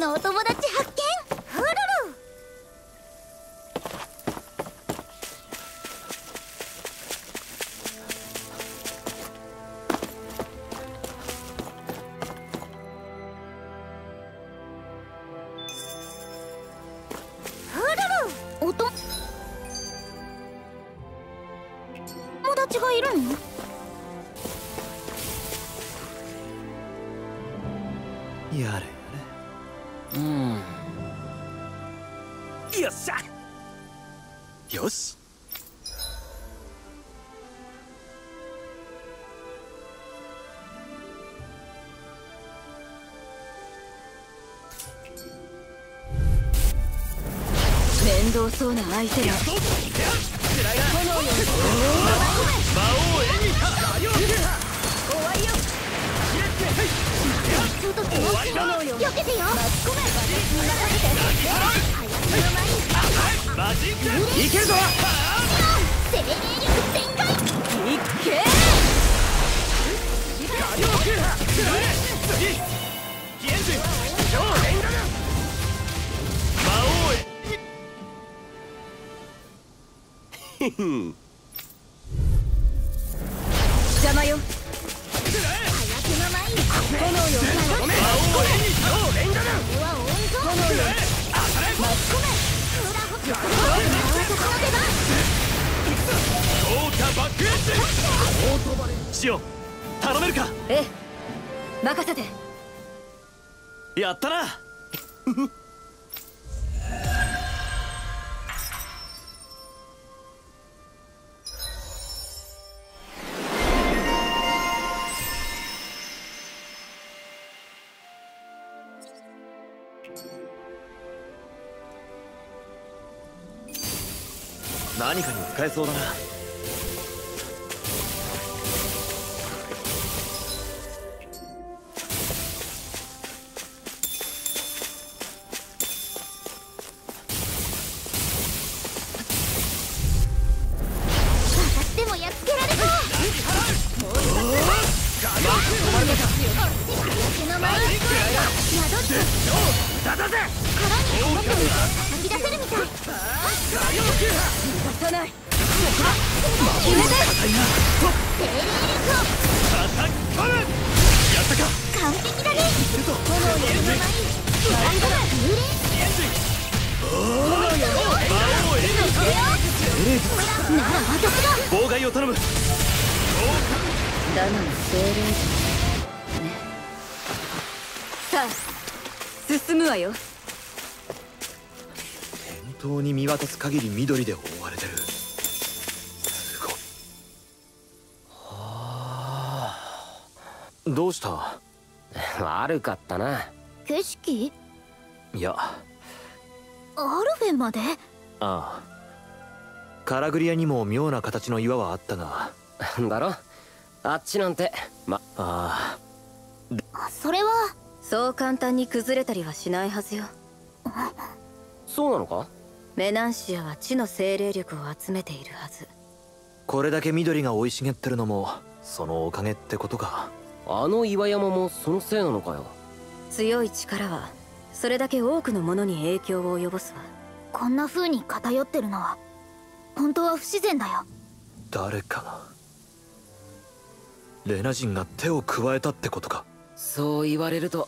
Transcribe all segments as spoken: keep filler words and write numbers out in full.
のお友達発見。フルルおと友達がいるの？ やれやれ。うん。よっしゃ。よし。 面倒そうな相手だ。炎よ。魔王エミカ。終わりよ。 ちょっと炎よ。避けてよ。巻き込め。任せて。早めの前に。 マジック。いけるぞ。 精霊力全開。 いっけ。 火力。次。キエンジン。超連打。魔王へ。ふん。 邪魔よ。 早手の前に。 炎よ。 魔王へに超連打。 うわ、温存。 炎よ。 巻き込め。フラホップ。青坂の出番。 強化バックエッジ。オートバレシオン頼めるか。 ええ、任せて。 やったな。何かに使えそうだな。 私でもやっつけられそう。もう一つ。早手の前に。宿って。 だぜ。 殻にこもってる。吐き出せるみたい。 逃がさない。 決めて。精霊力を。 アタックパル。やったか。 完璧だね。 炎よ。 目の前に。巻き込め。幽霊。 炎よ。 魔王へになら私が。 妨害を頼む。 だがの精霊ね。さあ進むわよ。 店頭に見渡す限り緑で覆われてる。すごい。はあ。どうした？ 悪かったな。 景色？ いや、 アルフェまで？ ああ。カラグリアにも妙な形の岩はあったが。 だろ、あっちなんてまああ。それはそう簡単に崩れたりはしないはずよ。 そうなのか。 メナンシアは地の精霊力を集めているはず。 これだけ緑が生い茂ってるのもそのおかげってことか。 あの岩山もそのせいなのかよ。 強い力はそれだけ多くのものに影響を及ぼすわ。 こんな風に偏ってるのは本当は不自然だよ。 誰かがレナ人が手を加えたってことか。 そう言われると。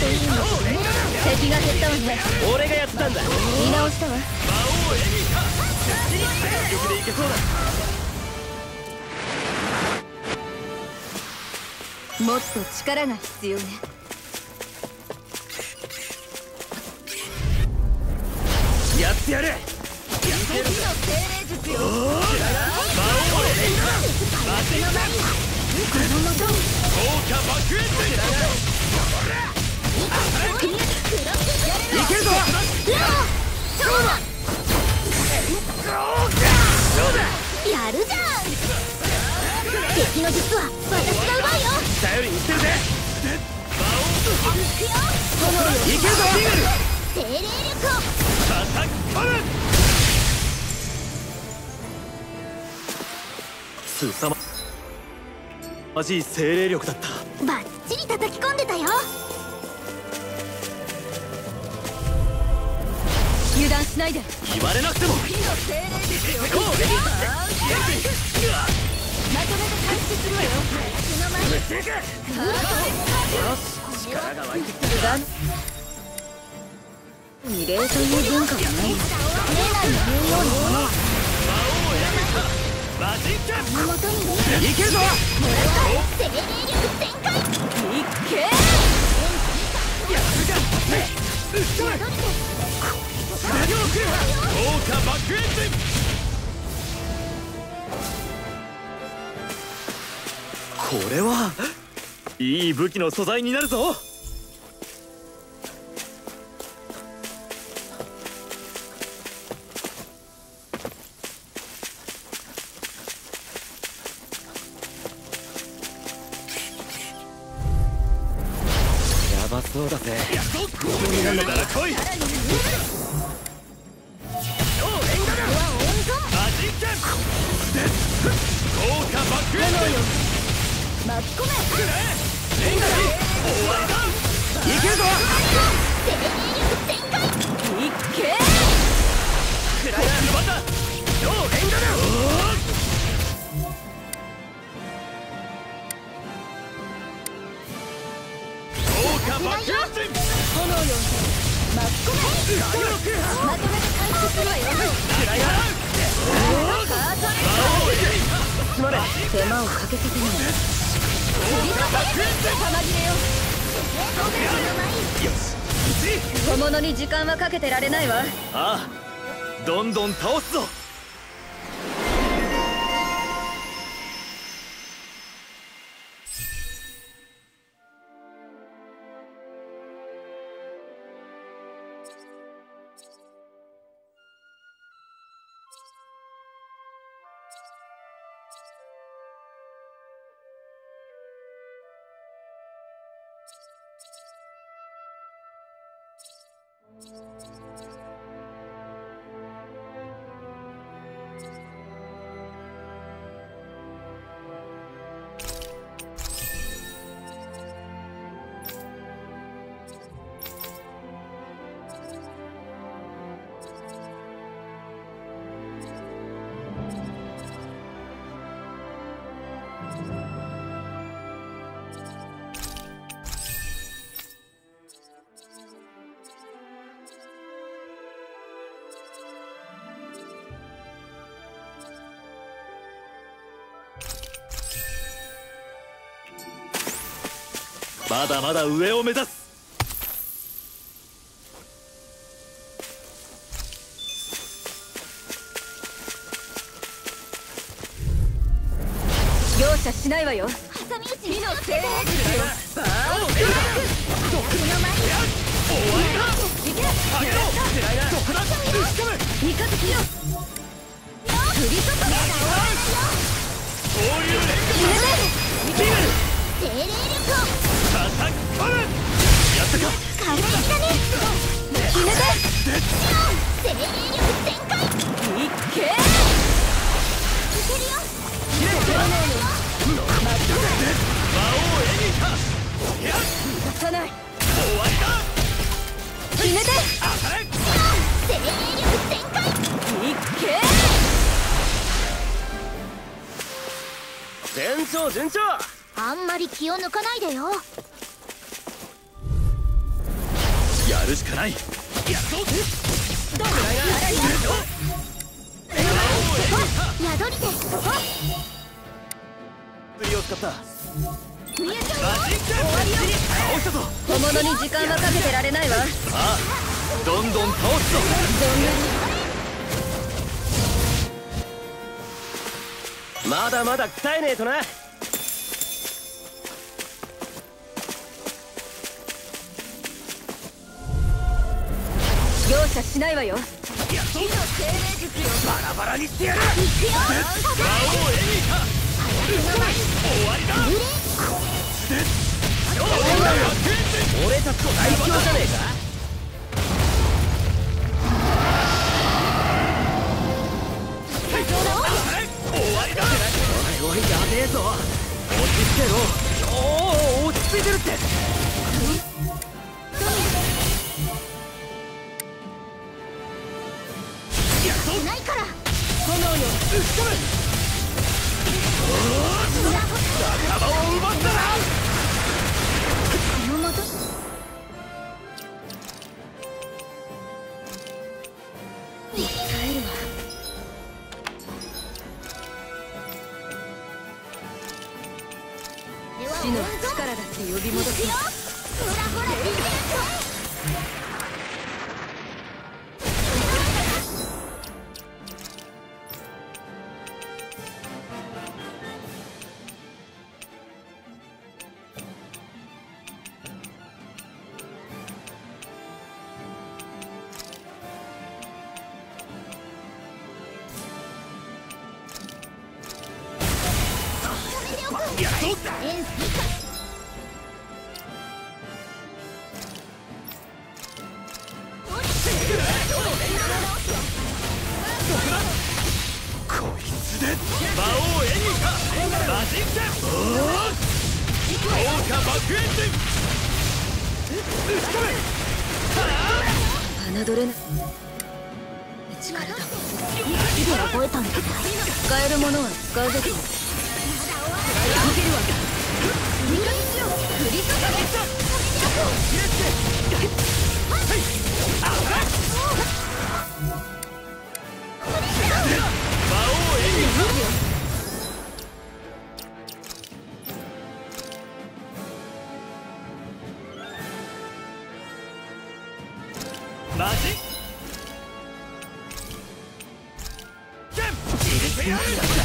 敵が減ったわね。 俺がやったんだ。 見直したわ。 全力でいけそうだ。 もっと力が必要ね。 やってやる。 敵の精霊術よ。魔王エリカ。私の前にこの元に豪華爆炎いけるぞ。やるじゃん。敵の術は私が奪うよ。 頼りにしてるぜ。 いいけるぞ。 精霊力をすさまじい精霊力だった。 バッチリ叩き込んでたよ。油断しないで。 言われなくても。 火の精霊ですよ。こうまとめて回復するわよ。私の前に力が湧いてきた。 二礼という文化がない。見えない言うようなものはマジック根元にいけるぞ。 精霊力全開。 いっけ。豪華爆炎陣。 これはいい武器の素材になるぞ。 やばそうだぜ。 なんだから来い。 巻き込め。 いけるぞ。 精霊力全開。 いっけ。クライアンドバンダ超エンガル。豪華爆炎陣。 炎よ巻き込め。まとめて回復するわよ。 クライアンドハートレッすまねド。手間をかけさせない。玉切れよ。小物に時間はかけてられないわ。 ああ、どんどん倒すぞ。まだまだ上を目指す。 容赦しないわよ。挟み撃ち火の精霊術よ。バーを毒の前に終わりだ。いけ。 どこだ。 三日月よ。振り注げ。 総流連精霊力を叩き込む。やったか。 完璧だね。決めて。精霊力全開。 いっけ。 いけるよ。 魔王エニカ。 逃がさない。 終わりだ。 決めて。 当たれ。 精霊力全開。 いっけ。順調順調。 あんまり気を抜かないでよ。 るしかない。やっとどう宿りで釣りを使った。 見えちゃうよ。 マジン倒したぞ。 小物に時間はかけてられないわ。 さあどんどん倒すぞ。 まだまだ鍛えねえとな。 容赦しないわよ。 やっとバラバラにしてやる。 行くよ。 魔王エミカ終わりだ。俺たちと最強じゃねえか。終わりだ。おいやべえぞ。落ち着けろ。おお落ち着いてるって。 ないから。 炎よぶっ込む。仲間を奪ったな。 この元耐えるわ。死の力だって呼び戻す。 ほらほら見てるやっとエンスこいつで魔王エニカマジン剣豪華爆炎剣侮れない力だ。 いつで覚えたんだ。 使えるものは使うべき。 逃げるわ。振りかけしよう。振りかけ魔王エニカマジ剣入れてやる。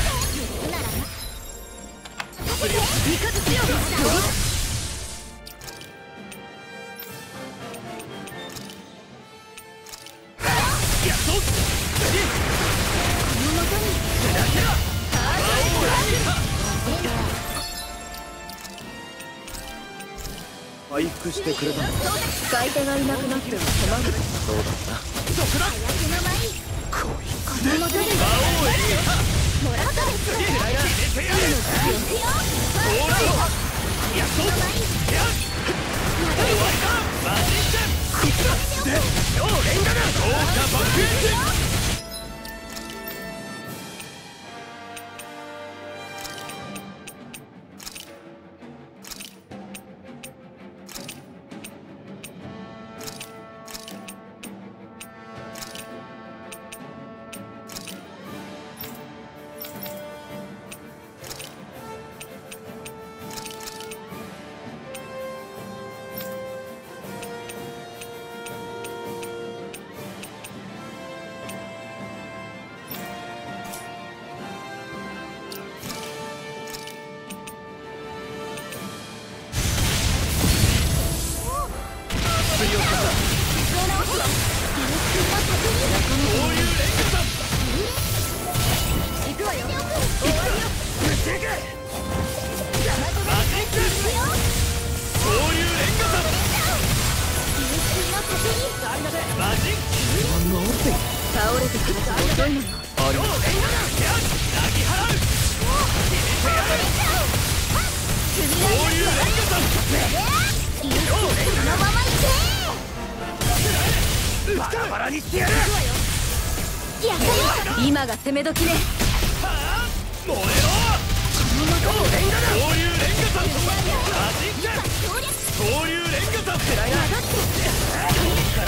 回復してくれたの。 使い手がいなくなっては困る。 そうだった。こいつで魔王エニカもらったです。 入れてやる。 行くよ。 オーラをやっとやっ終わりだ。マジン剣で超連打だ。豪華爆炎剣倒れてからじゃ遅いのよ。 ありバラバラにしてやる。 今が攻め時ね。 燃えろ。恐竜レンガさんマジン剣恐竜レンガさん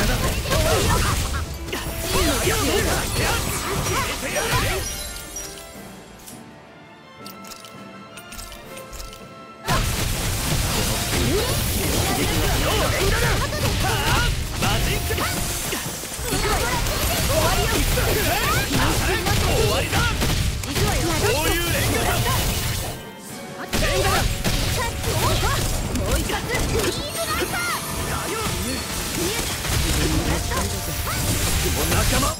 仲間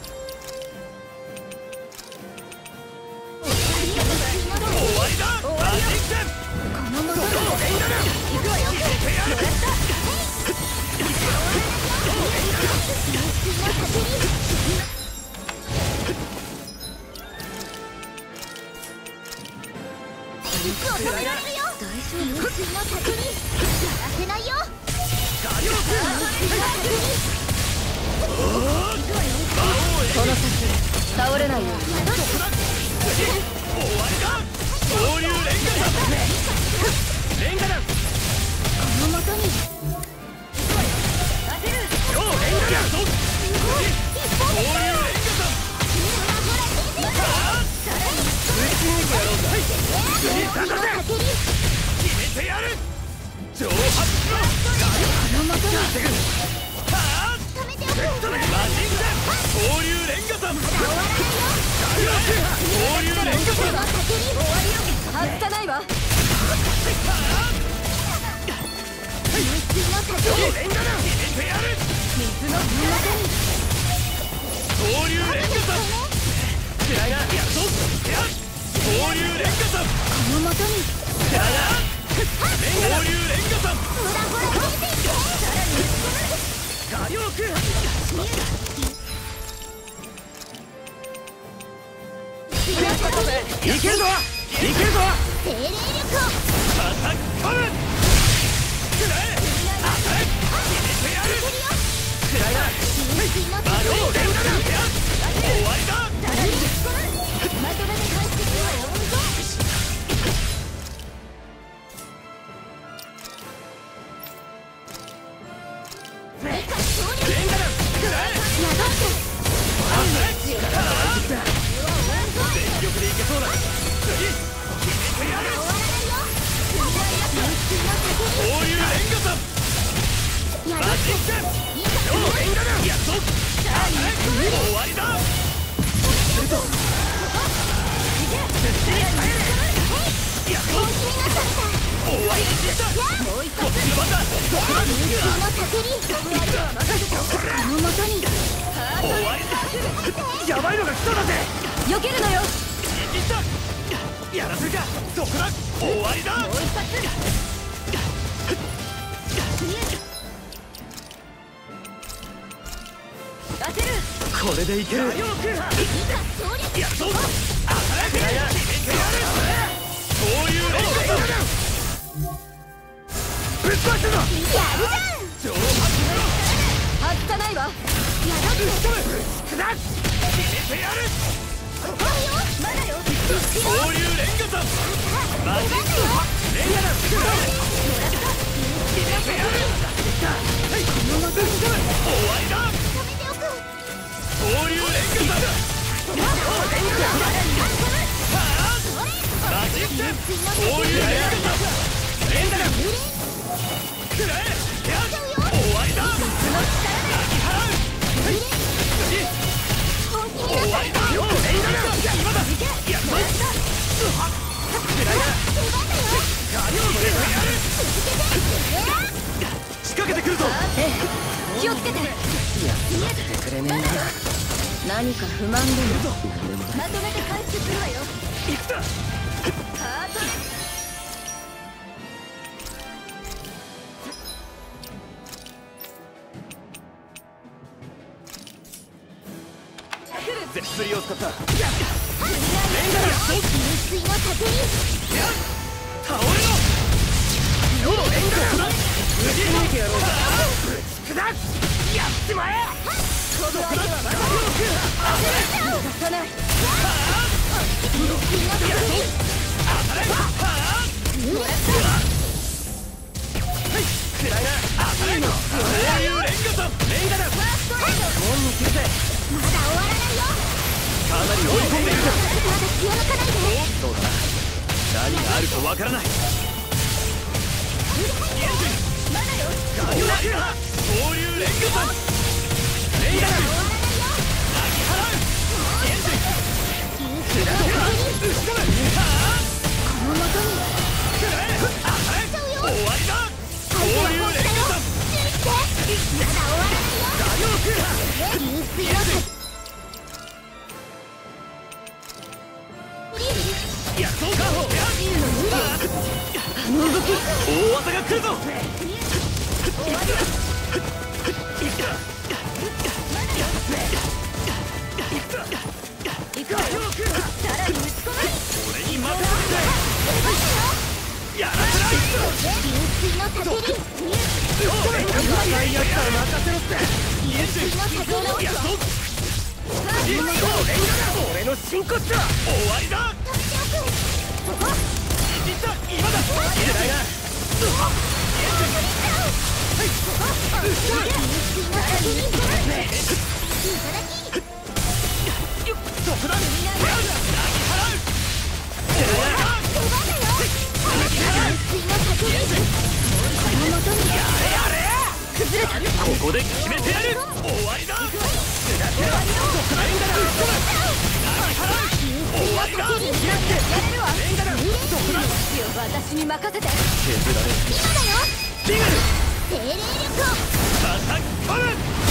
終わりだマジック戦この元に行くわよ入れてやる肉を止められるよ。大丈夫。水の先にやらせないよ。 ガリオスこの先倒れないように終わりだ恐竜レンガ弾レンガ弾この元に当てる超レンガ弾恐竜レンガ弾打ち抜いてやろうか水の先に決めてやる蒸発しろこの元にはぁ止めておく。 マジン恐竜レンガ弾終わらないよ。 恐竜レンガ水弾の先に終わりよ。 外さないわ水の先にレンガ弾決めてやる水の元に恐竜レンガ弾くらいなやっとやっ恐竜レンガ弾この元にくらいな恐竜レンガ弾ほらほら出ていってさらに火力いけるぞいけるぞ精霊力をアタックコムくらえアタック決めてやるくらいな水の魔導レンガ弾終わりださらにまとめて返してくるわよ。 レンガ弾くらえやがってアタック全力でいけそうだ次決めてやる終わらないよ。水の先恐竜レンガ弾にやがってマジック戦いざ超レンガ弾やっと終わりだするとやっと本気になったんだ。 終わりにしたもう一こっちの番だ水の先にこの元に終わりだやばいのが来ただぜ避けるのよいったやらせるかそこだ終わりだもう一発当てるこれでいける火力いざ総力やっと当たれ決めてやる恐竜レンガ弾ぶっ飛ばしてぞやるじゃん。 蒸発しろ外さないわやがってくだ決めてやるここよ。まだよ。 恐竜レンガ弾マジックレンガ弾決めてやるこの元に終わりだ止めておく。 恐竜レンガ弾マジック恐竜レンガ弾レンガ弾くらえやっ終わりだ泣き払う本気に終わりだよレンガ弾今だやっとくらえ神を決めてやる仕掛けてくるぞ気をつけてくれねえな何か不満でも何でもまとめて回収するわよ。 行くぞハート絶釣りを使った水の先に倒れろ世のレンガ弾無事抜いてやろうかくだやっちまえこの相手はまだ出さない水の先に当たれはあくらいな当たれの恐竜レンガ弾レンガ弾門に切るぜまだ終わらないよ。 かなり追い込んでいるまだ気を抜かないで。 そうだな何があるかわからないまだよ。 ガリオラ恐竜レンガ弾レンガ弾泣き払う水の先に打ち込むはあこの元にくらえ当たれ終わりだ恐竜レンガ弾注意して。まだ終わらないよ。 ガリオラやっそうか。大技が来るぞ。 行くわよ。さらに打ち込む。 俺に任せて。やらせない。 流水の叫び。 若いやつは任せろって。 流水の叫び。 やっそう。俺の真骨だ。終わりだ。いった今だ。いいだよ。そこだ。ここで決めてやる。終わりだ。 私に任せて。 削られる。 今だよ。 リグル精霊力を叩き込む。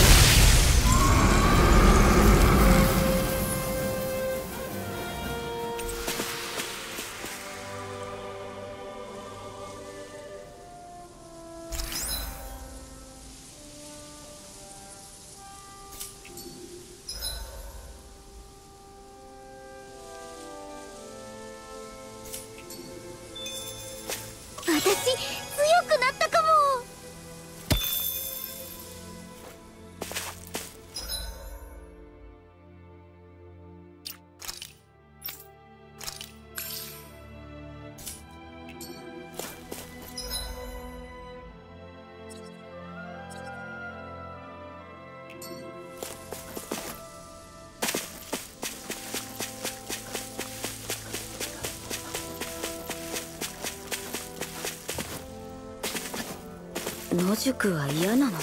私強くなったかも。 野宿は嫌なの？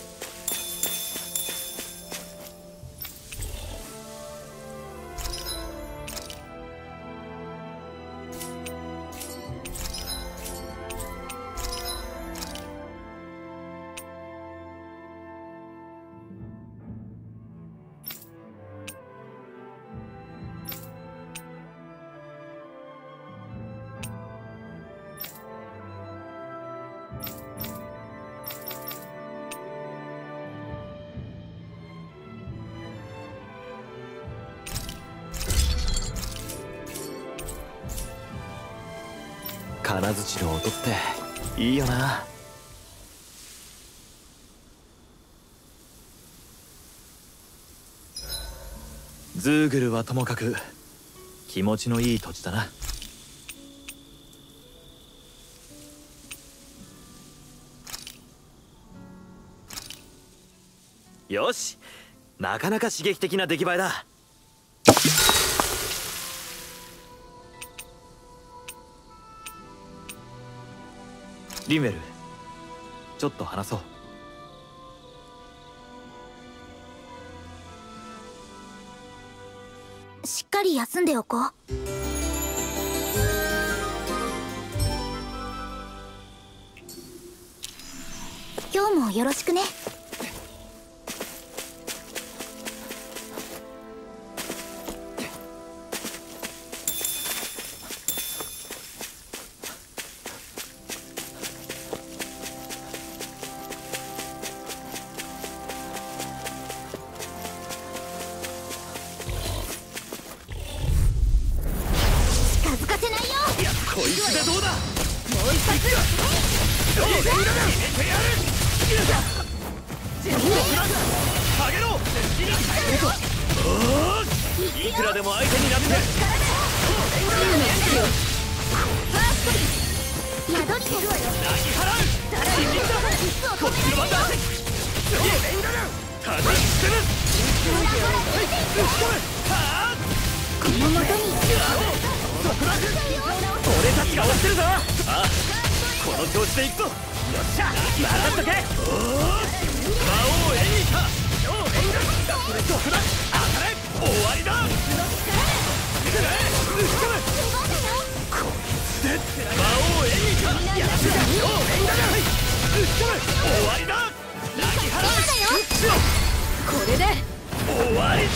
金槌の音っていいよな。ズーグルはともかく気持ちのいい土地だな。よし、なかなか刺激的な出来栄えだ。リンウェル、ちょっと話そう。 しっかり休んでおこう。今日もよろしくね。 こいつがどうだ。もう一発。 どうだ。入れてやる。下げろ。いくらでも相手になって。 宿りてるわよ。 泣き払う。こっちの番だ。ただしする。 この元に。 俺たちが押してるぞ。ああ、この調子でいくぞ。よっしゃ、任っとけ。魔王エリータ。超エンガル。どこだ。当たれ。終わりだ。こいつで魔王エリータ。やらせだ。超エンガル。終わりだ。泣き払う。 これで終わりだ。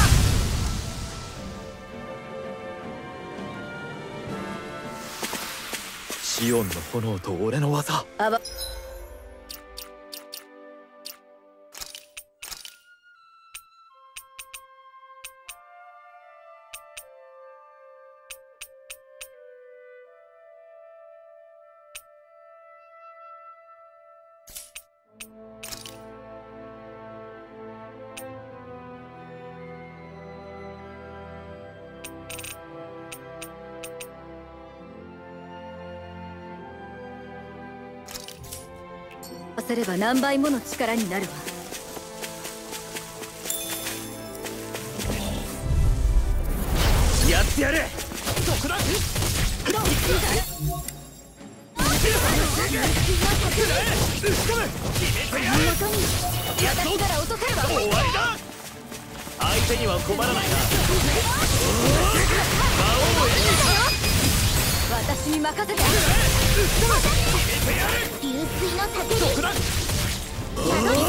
シオンの炎と俺の技。 あばせれば何倍もの力になるわ。 やってやれ。どこだ。終わりだ。相手には困らないな。魔王エリカ、 私に任せて。 流水の叫び。 どこだ。 い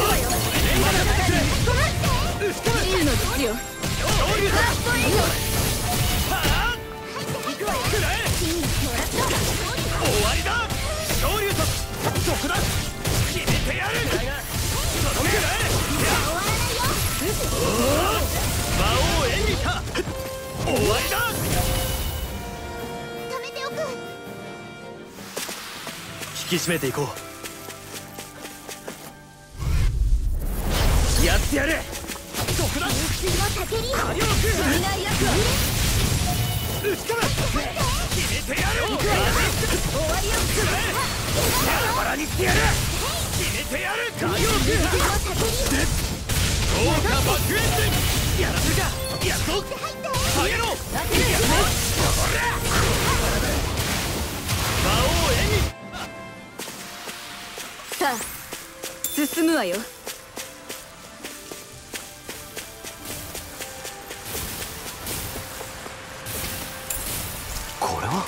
いのですよ。 終わりだ。昇竜とどこだ。決めてやる。とどめる。魔王エリカ、終わりだ。 止めておく。 引き締めていこやってやれ。どこだ。 流水の叫び。 いないやつは打ち込め。決めてやる。 終わりよ。 バラバラにしてやる。決めてやる。火曜日。豪華爆炎天。やらせるか。やっと。あげろ。やっと。ほら。魔王エミ。 さあ進むわよ。 う。これは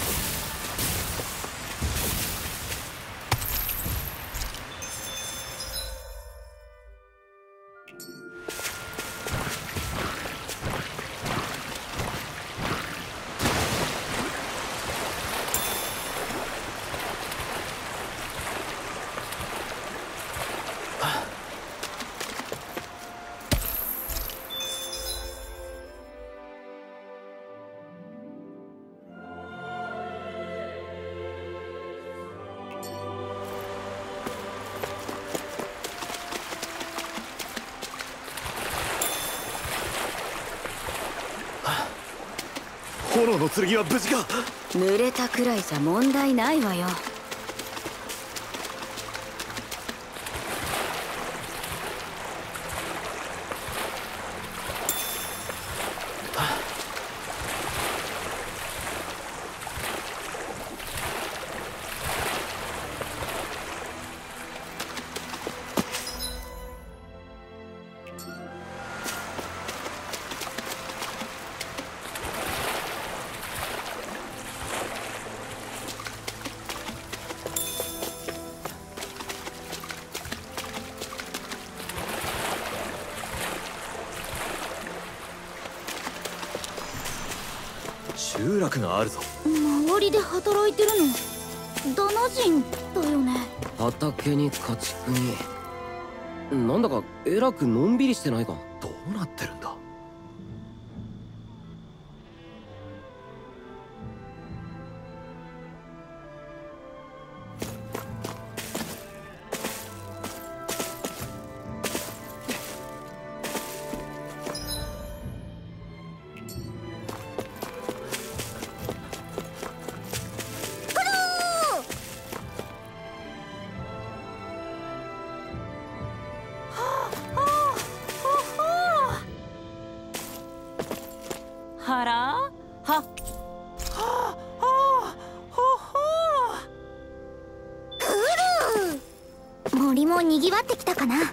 炎の剣は無事か。 濡れたくらいじゃ問題ないわよ。 集落があるぞ。 周りで働いてるのダナ人だよね。 畑に家畜に、なんだかえらくのんびりしてないか。 どうなってるんだ。 はらはははほほ森もにぎわってきたかな。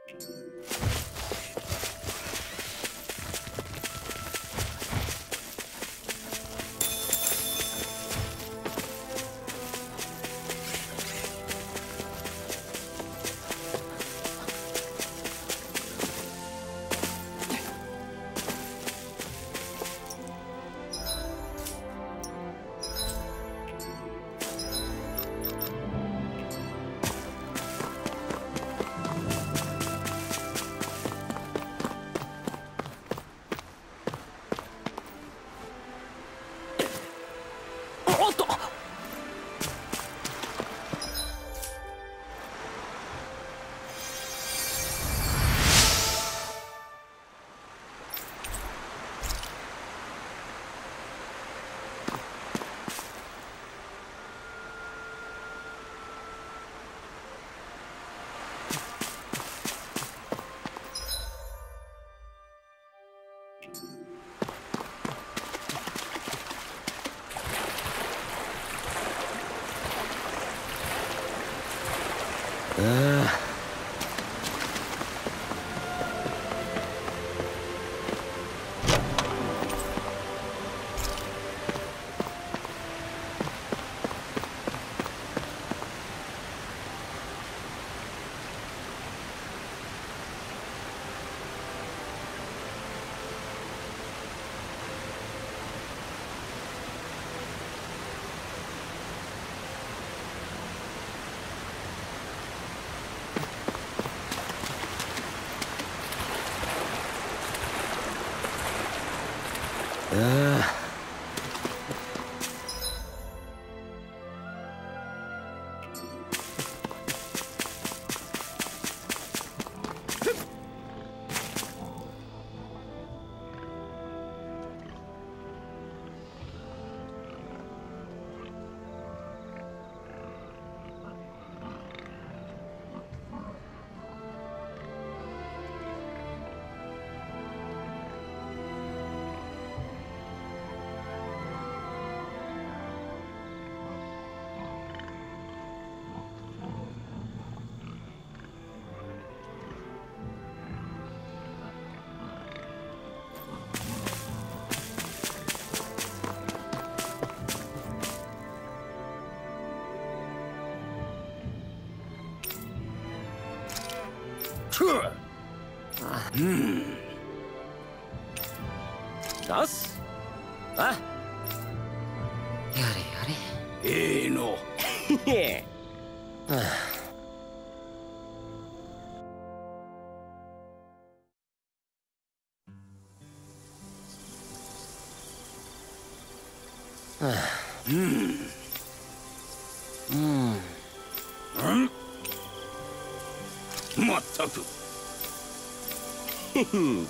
おっと。 うん。出す。あ。 やれやれ。 ええの。へへ。 はあ。はあ、 うん。 うん。 うん。まったく。 ふふ。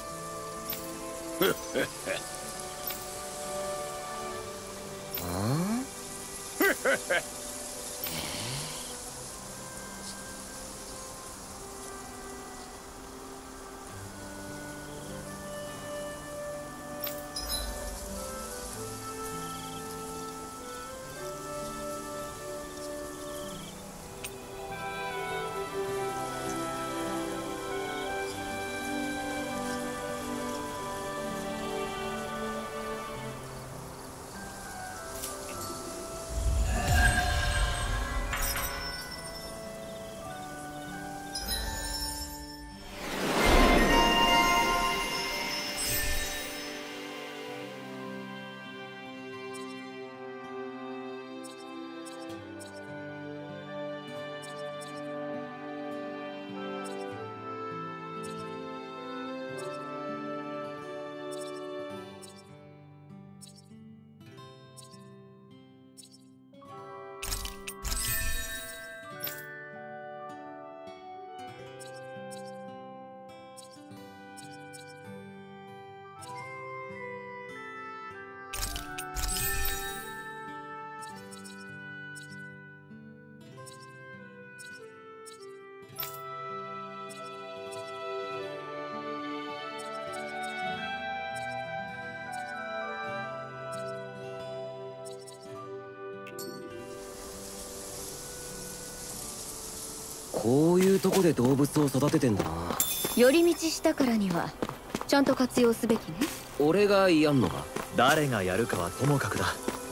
ああ。 こういうとこで動物を育ててんだな。 寄り道したからにはちゃんと活用すべきね。 俺がやんのか？ 誰がやるかはともかくだ。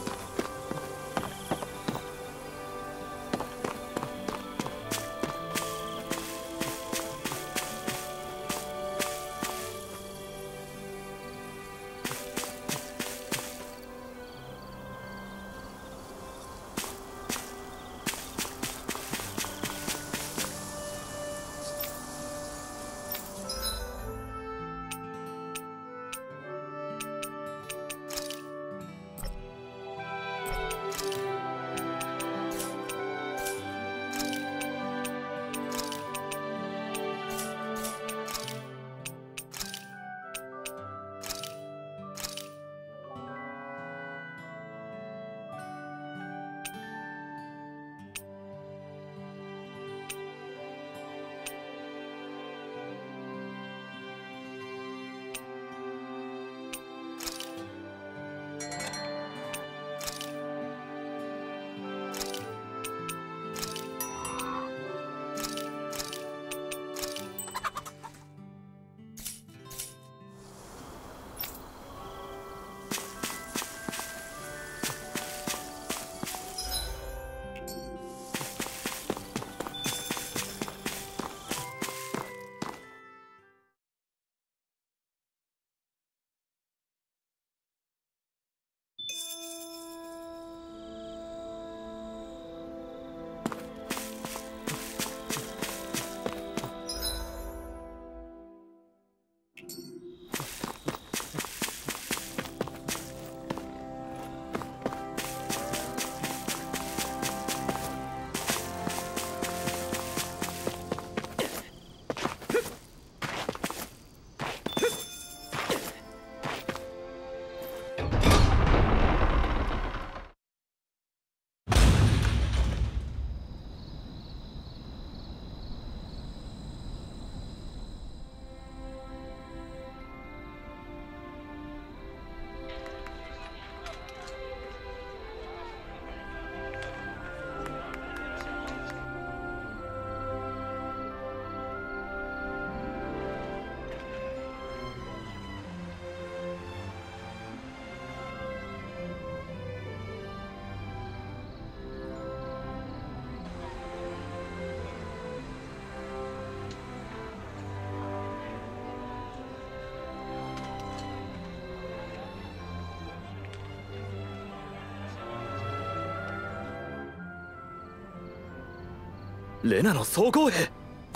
レナの装甲兵。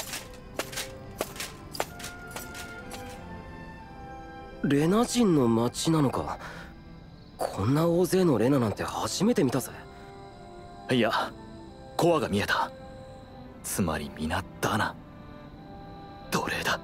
レナ人の町なのか。こんな大勢のレナなんて初めて見たぜ。 いや、コアが見えた。つまり皆ダナ、奴隷だ。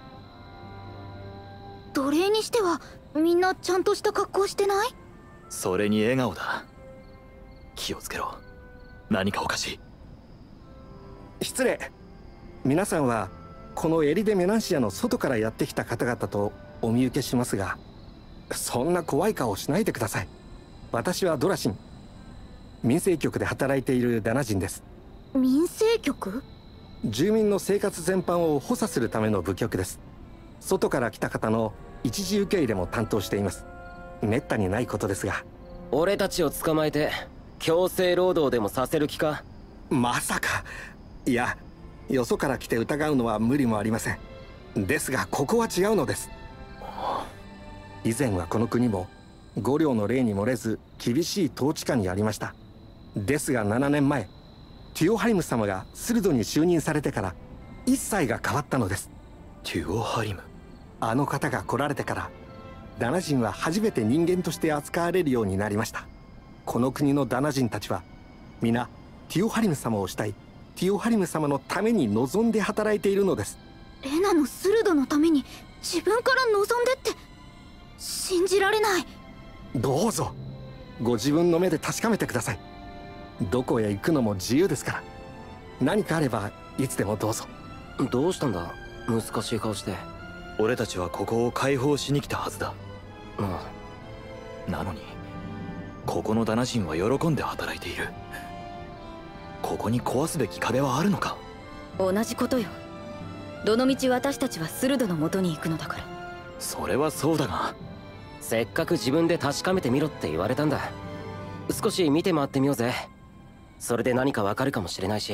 奴隷にしてはみんなちゃんとした格好してない？ それに笑顔だ。気をつけろ、何かおかしい。 失礼。皆さんはこのエリデ・メナンシアの外からやってきた方々とお見受けしますが、そんな怖い顔をしないでください。私はドラシン、民生局で働いているダナ人です。 民生局？ 住民の生活全般を補佐するための部局です。外から来た方の一時受け入れも担当しています。めったにないことですが。 俺たちを捕まえて強制労働でもさせる気か？ まさか。いや、よそから来て疑うのは無理もありません。ですがここは違うのです。以前はこの国も五領の例に漏れず厳しい統治下にありました。ですがななねんまえ、テュオハリム様がスルドに就任されてから一切が変わったのです。 テュオハリム？ あの方が来られてからダナ人は初めて人間として扱われるようになりました。この国のダナ人たちは皆テュオハリム様をしたい、ティオハリム様のために望んで働いているのです。 レナのスルドのために自分から望んでって、信じられない。 どうぞご自分の目で確かめてください。どこへ行くのも自由ですから。何かあればいつでもどうぞ。 どうしたんだ、難しい顔して。 俺たちはここを解放しに来たはずだ。 ああ。なのにここのダナ人は喜んで働いている。ここに壊すべき壁はあるのか？ 同じことよ。どのみち私たちはスルドの元に行くのだから。 それはそうだが、 せっかく自分で確かめてみろって言われたんだ。少し見て回ってみようぜ。それで何かわかるかもしれないし。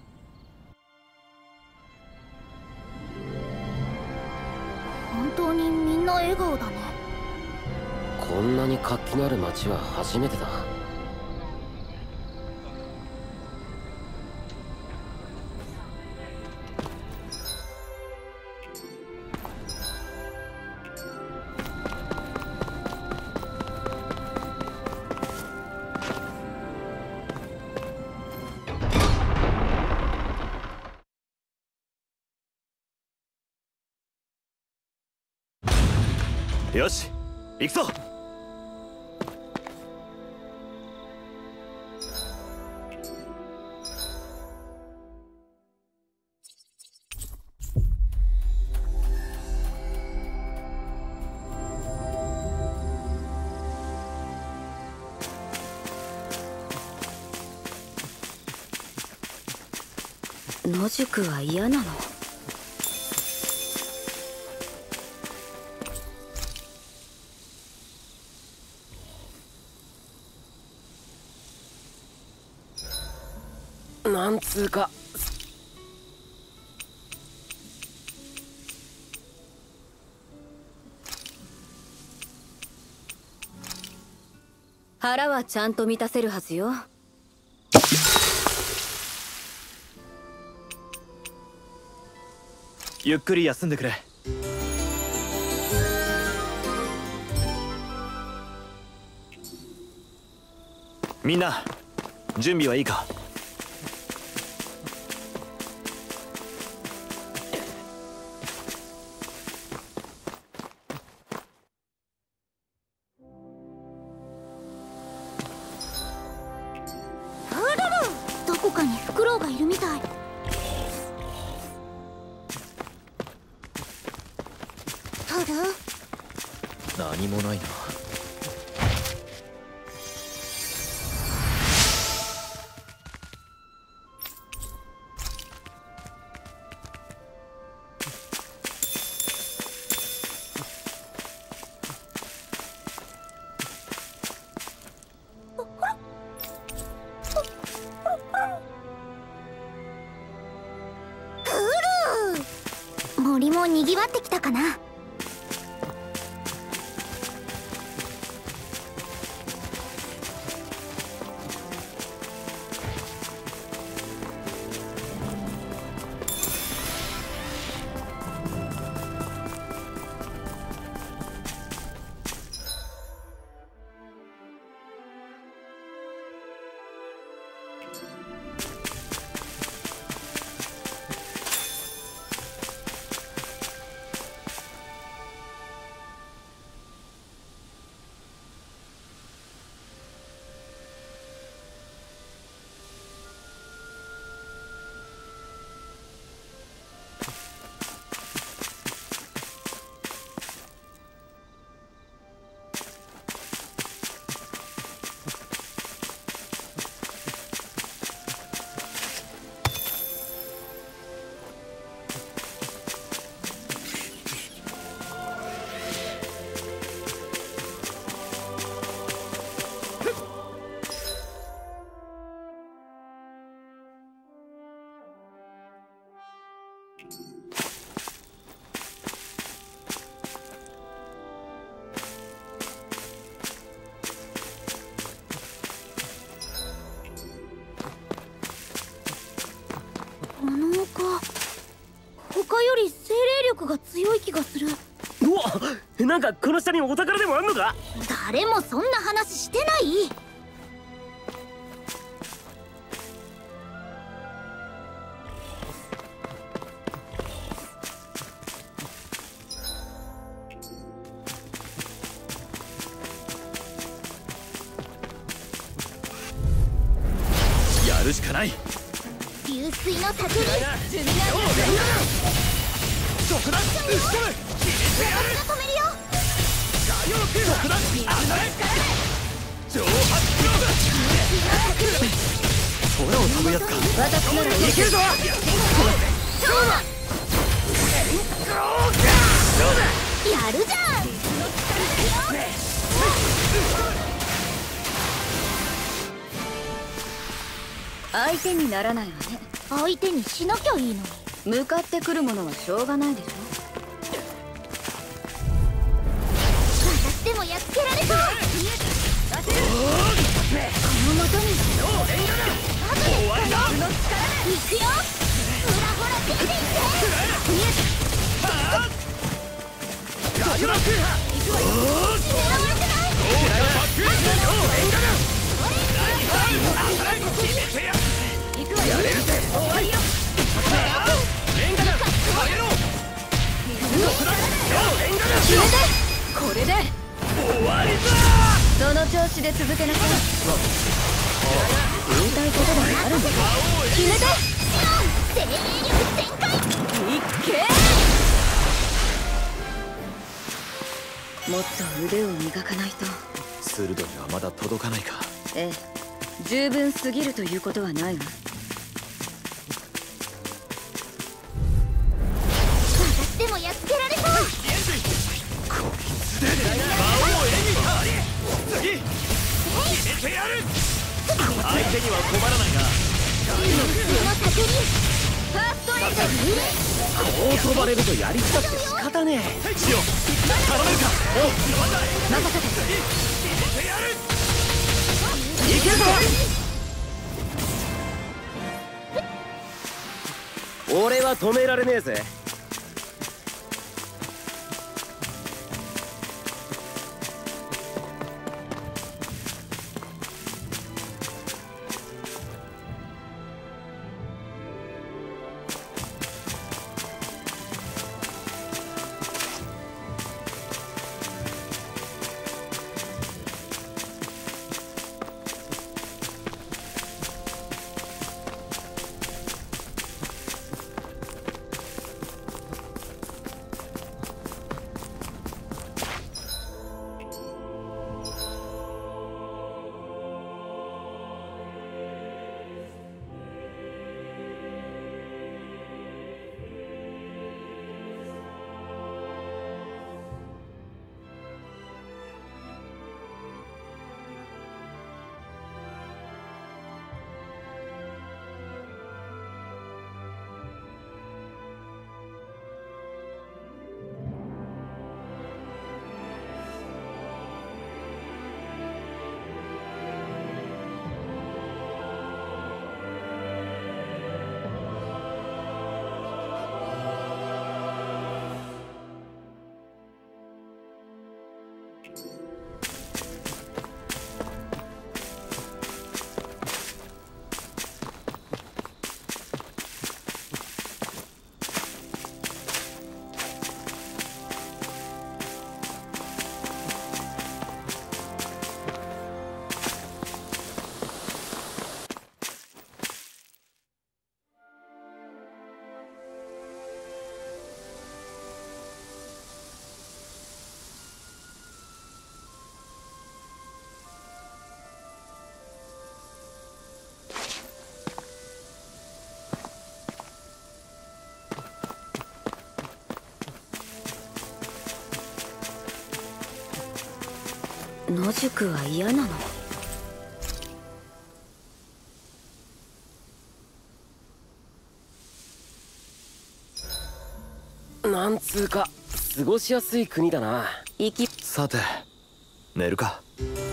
本当にみんな笑顔だね。 こんなに活気のある街は初めてだ。 よし、行くぞ。 野宿は嫌なの？ なんつうか、 腹はちゃんと満たせるはずよ。 ゆっくり休んでくれ。みんな準備はいいか？ どこかにフクロウがいるみたい。ある？ 何もないな。 森もにぎわってきたかな。他より精霊力が強い気がする。 うわ、なんかこの下にお宝でもあんのか？ 誰もそんな話してない。 やるしかない。 流水の匠。 そこだ、打ち込む。決めてやる。 止めるよ。 そこだ、当たれ。蒸発クローブ。空を飛ぶやつか。 私ならいけるぞ。 やるじゃん。 相手にならないわね。 相手にしなきゃいいのに。 向かってくるものはしょうがないでしょ。 私でもやっつけられそう。この元にあとで使うよ。行くよ。ほらほら出ていって。 ガラク狙われてない。 やれるぜ。終わりよ。レンガだ。やろう。 決めて。これで終わりだ。 その調子で続けなさい。言いたいことでもあるんだよ。決めて。 精霊力全開。 いっけ。もっと腕を磨かないと。 鋭にはまだ届かないか。 ええ、十分すぎるということはないわ。 私でもやっつけられそう。 こいつで魔王エニカ。次決めてやる。相手には困らないがその先にファーストエンドにこう飛ばれるとやりきたって仕方ねえ。 シオ頼めるか。 ええ、任せて。 決めてやる。 いけるぞ。 俺は止められねえぜ。 野宿は嫌なの？ なんつうか過ごしやすい国だな。 行きさて寝るか。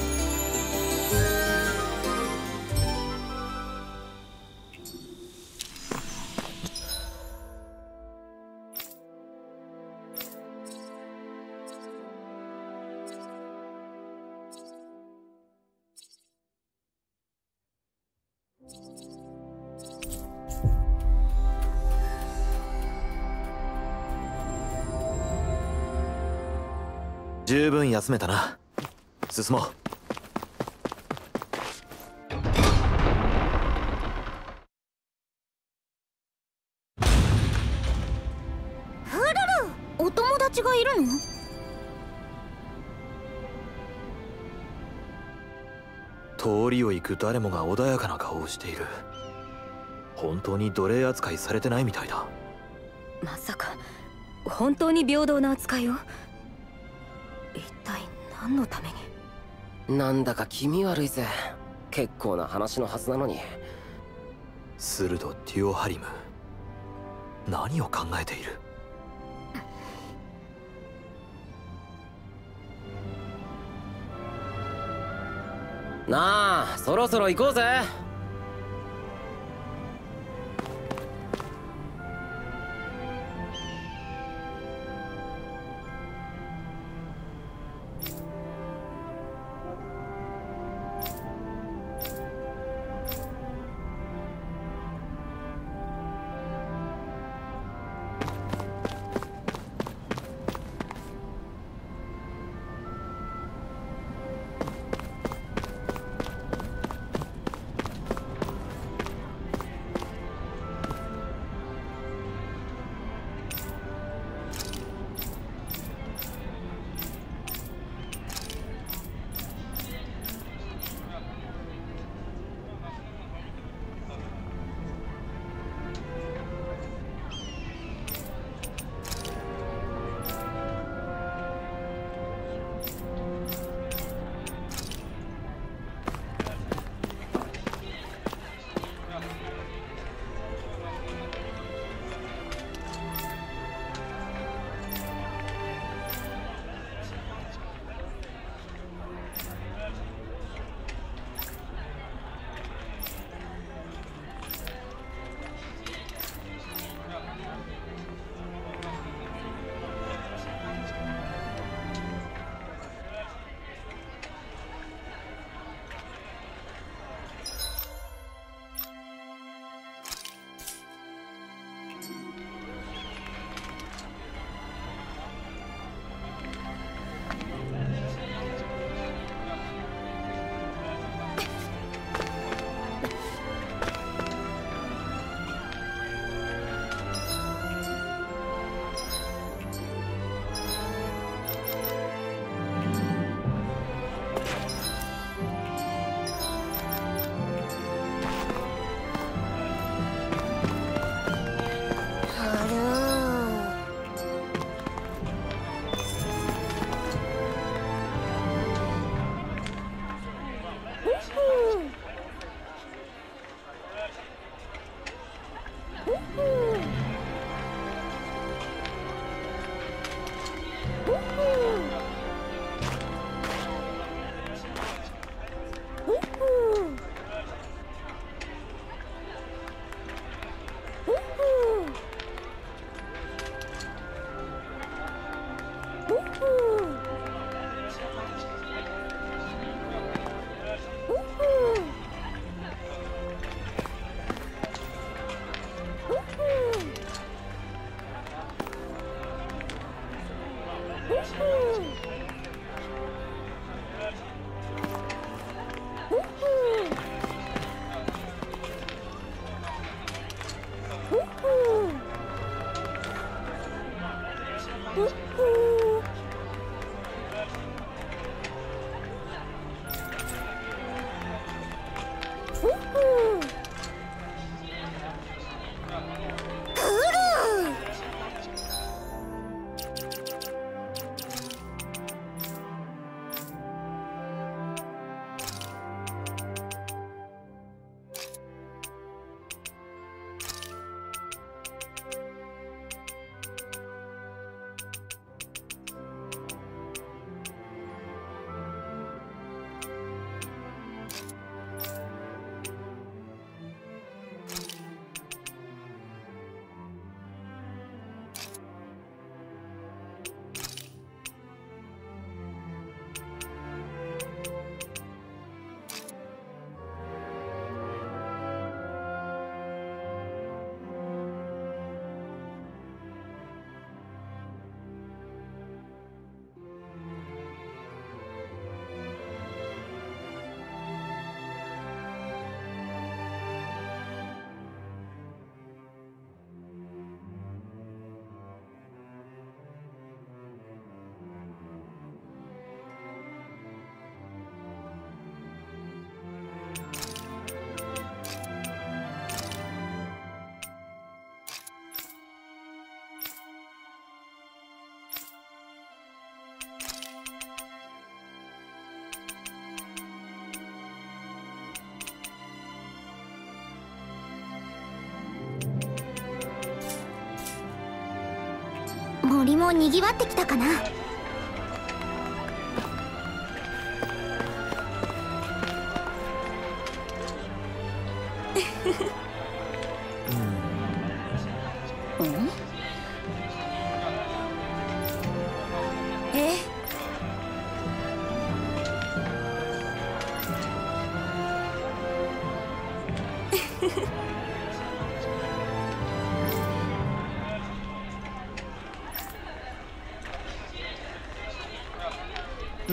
十分休めたな。進もう。 フルル、お友達がいるの？ 通りを行く誰もが穏やかな顔をしている。本当に奴隷扱いされてないみたいだ。 まさか本当に平等な扱いを？一体何のために？ なんだか気味悪いぜ。結構な話のはずなのに。 するとティオハリム、何を考えている？ なあ、そろそろ行こうぜ。 森もにぎわってきたかな。うん、えうん。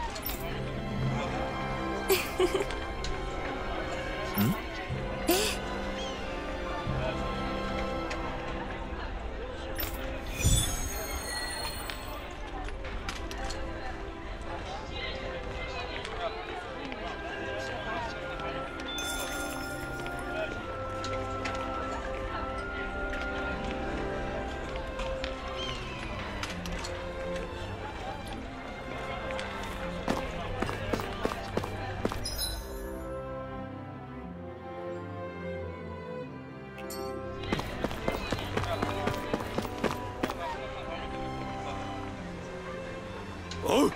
おう。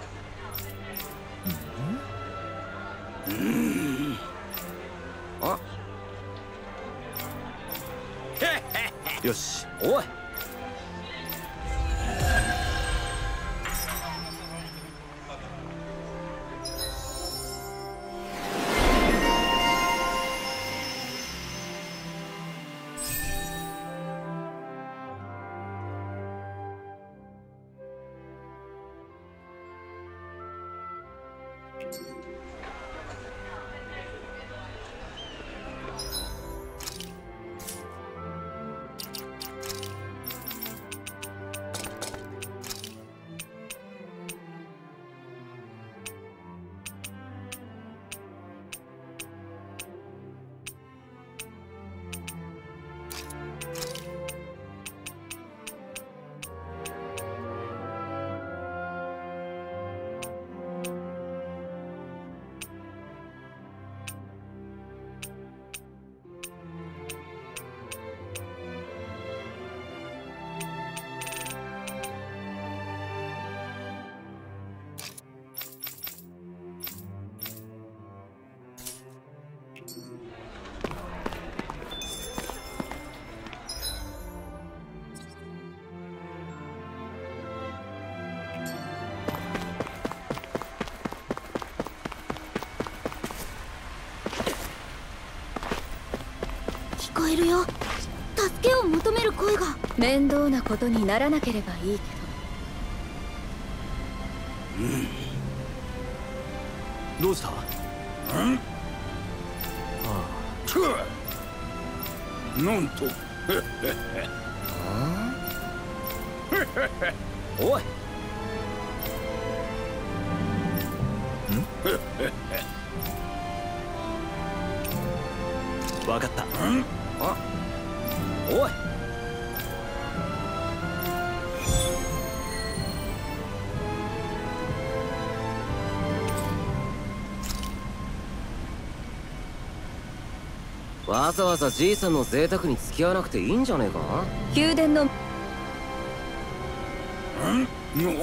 あ、 よし。 おい。 聞こえるよ。助けを求める声が。 面倒なことにならなければいいけどうした？ うん。 ああ。なんと。 おい。 わかった。 うん。 あ、おい。わざわざじいさんの贅沢に付き合わなくていいんじゃねえか。 宮殿の。 うんの。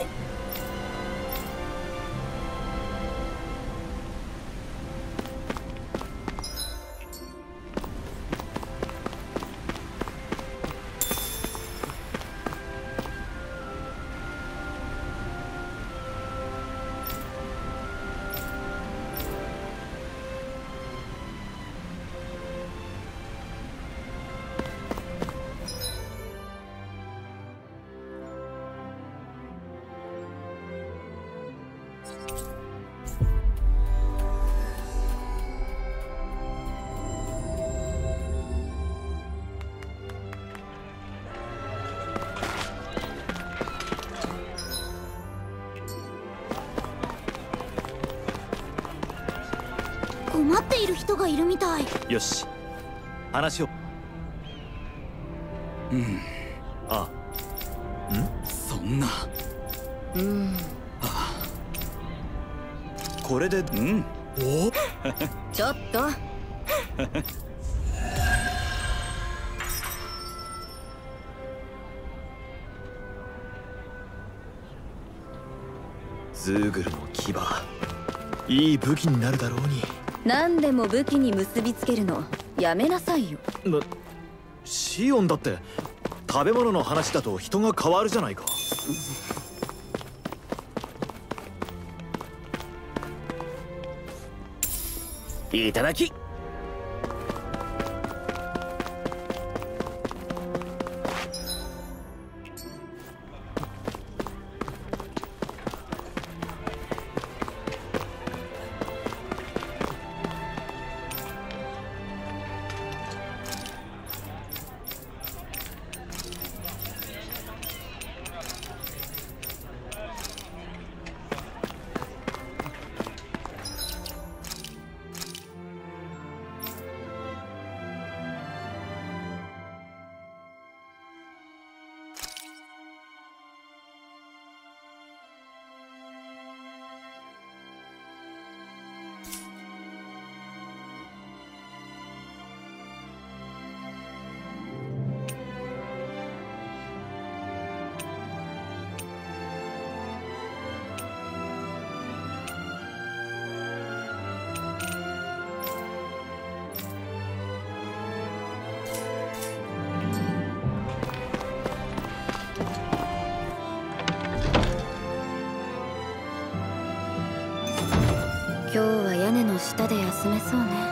困っている人がいるみたい。 よし、話を。 うん。 ああ。ん？ そんな。 うん。 ああ。これで、うん。 お？ ちょっと。 ズーグルの牙いい武器になるだろうに。 何でも武器に結びつけるのやめなさいよ。 なシオンだって食べ物の話だと人が変わるじゃないか。 いただき。 今日は屋根の下で休めそうね。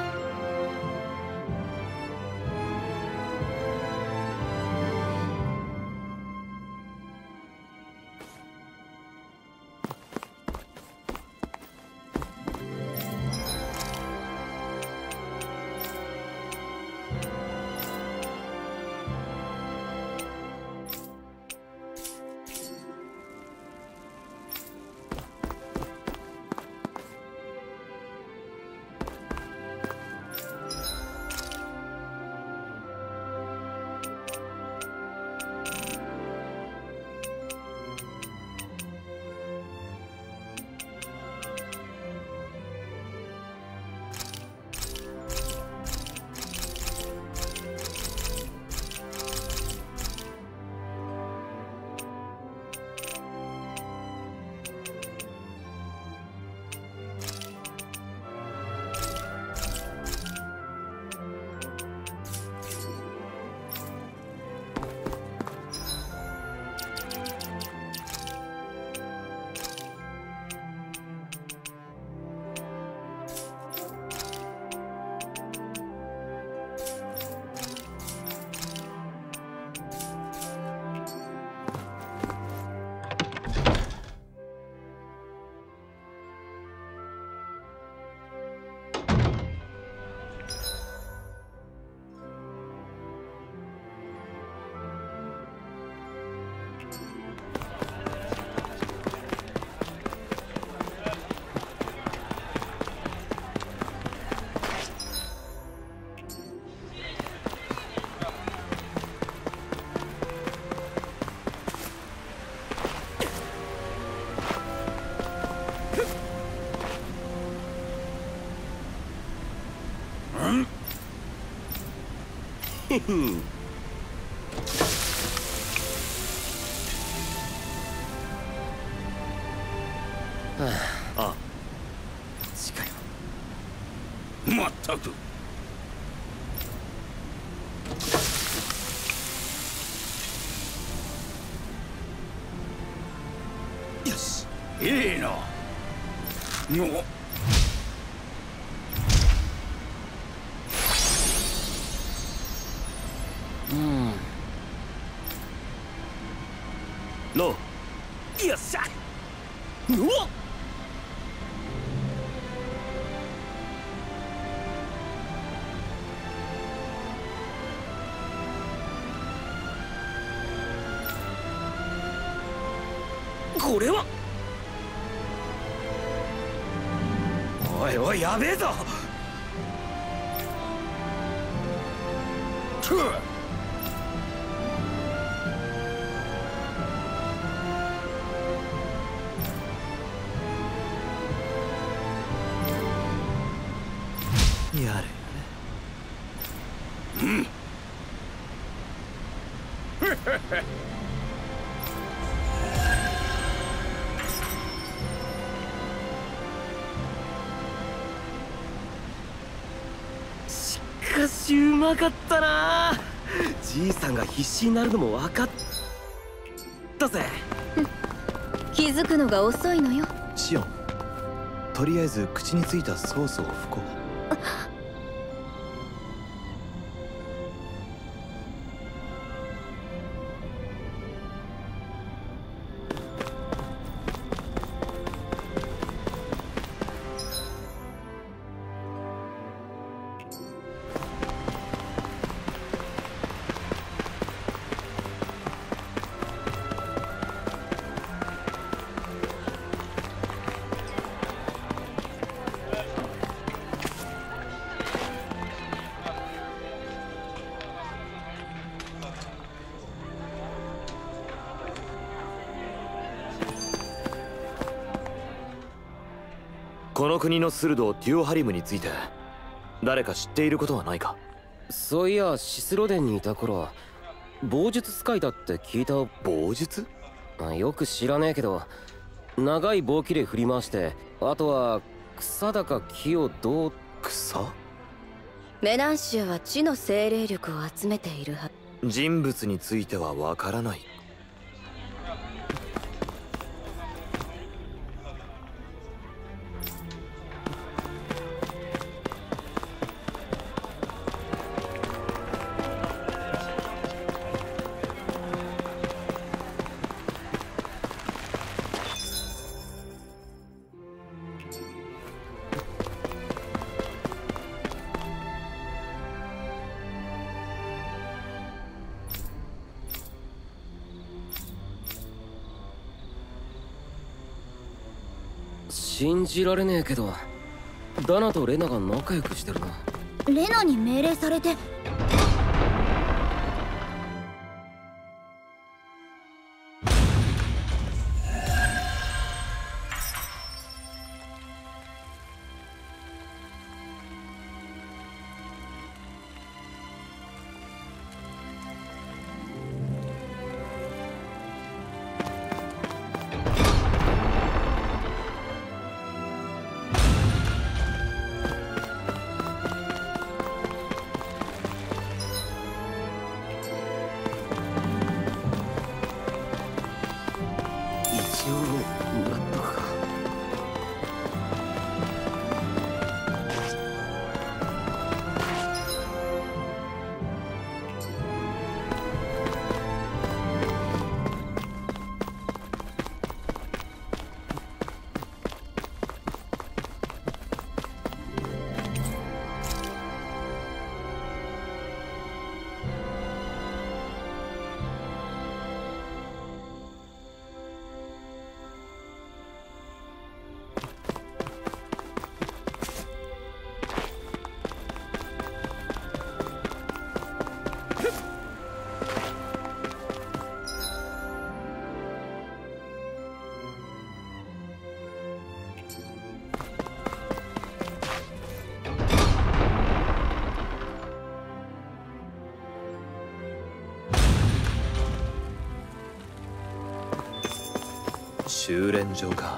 ああ、 近い。 まったく。よし、ええな。のうんロよっしゃ。うわっ。これは。おいおい、やべえぞ。くっ。 やれ。 うん。 しうまかったな。じいさんが必死になるのも分かったぜ。 気づくのが遅いのよ。 シオン、とりあえず口についたソースを拭こう。 この国のスルドデュオハリムについて誰か知っていることはないか？ そういやシスロデンにいた頃棒術使いだって聞いた。 棒術？ よく知らねえけど長い棒切れ振り回して、あとは草だか木をどう。 草？ メナンシアは地の精霊力を集めているはず。 人物についてはわからない。 信じられねえけどダナとレナが仲良くしてるな。 レナに命令されて。 修練場か。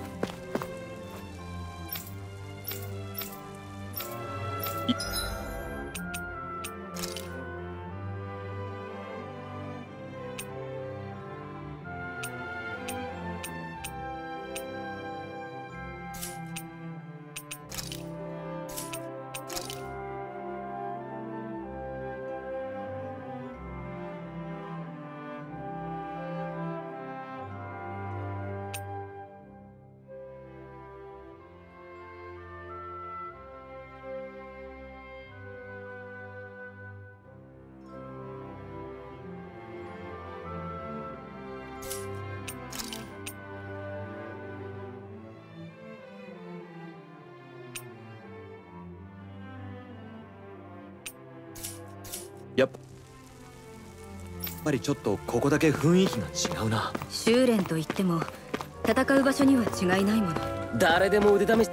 やっぱりちょっとここだけ雰囲気が違うな。 修練といっても戦う場所には違いないもの。 誰でも腕試し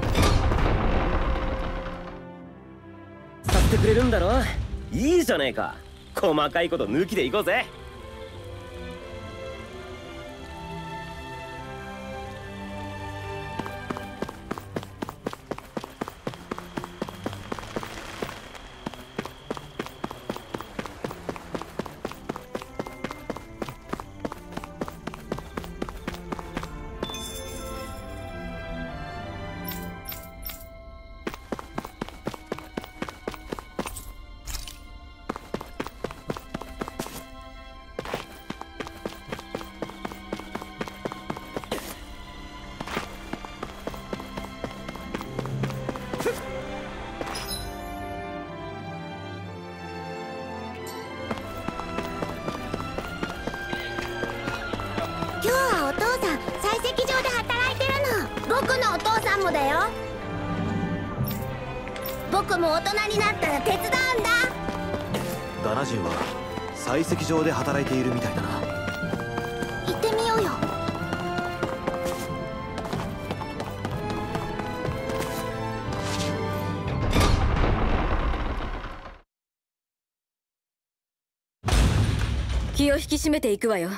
させてくれるんだろ。いいじゃねえか。細かいこと抜きでいこうぜ。 今日はお父さん採石場で働いてるの。僕のお父さんもだよ。僕も大人になったら手伝うんだ。 ダナ人は採石場で働いているみたいだな。 行ってみようよ。 気を引き締めていくわよ。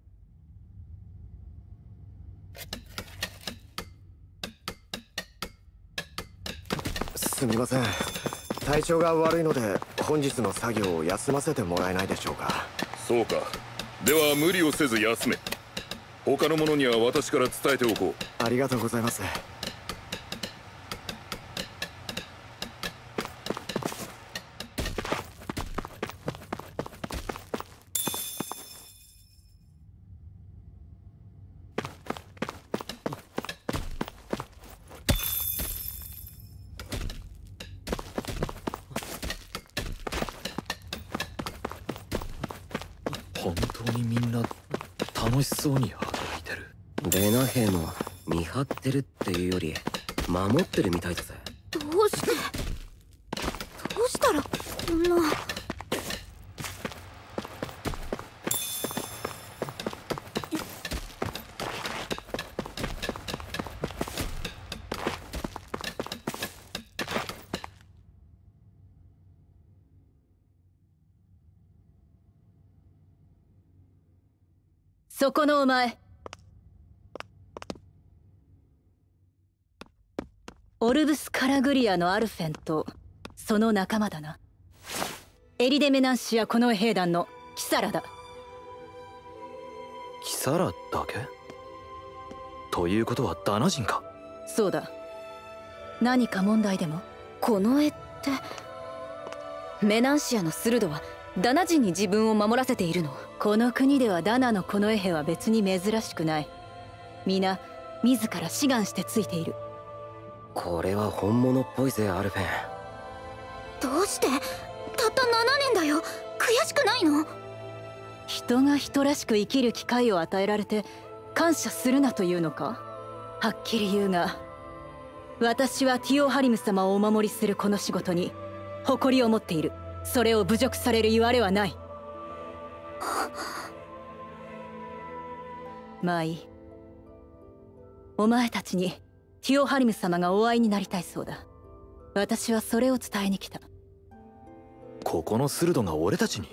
すみません、体調が悪いので本日の作業を休ませてもらえないでしょうか。 そうか。では無理をせず休め。他の者には私から伝えておこう。 ありがとうございます。 本当にみんな楽しそうに働いてる。 レナ兵も見張ってるっていうより守ってるみたいだぜ。 どうしてどうしたらこんな。 そこのお前、オルブス・カラグリアのアルフェンとその仲間だな。エリデメナンシア近衛兵団のキサラだ。 キサラだけということはダナ人か。 そうだ。何か問題でも？近衛ってメナンシアのスルドはダナ人に自分を守らせているの？この国ではダナの近衛兵は別に珍しくない。皆自ら志願してついている。 これは本物っぽいぜアルフェン。 どうして？たったななねんだよ。悔しくないの？ 人が人らしく生きる機会を与えられて感謝するなというのか？はっきり言うが、私はティオハリム様をお守りするこの仕事に誇りを持っている。それを侮辱される言われはない。まあいい。お前たちにティオハリム様がお会いになりたいそうだ。私はそれを伝えに来た。 ここのスルドが俺たちに？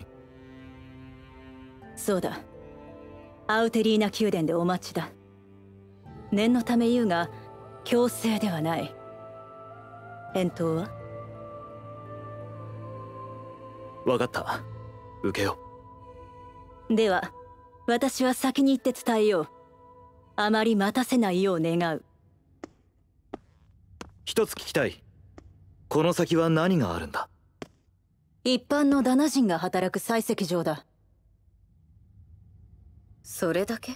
そうだ。アウテリーナ宮殿でお待ちだ。念のため言うが強制ではない。返答は？ 分かった。受けよう。では私は先に行って伝えよう。あまり待たせないよう願う。 一つ聞きたい。この先は何があるんだ？ 一般のダナ人が働く採石場だ。それだけ？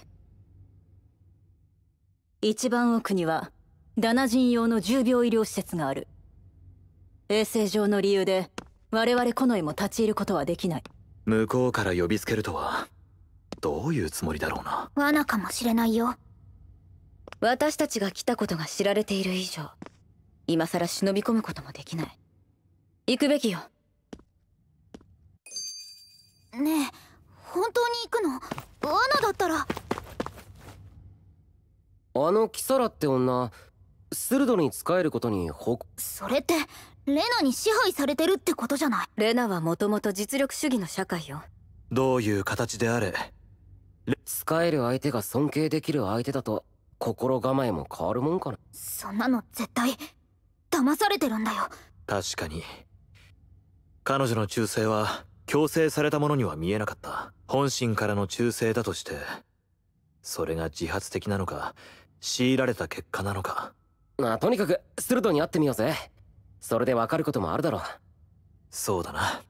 一番奥にはダナ人用の重病医療施設がある。衛生上の理由で我々近衛も立ち入ることはできない。 向こうから呼びつけるとはどういうつもりだろうな。 罠かもしれないよ。 私たちが来たことが知られている以上、今さら忍び込むこともできない。行くべきよ。 ねえ、本当に行くの？罠だったら。 あのキサラって女、スルドに仕えることにほそれってレナに支配されてるってことじゃない？ レナはもともと実力主義の社会よ。 どういう形であれ使える相手が尊敬できる相手だと心構えも変わるもんかな。 そんなの絶対騙されてるんだよ。 確かに彼女の忠誠は強制されたものには見えなかった。本心からの忠誠だとして、それが自発的なのか強いられた結果なのか。 まあとにかくスルドに会ってみようぜ。それで分かることもあるだろう。 そうだな。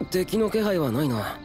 敵の気配はないな。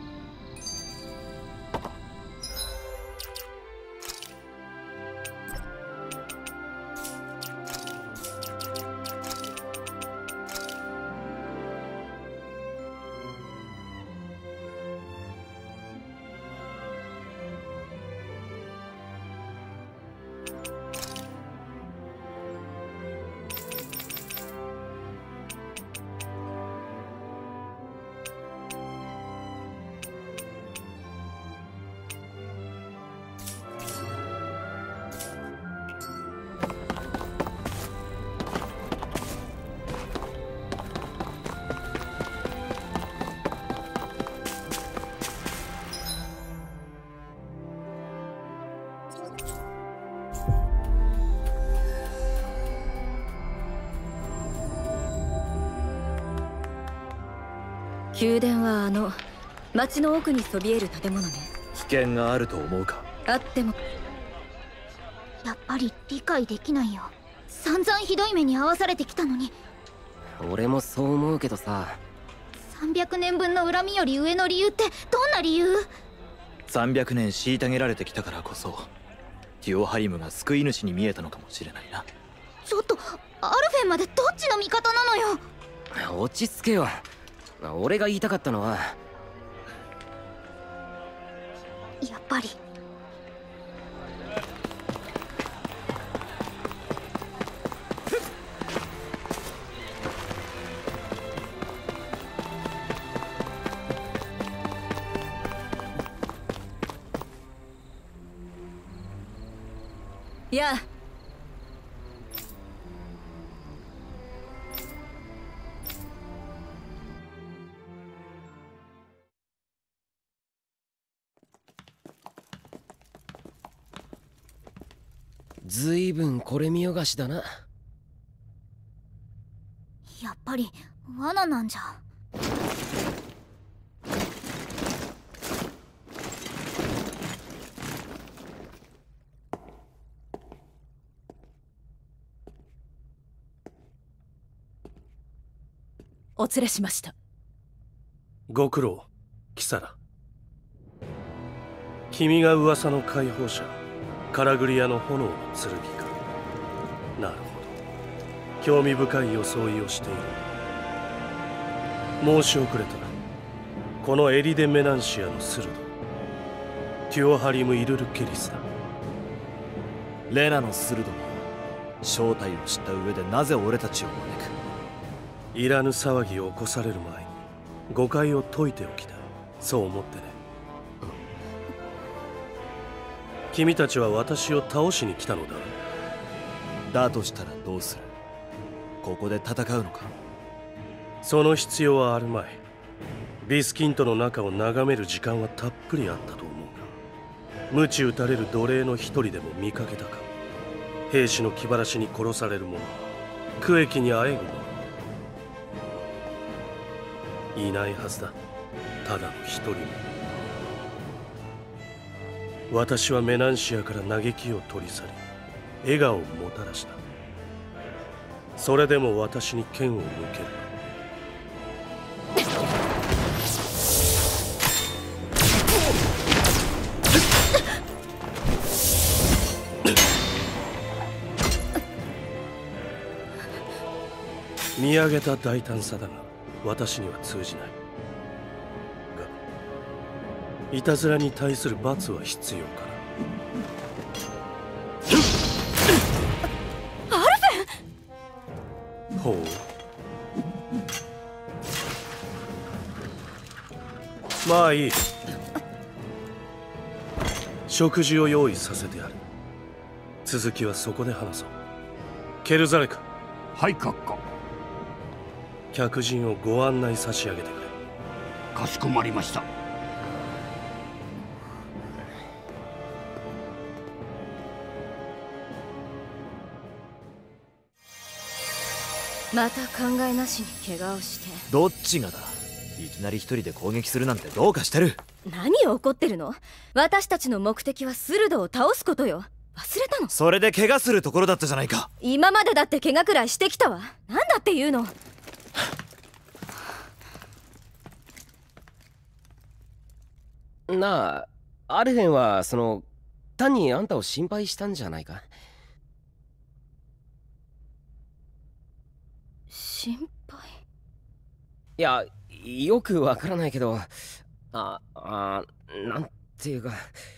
宮殿はあの町の奥にそびえる建物ね。 危険があると思うか？ あってもやっぱり理解できないよ。散々ひどい目に遭わされてきたのに。 俺もそう思うけどさ。 さんびゃくねんぶんの恨みより上の理由ってどんな理由？ さんびゃくねん虐げられてきたからこそティオハリムが救い主に見えたのかもしれないな。 ちょっとアルフェンまでどっちの味方なのよ。 落ち着けよ。俺が言いたかったのは、 やっぱりやあ、 ずいぶんこれ見よがしだな。 やっぱり罠なんじゃ。 お連れしました。 ご苦労、キサラ。君が噂の解放者、カラグリアの炎の剣か。なるほど、興味深い装いをしている。申し遅れた。このエリデ・メナンシアのスルド、テュオハリム・イルル・ケリスだ。 レナのスルドも正体を知った上でなぜ俺たちを招く？ いらぬ騒ぎを起こされる前に誤解を解いておきたい。そう思ってね。君たちは私を倒しに来たのだ。 だとしたらどうする？ここで戦うのか？ その必要はあるまい。ビスキントの中を眺める時間はたっぷりあったと思うが、鞭打たれる奴隷の一人でも見かけたか？兵士の気晴らしに殺される者、苦役にあえぐ者、いないはずだ。ただの一人も。私はメナンシアから嘆きを取り去り、笑顔をもたらした。それでも私に剣を向ける。見上げた大胆さだが私には通じない。がいたずらに対する罰は必要かな。 アルフェン！ ほう。まあいい。食事を用意させてやる。続きはそこで話そう。ケルザレク。 はい、閣下。 客人をご案内差し上げてくれ。 かしこまりました。 また考えなしに怪我をして。 どっちがだ？いきなり一人で攻撃するなんてどうかしてる。 何を怒ってるの？私たちの目的はスルドを倒すことよ。忘れたの？ それで怪我するところだったじゃないか。 今までだって怪我くらいしてきたわ。なんだっていうの？ なあ、アルフェンはその単にあんたを心配したんじゃないか？ 心配？ いや、よくわからないけど、ああ、なんていうか。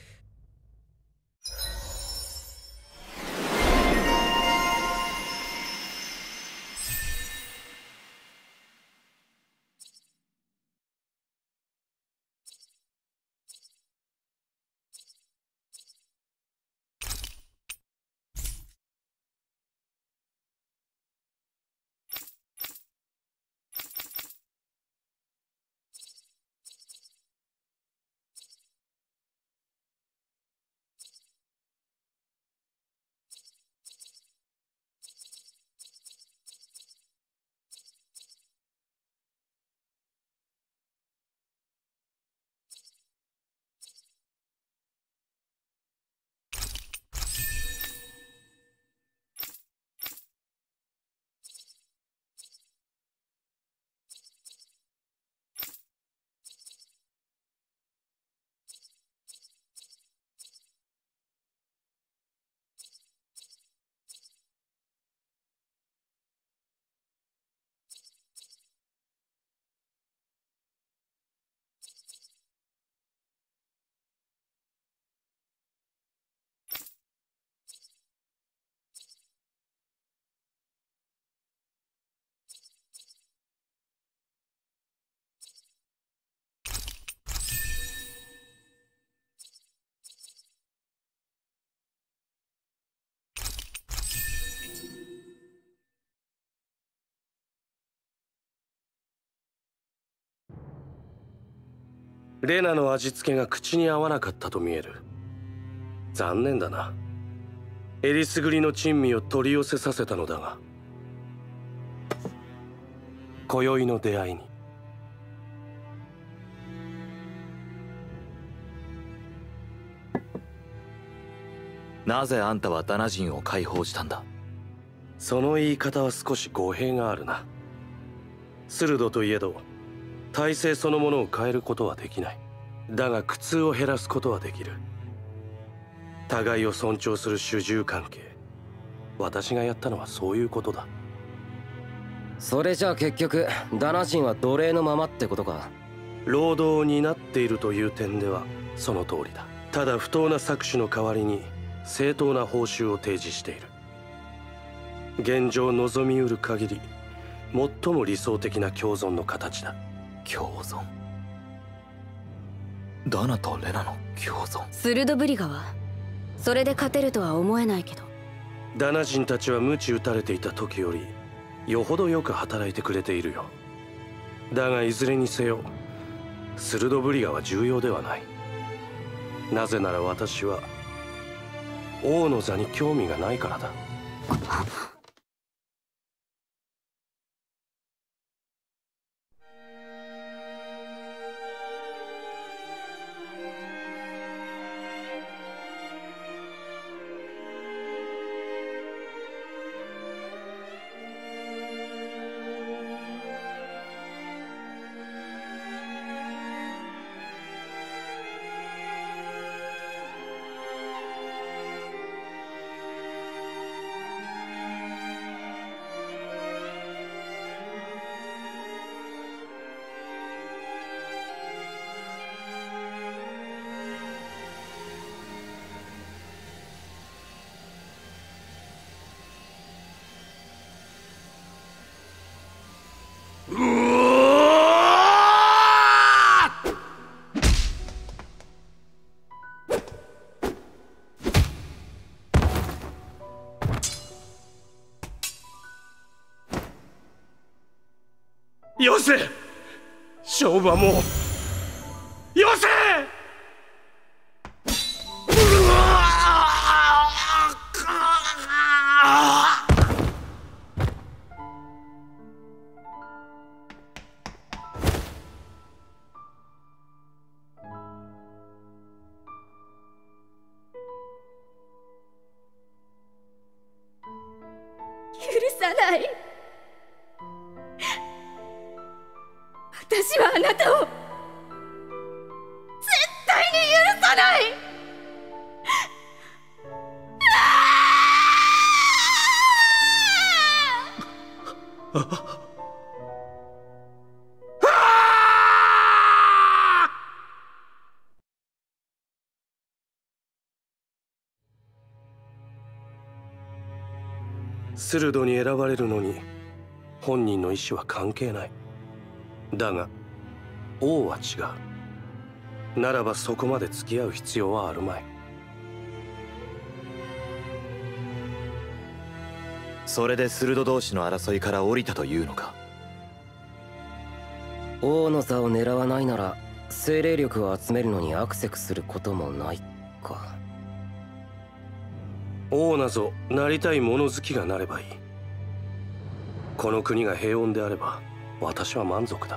レナの味付けが口に合わなかったと見える。残念だな。えりすぐりの珍味を取り寄せさせたのだが、今宵の出会いに。 なぜあんたはダナ人を解放したんだ？ その言い方は少し語弊があるな。鋭といえど体制そのものを変えることはできない。だが苦痛を減らすことはできる。互いを尊重する主従関係。私がやったのはそういうことだ。 それじゃあ結局ダナ人は奴隷のままってことか？ 労働を担っているという点ではその通りだ。ただ不当な搾取の代わりに正当な報酬を提示している。現状望みうる限り最も理想的な共存の形だ。 共存？ダナとレナの共存？ スルドブリガはそれで勝てるとは思えないけど。 ダナ人たちは鞭打たれていた時よりよほどよく働いてくれているよ。だがいずれにせよスルドブリガは重要ではない。なぜなら私は王の座に興味がないからだ。よせ！勝負はもうよせ！ 許さない。私はあなたを絶対スルドに選ばれるのに本人の意思は関係ない。だが王は違う。ならばそこまで付き合う必要はあるまい。 それでスルド同士の争いから降りたというのか。 王の座を狙わないなら精霊力を集めるのにアクセスすることもないか。 王なぞなりたい物好きがなればいい。この国が平穏であれば私は満足だ。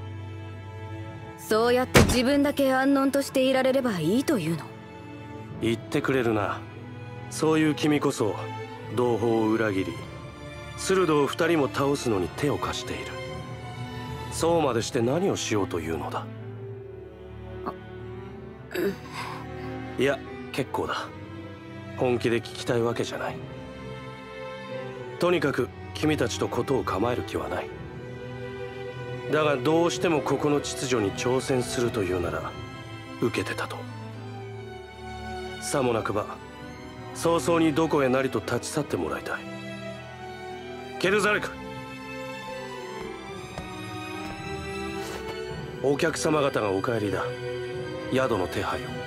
そうやって自分だけ安穏としていられればいいというの？ 言ってくれるな。そういう君こそ同胞を裏切りスルドを二人も倒すのに手を貸している。そうまでして何をしようというのだ。いや結構だ。本気で聞きたいわけじゃない。とにかく君たちと事を構える気はない。だがどうしてもここの秩序に挑戦するというなら受けてたと。さもなくば早々にどこへなりと立ち去ってもらいたい。ケルザレク、お客様方がお帰りだ。宿の手配を。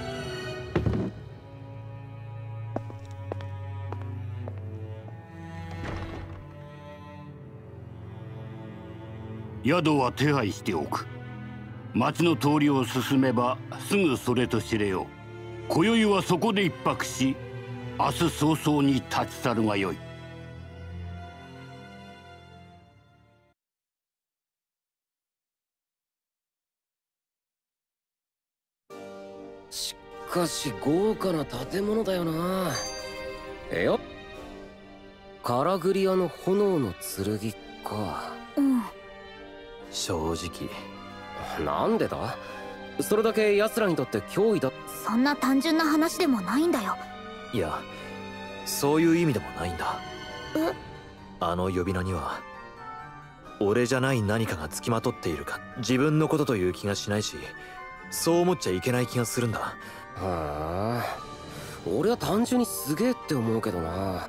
宿は手配しておく。町の通りを進めばすぐそれと知れよ。今宵はそこで一泊し、明日早々に立ち去るがよい。 しかし豪華な建物だよな。えよ、カラグリアの炎の剣か。 うん。 正直なんでだ。それだけ奴らにとって脅威だ。 そんな単純な話でもないんだよ。 いやそういう意味でもないんだ。 え？ あの呼び名には俺じゃない何かがつきまとっているか自分のことという気がしないし、そう思っちゃいけない気がするんだ。 はあ、俺は単純にすげえって思うけどな。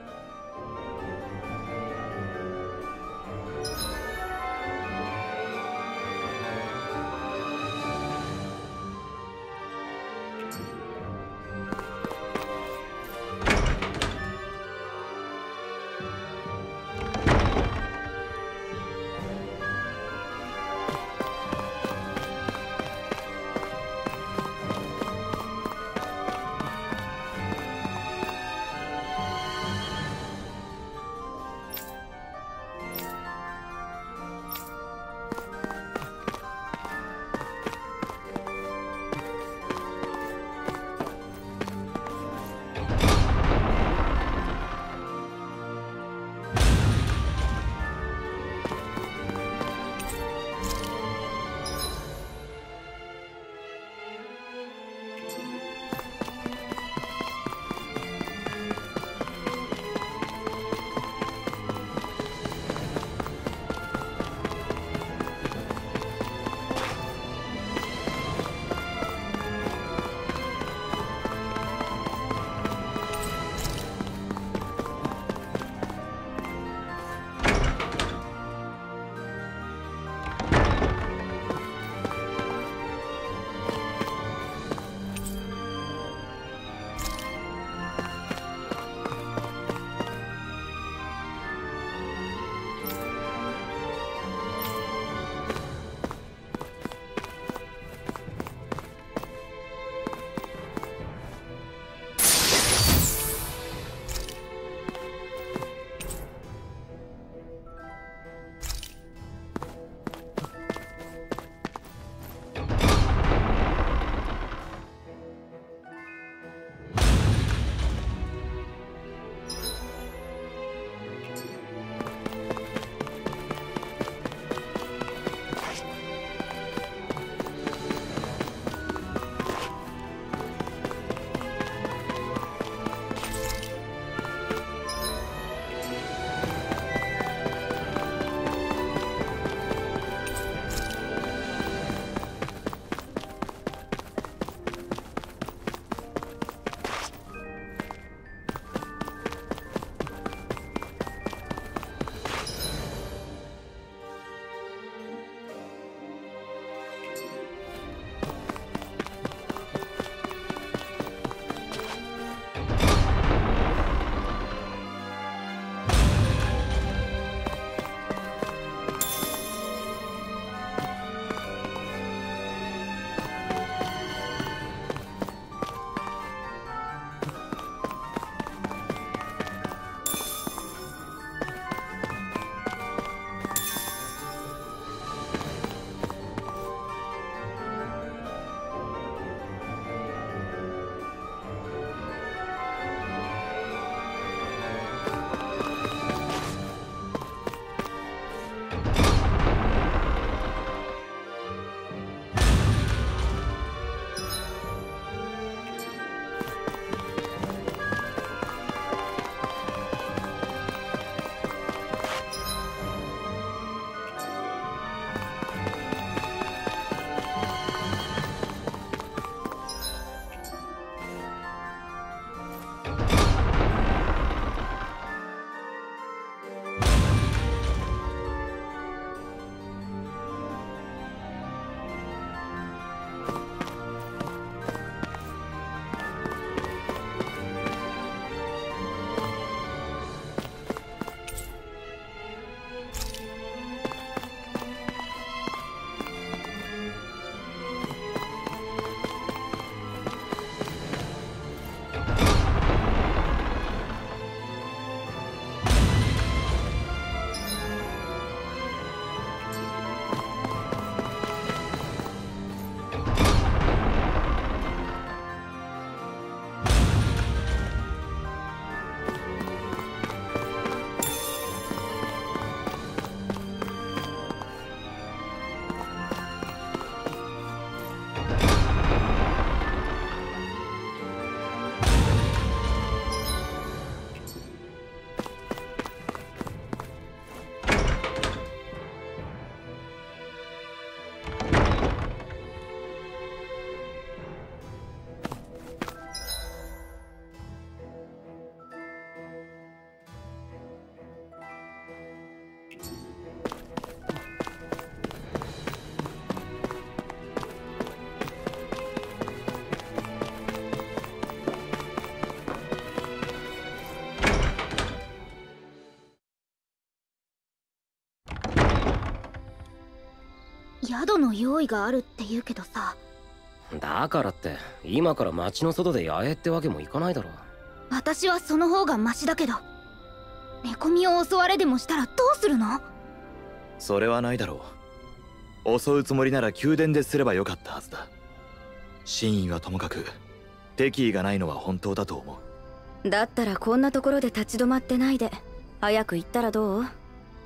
宿の用意があるって言うけどさ。 だからって今から町の外で野営ってわけもいかないだろ。 私はその方がマシだけど、寝込みを襲われでもしたらどうするの？ それはないだろう。襲うつもりなら宮殿ですればよかったはずだ。真意はともかく敵意がないのは本当だと思う。だったらこんなところで立ち止まってないで早く行ったらどう？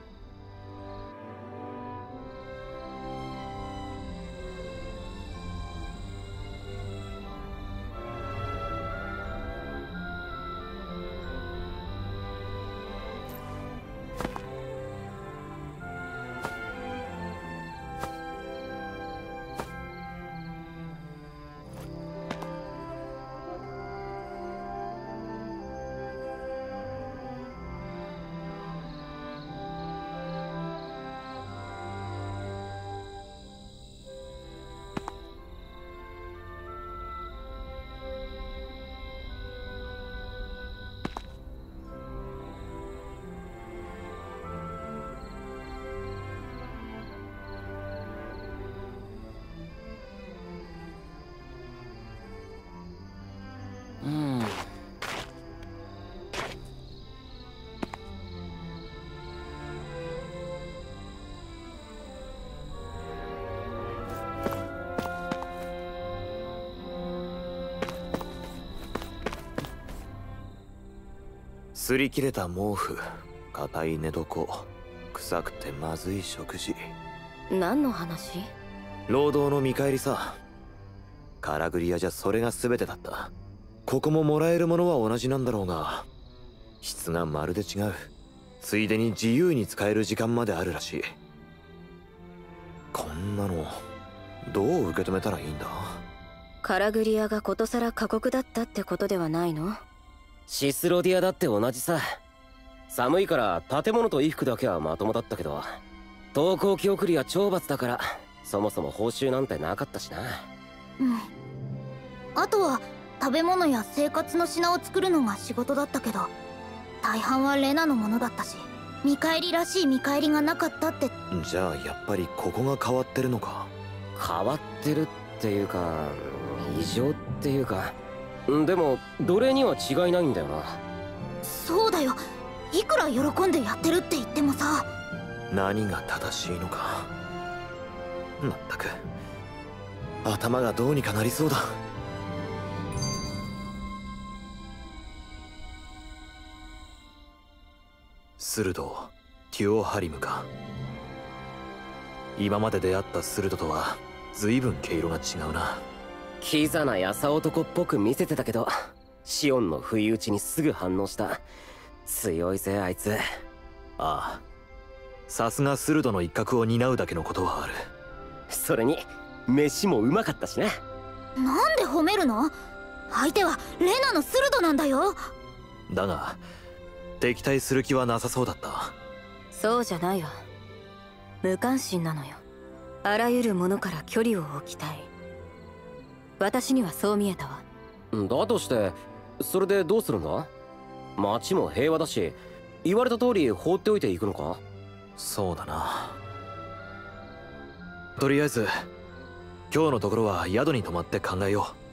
うん。 擦り切れた毛布、硬い寝床、臭くてまずい食事。 何の話？ 労働の見返りさ。カラグリアじゃそれが全てだった。ここももらえるものは同じなんだろうが、質がまるで違う。ついでに自由に使える時間まであるらしい。こんなのどう受け止めたらいいんだ？ カラグリアがことさら過酷だったってことではないの？ シスロディアだって同じさ。寒いから建物と衣服だけはまともだったけど、登校記送りは懲罰だからそもそも報酬なんてなかったしな。 うん。あとは食べ物や生活の品を作るのが仕事だったけど、大半はレナのものだったし、見返りらしい見返りがなかったって。 じゃあやっぱりここが変わってるのか？ 変わってるっていうか異常っていうか、でも奴隷には違いないんだよな。 そうだよ。いくら喜んでやってるって言ってもさ。 何が正しいのか。まったく頭がどうにかなりそうだ。スルド、テュオハリムか。今まで出会ったスルドとは随分毛色が違うな。 キザな優男っぽく見せてたけど、シオンの不意打ちにすぐ反応した。強いぜあいつ。ああ、さすがスルドの一角を担うだけのことはある。 それに飯もうまかったしな。 なんで褒めるの？相手はレナのスルドなんだよ。 だが敵対する気はなさそうだった。 そうじゃないわ。無関心なのよ。あらゆるものから距離を置きたい。私にはそう見えたわ。 だとしてそれでどうするんだ？町も平和だし、言われた通り放っておいていくのか？ そうだな。とりあえず今日のところは宿に泊まって考えよう。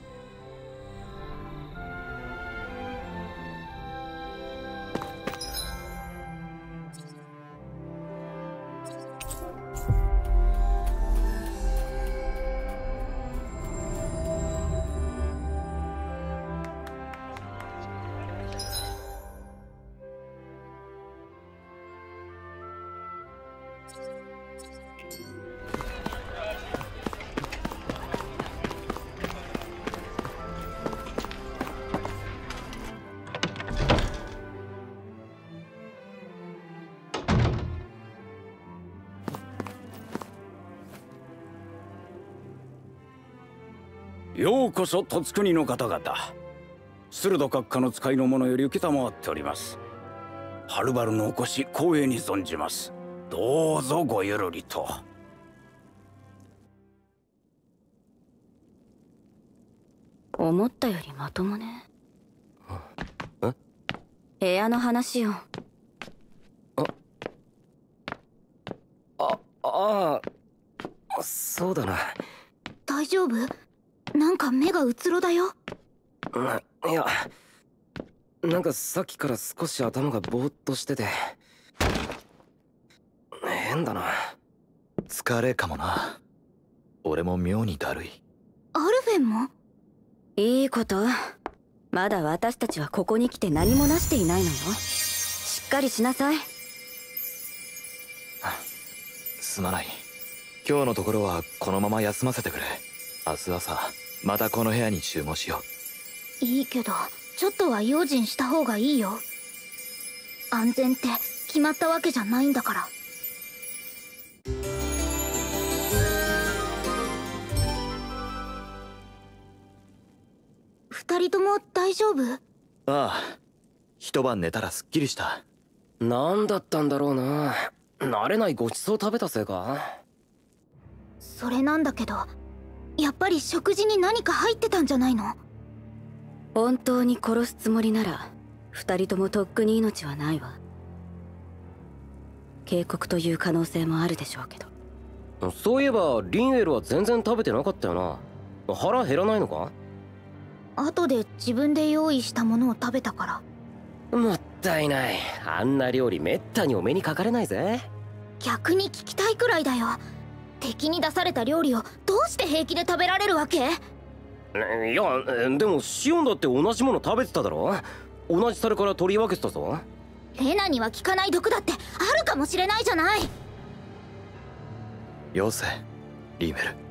ようこそ戸津国の方々。駿閣下の使いの者より承っております。はるばるのお越し光栄に存じます。どうぞごゆるりと。 思ったよりまともね。 え？ 部屋の話よ。 あああ、 そうだな。 大丈夫？なんか目がうつろだよ。 いや、なんかさっきから少し頭がぼーっとしてて変だな。 疲れかもな。俺も妙にだるい。 アルフェンも？ いいこと。まだ私たちはここに来て何もなしていないのよ。しっかりしなさい。 すまない。今日のところはこのまま休ませてくれ。明日朝またこの部屋に集合しよう。いいけどちょっとは用心した方がいいよ。安全って決まったわけじゃないんだから。二人とも大丈夫？ ああ、一晩寝たらすっきりした。 何だったんだろうな。慣れないごちそう食べたせいか？ それなんだけど、やっぱり食事に何か入ってたんじゃないの？ 本当に殺すつもりなら二人ともとっくに命はないわ。警告という可能性もあるでしょうけど。 そういえばリンウェルは全然食べてなかったよな。腹減らないのか？ 後で自分で用意したものを食べたから。 もったいない。あんな料理めったにお目にかかれないぜ。 逆に聞きたいくらいだよ。敵に出された料理をどうして平気で食べられるわけ？いや、 でもシオンだって同じもの食べてただろ。同じ皿から取り分けてたぞ。 レナには効かない毒だってあるかもしれないじゃない。 よせ、リーメル。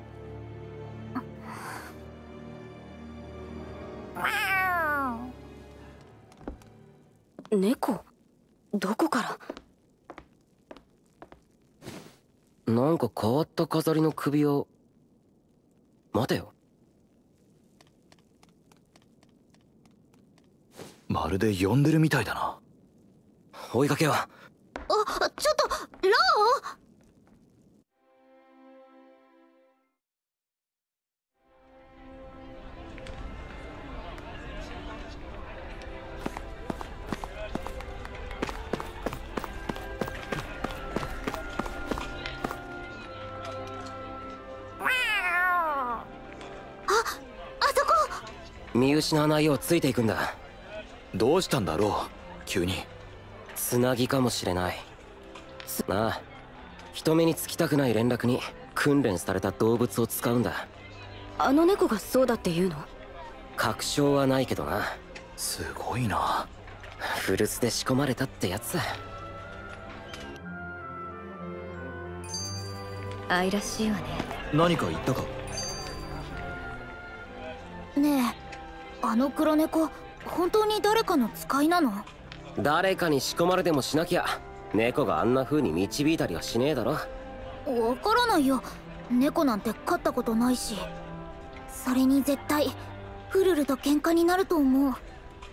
猫？どこから？ なんか変わった飾りの首輪。待てよ。 まるで呼んでるみたいだな。 追いかけよう。 あ、ちょっとラオ。 見失わないようついていくんだ。 どうしたんだろう急に。 つなぎかもしれないなあ。人目につきたくない連絡に訓練された動物を使うんだ。 あの猫がそうだって言うの？ 確証はないけどな。 すごいな。 古巣で仕込まれたってやつ。 愛らしいわね。 何か言ったか？ ねえ、あの黒猫本当に誰かの使いなの？ 誰かに仕込まれてもしなきゃ猫があんな風に導いたりはしねえだろ。 わからないよ。猫なんて飼ったことないし。それに絶対フルルと喧嘩になると思う。フ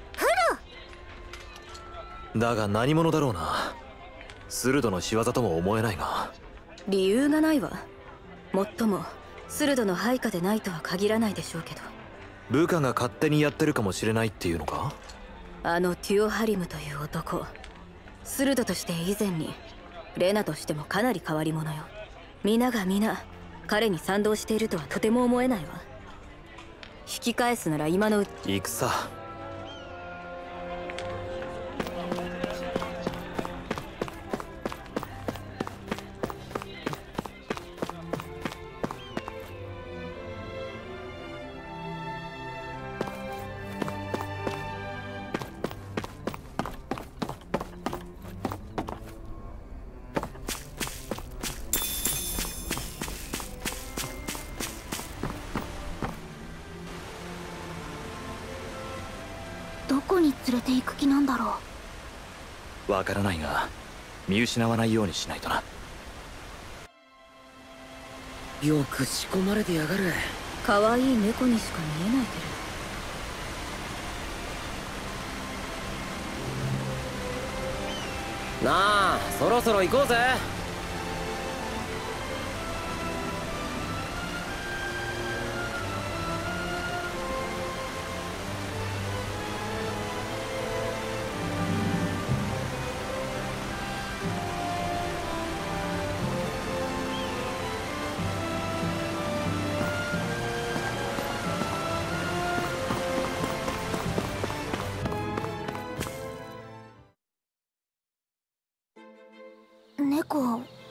ルだが何者だろうな。スルドの仕業とも思えないが。 理由がないわ。もっともスルドの配下でないとは限らないでしょうけど。 部下が勝手にやってるかもしれないっていうのか？ あのテュオハリムという男、スルドとして以前にレナとしてもかなり変わり者よ。皆が皆彼に賛同しているとはとても思えないわ。引き返すなら今のうち。 行くさ。 どこに連れて行く気なんだろう。わからないが見失わないようにしないとな。 よく仕込まれてやがる。 可愛い猫にしか見えないけど。なあ、そろそろ行こうぜ。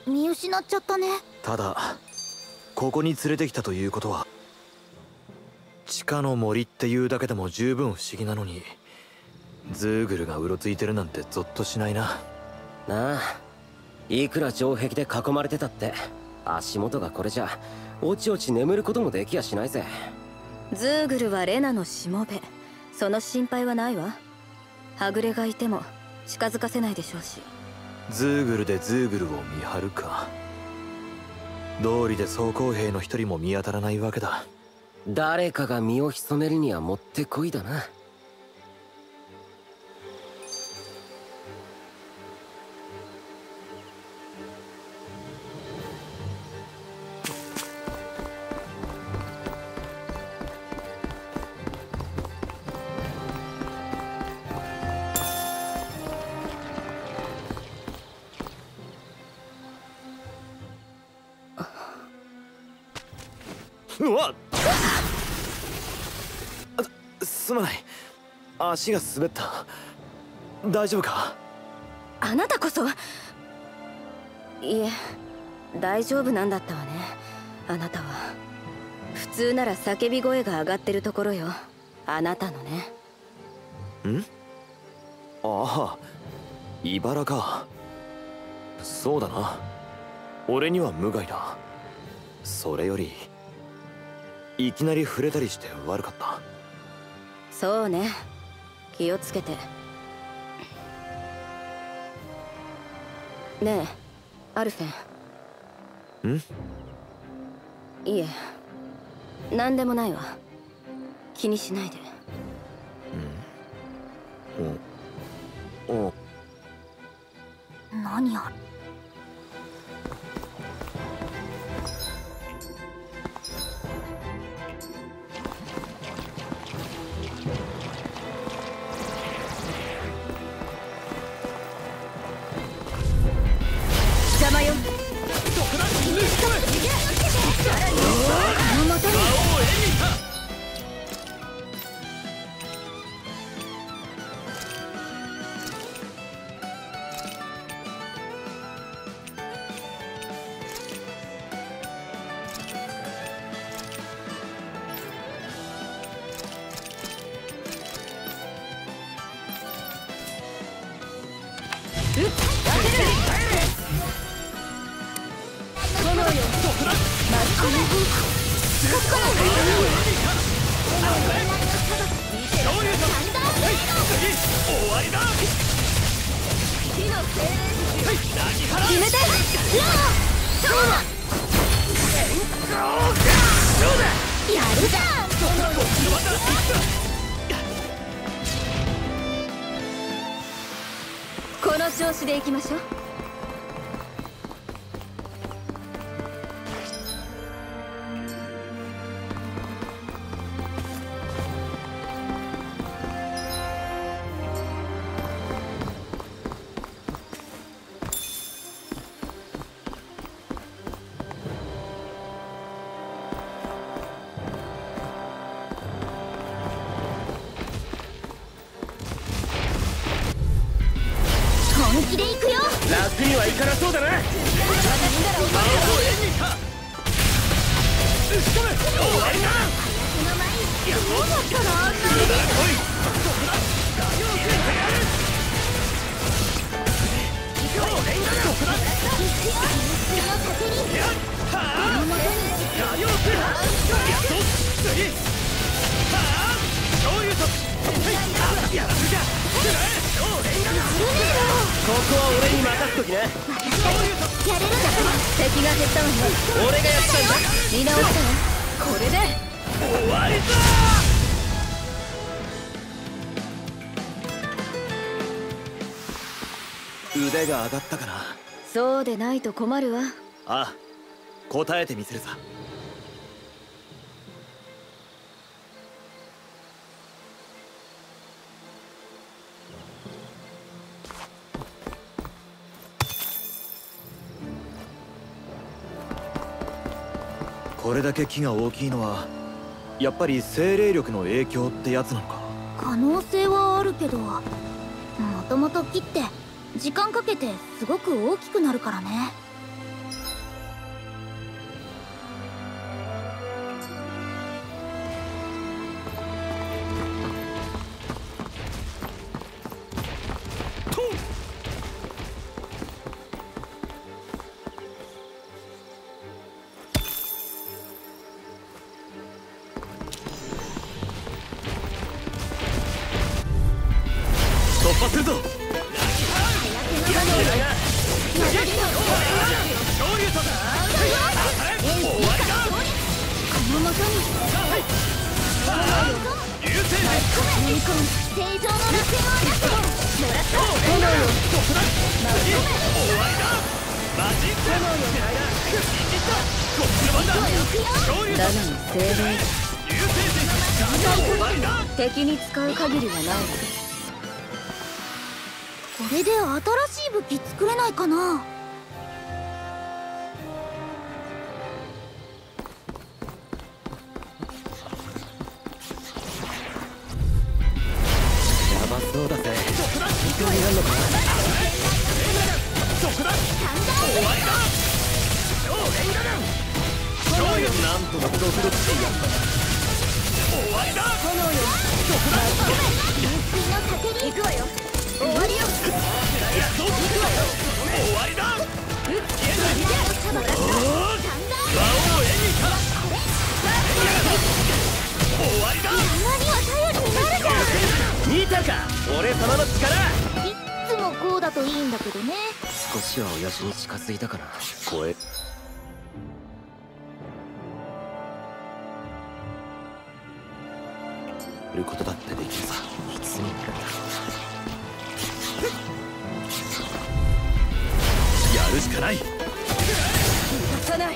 見失っちゃったね。 ただここに連れてきたということは地下の森っていうだけでも十分不思議なのに、ズーグルがうろついてるなんてゾッとしないな。 なあ、いくら城壁で囲まれてたって足元がこれじゃおちおち眠ることもできやしないぜ。 ズーグルはレナのしもべ、その心配はないわ。はぐれがいても近づかせないでしょうし。 ズーグルでズーグルを見張るか。道理で装甲兵の一人も見当たらないわけだ。 誰かが身を潜めるにはもってこいだな。 うわっ、すまない、足が滑った。大丈夫か？ あなたこそ。いえ、大丈夫なんだったわね。あなたは普通なら叫び声が上がってるところよ、あなたのね。 ん？ああ、茨か。そうだな、俺には無害だ。それよりいきなり触れたりして悪かった。 そうね、気をつけて。ねえアルフェン。 ん？ いえ、何でもないわ。気にしないで。 うん。おお。 何あれ。 邪魔よ。この調子でいきましょう。 本気で行くよ。 楽にはいかなそうだな。魔王エニカ打ち込め。終わりだ。いや、もうちょっとな。おい、ガヨウク行こう。レンガだ。いや、はあ。ガヨウク。やっと次。はあ。醤油と。はい。やらせじゃ。ここは俺に任すときね。やれるんだから敵が減ったわね。 俺がやったんだ。 見直したわ。これで終わりだ。 腕が上がったかな。 そうでないと困るわ。 ああ、答えてみせるさ。これだけ木が大きいのはやっぱり精霊力の影響ってやつなのか。 可能性はあるけど、もともと木って時間かけてすごく大きくなるからね。 破するぞ。 敵に使う限りはない。 これで新しい武器作れないかな。 やばそうだぜ。本当になるのかな。そこだ。終わりだ。超レンガガン。超よ。なんともドキドキしやった。終わりだ。炎よ。そこだ。流水の酒に行くわよ。終わりよ。いや、そう行くわよ。終わりだ。うっ。いけ。魔王エニカ。終わりだ。 何は頼りになるじゃん。 見たか、俺様の力。 いっつもこうだといいんだけどね。 少しは親父に近づいたかな。声いることだってできるさ。いつになるんだ。 やるしかない。 出さない。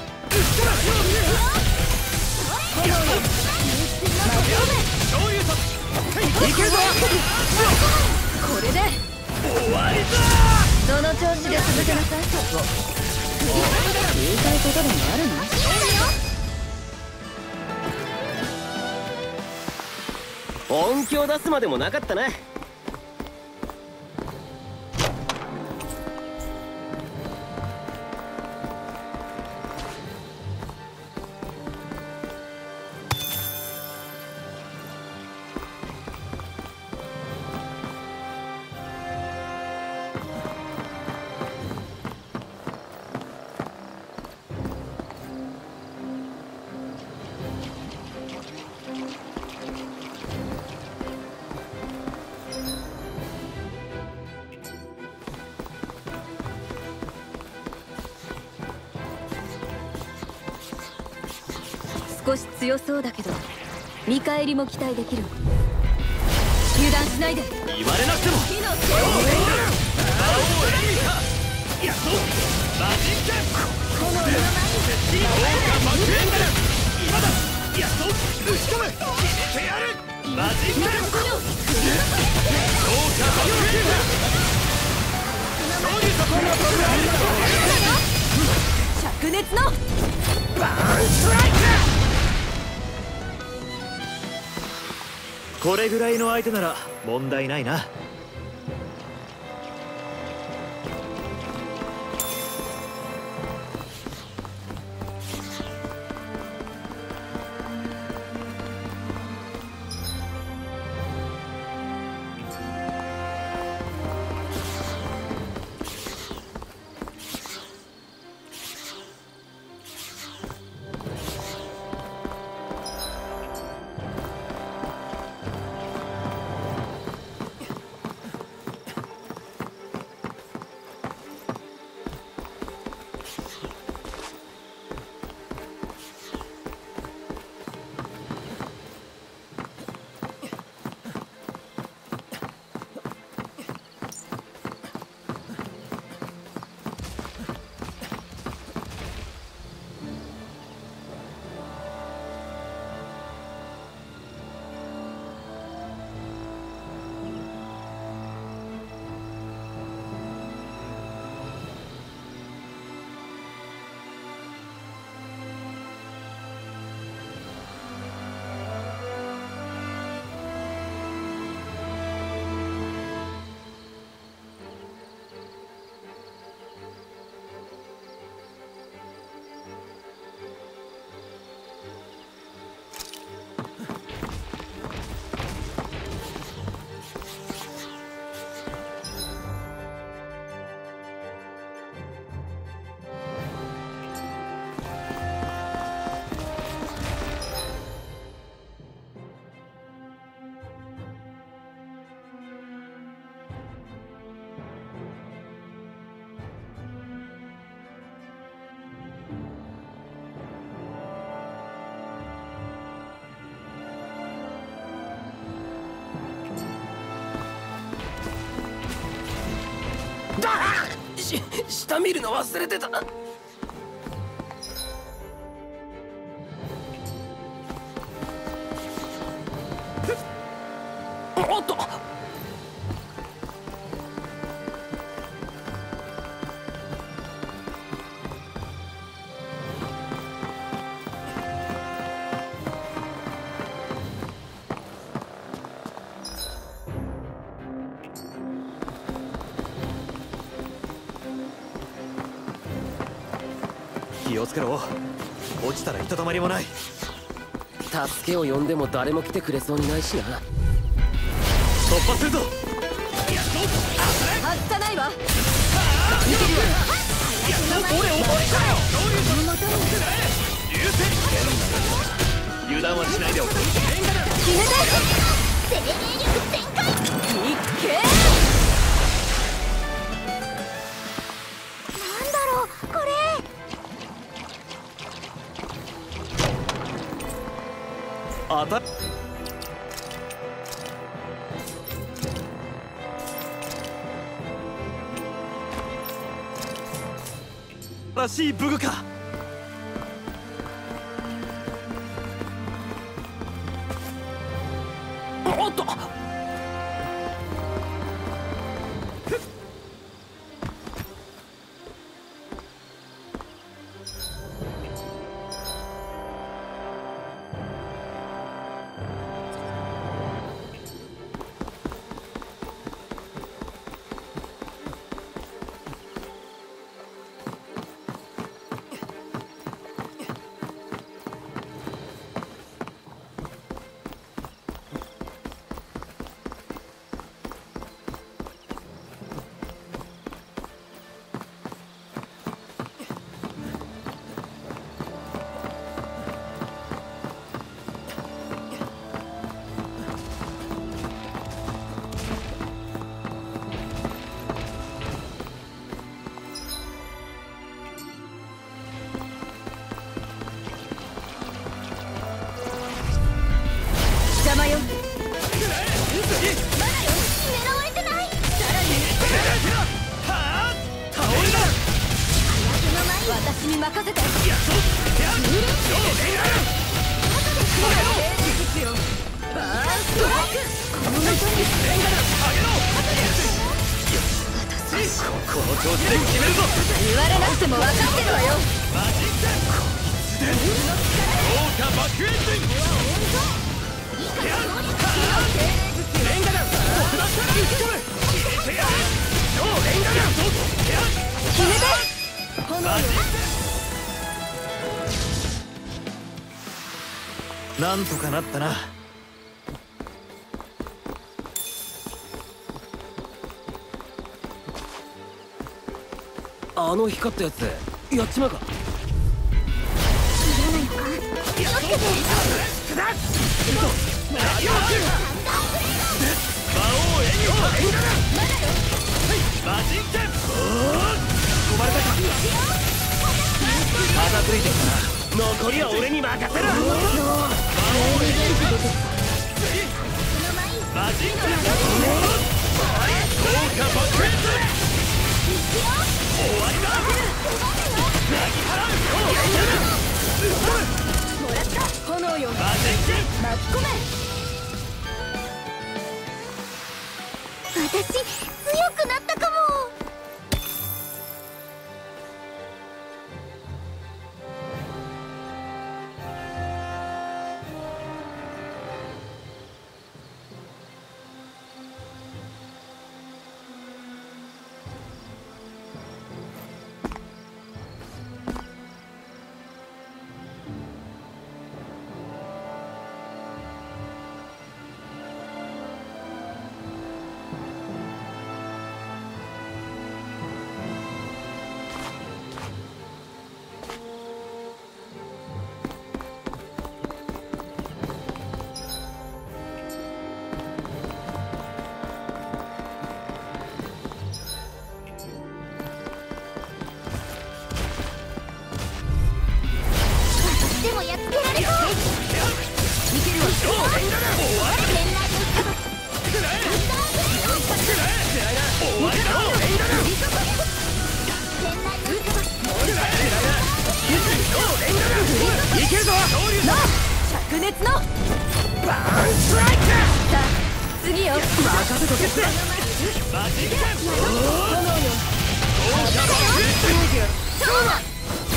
いけるぞ。 これで終わりだ。 その調子で続けなさい。言いたいことでもあるの？ 音響出すまでもなかったな。 少し強そうだけど見返りも期待できる。油断しないで。 言われなくても。 火の手をやっとマジンケン。 この絶対に豪華爆炎だ。今だ。やっと打ち込む。決めてやる。マジンケン。豪華爆炎だ。勝利とこの灼熱のバーンストライク。 これぐらいの相手なら問題ないな。 し下見るの忘れてた。おっと、 気をつけろ。落ちたらひとたまりもない。 助けを呼んでも誰も来てくれそうにないしな。 突破するぞ。 外さないわ。 油断はしないでおく。 決めて精霊力全開。 いっけなんだろうこれ。 あたらしい武具か。 おっと、 邪魔よ。 狙われてない。 私に任せて。 この調子で決めるぞ。 言われなくても分かってるわよ。 豪華爆炎陣。 なんとかなったな。 あの光ったやつやっちまうか。 嫌な予感。気をつけて。 魔王エニオマジンケン。 込まれたか。片付いてきたな。 残りは俺に任せろ。魔王エニオマジンケン。豪華爆炎。終わりだ。 もらった。炎よ。 マジンケン。 巻き込め。 私強くなったかも。でもやっつけられそう。いけるわ。終わりだ。 灼熱のバーンストライク。 さあ次よ。 任せとけってマジンガン。 炎よ豪華爆撃。 そうだ。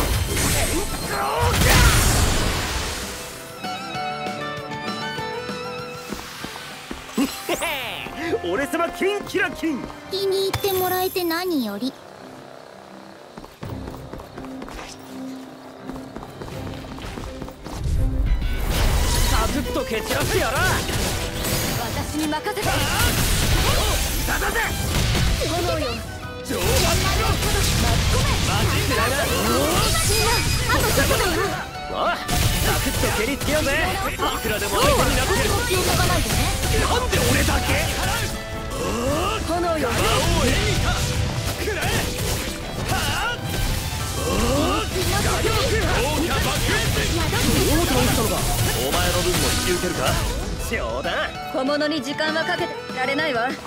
俺様キンキラキン。 気に入ってもらえて何より。 サクッと蹴散らしてやら。 私に任せて。 いただぜ。 炎よ上腕だろ。マジンガンだ。 あとちょっとだよ。 おい、サクッと蹴りつけようぜ。いくらでも相手になってる。 気を抜かないでね。 なんで俺だけ。 炎よ魔王エリータくらえ。はあ火力豪華爆撃。 どう倒したのか。 お前の分も引き受けるか。 冗談。 小物に時間はかけてられないわ。うん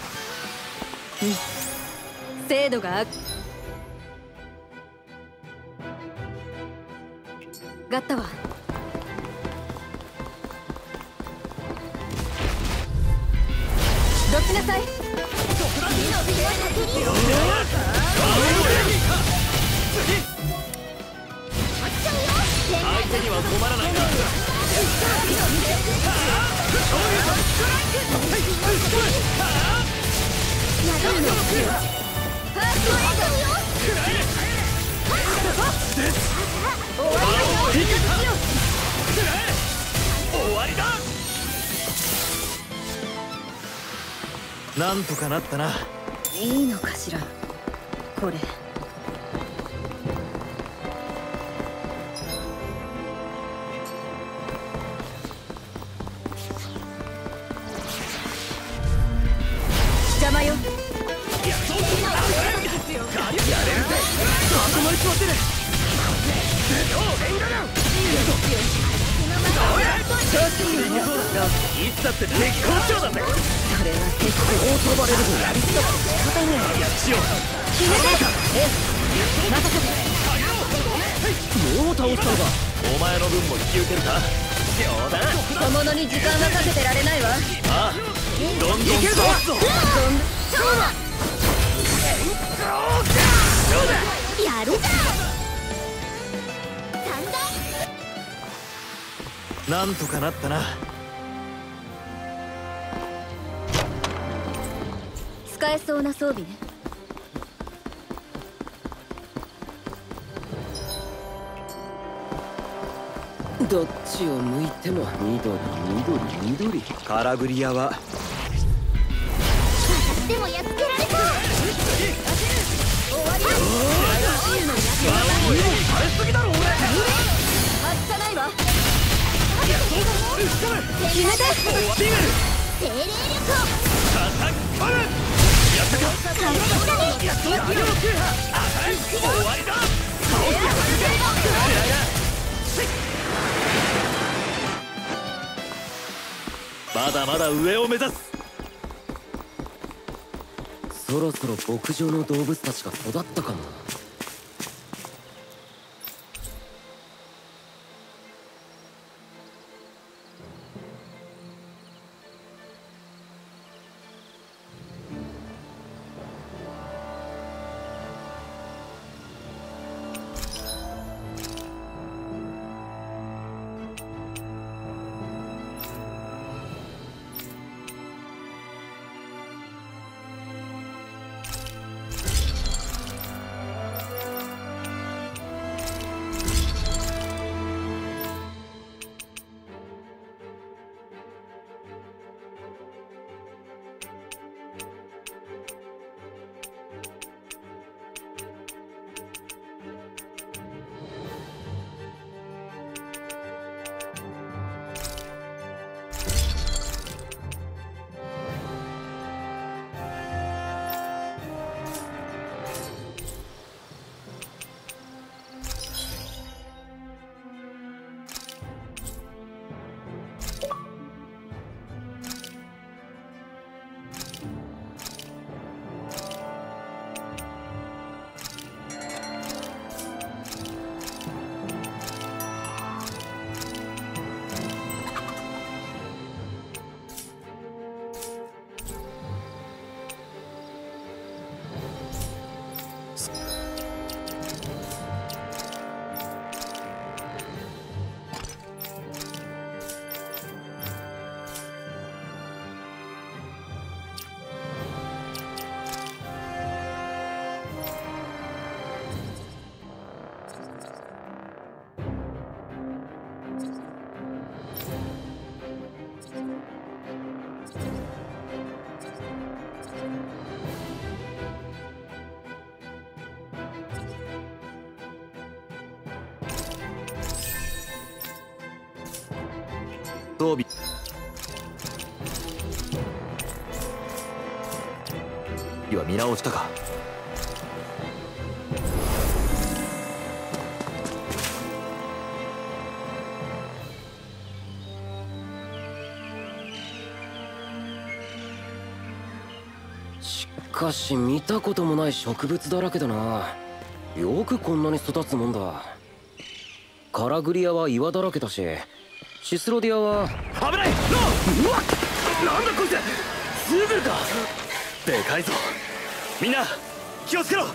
精度が上がったわ。どきなさい。 相手には困らないな。終わりだ。 なんとかなったな。 いいのかしらこれ。邪魔よ。 いつだって絶好調だぜ。 それは結構飛ばれるとやりすぎだ。 仕方ねえ。 決めて。え任せて。 もう倒したのか。 お前の分も引き受けるか。 冗談。 小物に時間はかけてられないわ。 ああどんどんいけるぞ。 どんそうだ。やるじゃん。 なんとかなったな。 使えそうな装備ね。 どっちを向いても緑緑緑。 カラグリアは私でもやっつけられそう。 終わりよ。 晴れすぎだろ俺。 外さないわ。決めて。 精霊力を。 やったか。やったよ。終わりだ。 まだまだ上を目指す。 そろそろ牧場の動物たちが育ったかもな。 装備は見直したか。 しかし見たこともない植物だらけだな。よくこんなに育つもんだ。カラグリアは岩だらけだし、シスロディアは危ない。うわっ、なんだこいつ、スーグルか。でかいぞ。みんな気をつけろ。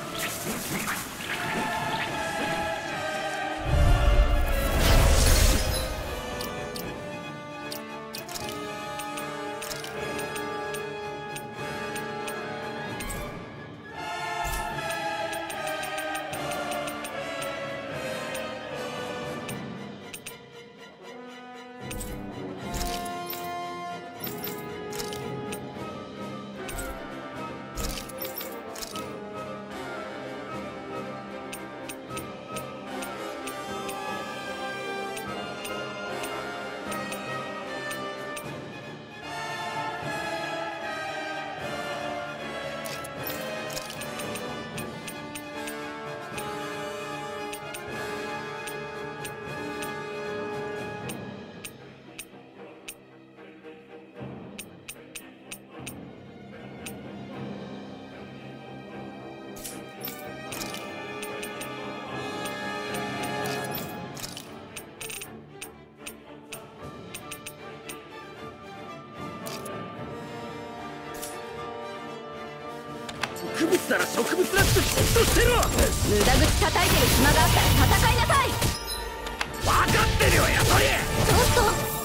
植物なら植物らしくじっとしてろ。 無駄口叩いてる暇があったら戦いなさい。 分かってるよやとり。 ちょっと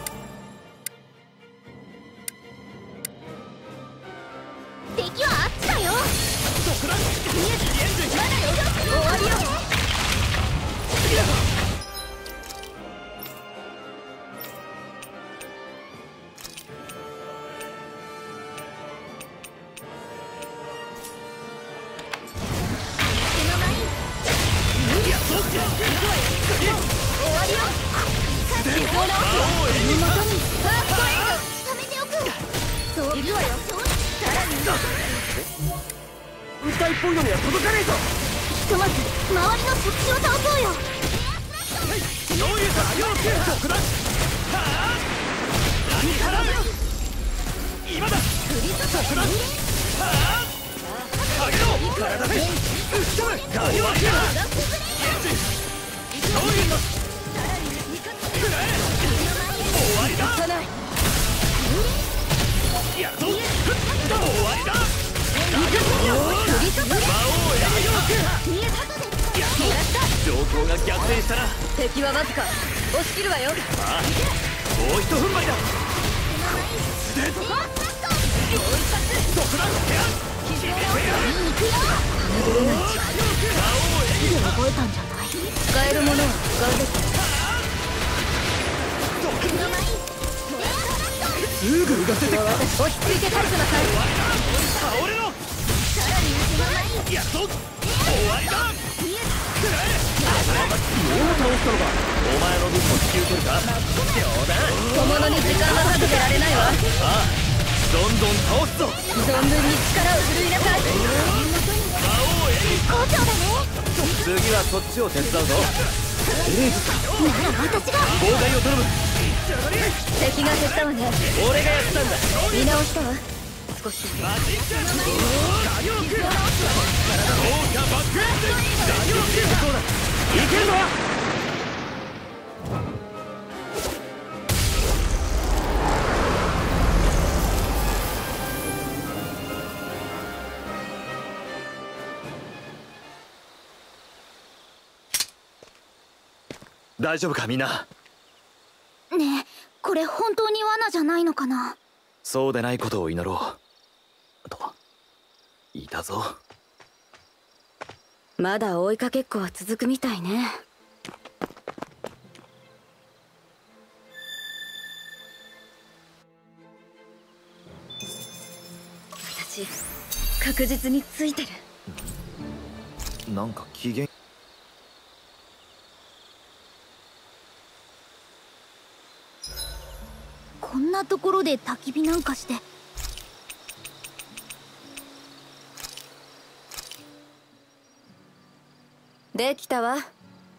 敵はあっちだよ。 そこだ。 見えた。まだよ。終わりよ。 歌いっぽいのには届かねえぞ。 ひとまず周りの敵地を倒そうよ。 どういうかよくそこだ。はあ何から今だ。そこだ。はあ上げろ体で打ち込む。ガリオキだ。どういうのくらえ。終わりだ。やるぞ。終わりだ。状況が逆転したな。 敵はわずか。押し切るわよ。 ああもう一踏ん張りだ。でそこだ。 覚えたんじゃない。 使えるものは使うべき。 すぐが出てきた。 落ち着いて返すなさい。 倒れろ。やっと終わりだ。もう倒したのか。お前の分も引き受けるか。冗談。 小物に時間はかけてられないわ。 ああどんどん倒すぞ。 存分に力を振るいなさい。 好調だね。 次はそっちを手伝うぞ。 エレーズか。なら私が妨害を頼む。 敵が減ったわね。 俺がやったんだ。 見直したわ。少しマジックガリオク。豪華バックエンド。ガリオク。そうだいけるぞ。 大丈夫かみんな。 ねえ、これ本当に罠じゃないのかな。 そうでないことを祈ろうといたぞ。 まだ追いかけっこは続くみたいね。私確実についてる。 なんか機嫌こんなところで焚き火なんかして。 できたわ。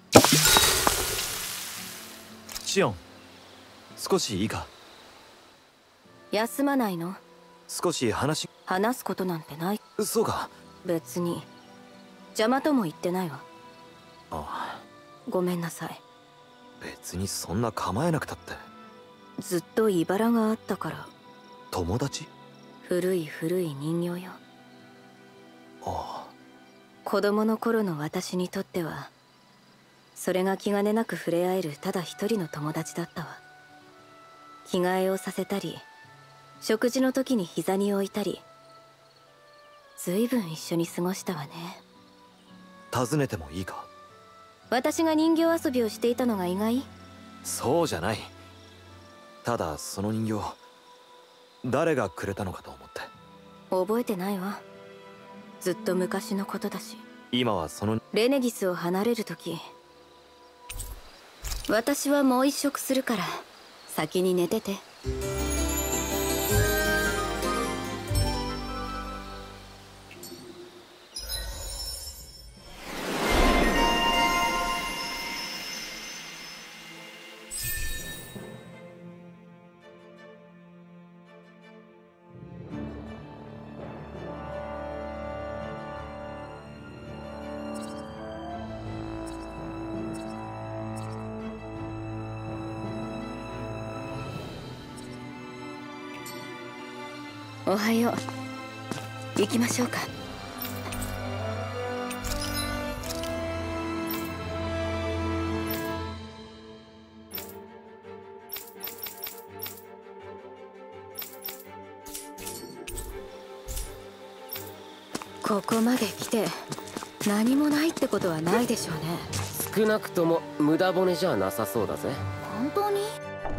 シオン、少しいいか？ 休まないの？ 少し話話すことなんてない。 そうか。 別に邪魔とも言ってないわ。 ああ、 ごめんなさい。 別にそんな構えなくたって。 ずっと茨があったから。 友達？ 古い古い人形よ。 ああ。 子供の頃の私にとってはそれが気兼ねなく触れ合えるただ一人の友達だったわ。着替えをさせたり食事の時に膝に置いたり、ずいぶん一緒に過ごしたわね。 尋ねてもいいか？ 私が人形遊びをしていたのが意外？ そうじゃない。ただその人形誰がくれたのかと思って。 覚えてないわ。ずっと昔のことだし。 今はそのレネギスを離れる時、私はもう一食するから先に寝てて。おはよう。行きましょうか。ここまで来て何もないってことはないでしょうね。 少なくとも無駄骨じゃなさそうだぜ。 本当に？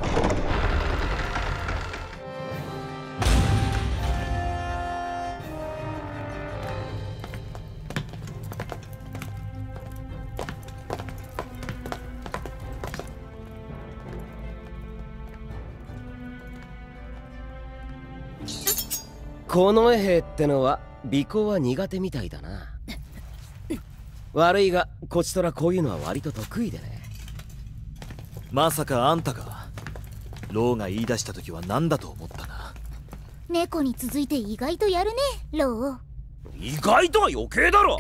この衛兵ってのは尾行は苦手みたいだな。悪いがこちとらこういうのは割と得意でね。 まさかあんたがローが言い出した時は何だと思ったな。 猫に続いて意外とやるね、ロー。 意外とは余計だろ。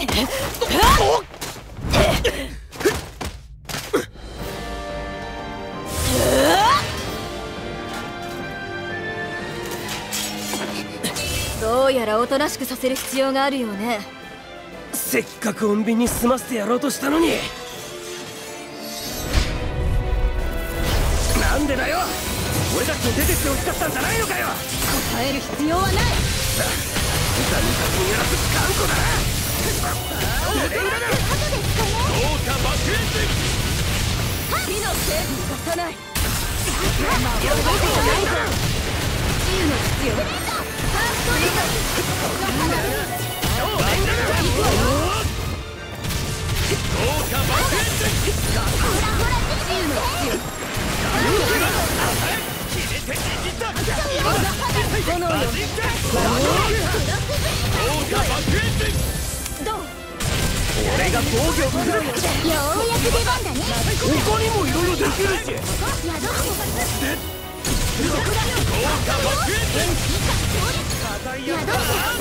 どうやらおとなしくさせる必要があるよね。 せっかく穏便に済ませてやろうとしたのに。 なんでだよ。俺たちに出てってほしかったんじゃないのかよ。 答える必要はない。 何かにやらず頑固だな。俺だな。どうかバックエンジン。 火のせいに出さない。まあ覚えてないぞ。自由の必要。ファーストリゾ。 どうかバックエンジン。 ほらほら自由の必要。 決めて握った。 炎よ。 どうかバックエンジン。 どう？ 俺が防御をする。 ようやく出番だね。 他にもいろいろできるし。 宿どうかバックエンジン。 宿やった。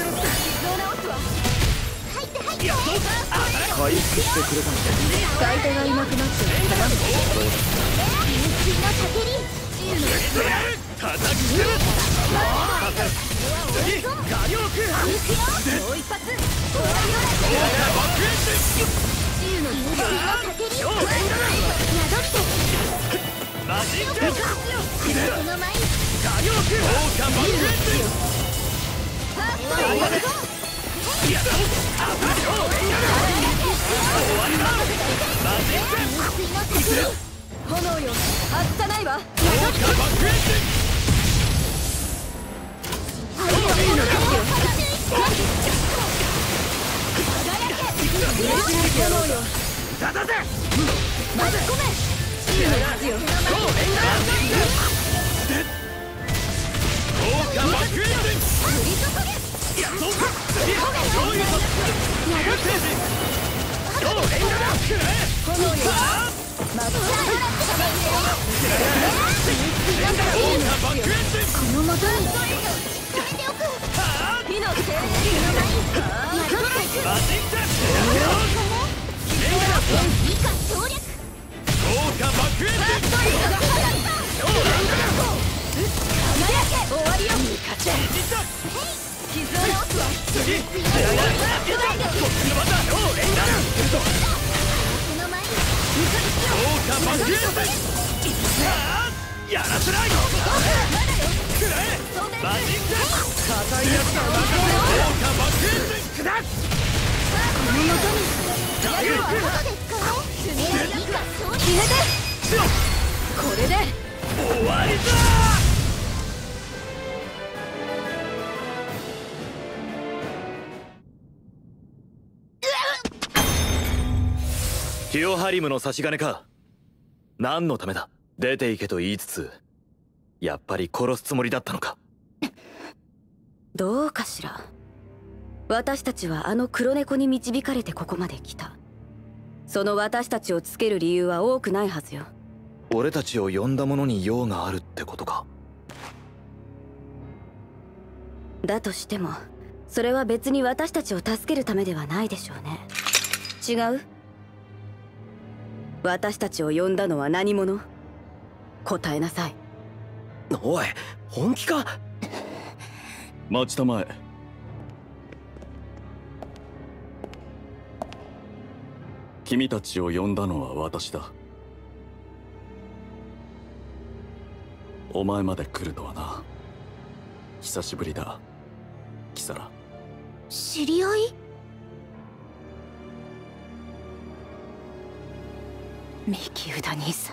入って入って。 回復してくれたのか。 使い手がいなくなってる。 流水のたけり。 叩きつける。次ガリョーク。 もう一発。 どうかバックエンジン。 自由の流水のたけり。宿ってマジック。 この前にガリョーク。どうかバックエンジン。 ファーストリゾ。 やった。あぶりょう。終わりだ。マジック。 流水のたけり。 炎よ。外さないわ。 どうかバックエンジン。 炎よ。 ただぜ。 まず込め。自由の必要。 ステージ超連打だ炎よマッチこの元に伝えておく。 火の精霊マジンチャ以下省略。 豪華爆炎超連打だ輝け終わりよ味方傷を治すわ次こっちの番だ超連打だその前に豪華爆炎やらせないくらえマジンチャ硬いやつだ豪華爆炎くだこの元に後で使おう。以下省略。 決めてこれで終わりだティオハリムの差し金か。何のためだ。出て行けと言いつつやっぱり殺すつもりだったのか。 どうかしら。私たちはあの黒猫に導かれてここまで来た。その私たちをつける理由は多くないはずよ。 俺たちを呼んだ者に用があるってことか。 だとしてもそれは別に私たちを助けるためではないでしょうね。違う？私たちを呼んだのは何者？答えなさい。 おい、本気か？ 待ちたまえ。君たちを呼んだのは私だ。お前まで来るとはな。久しぶりだ、キサラ。 知り合い？ ミキウダ兄さん。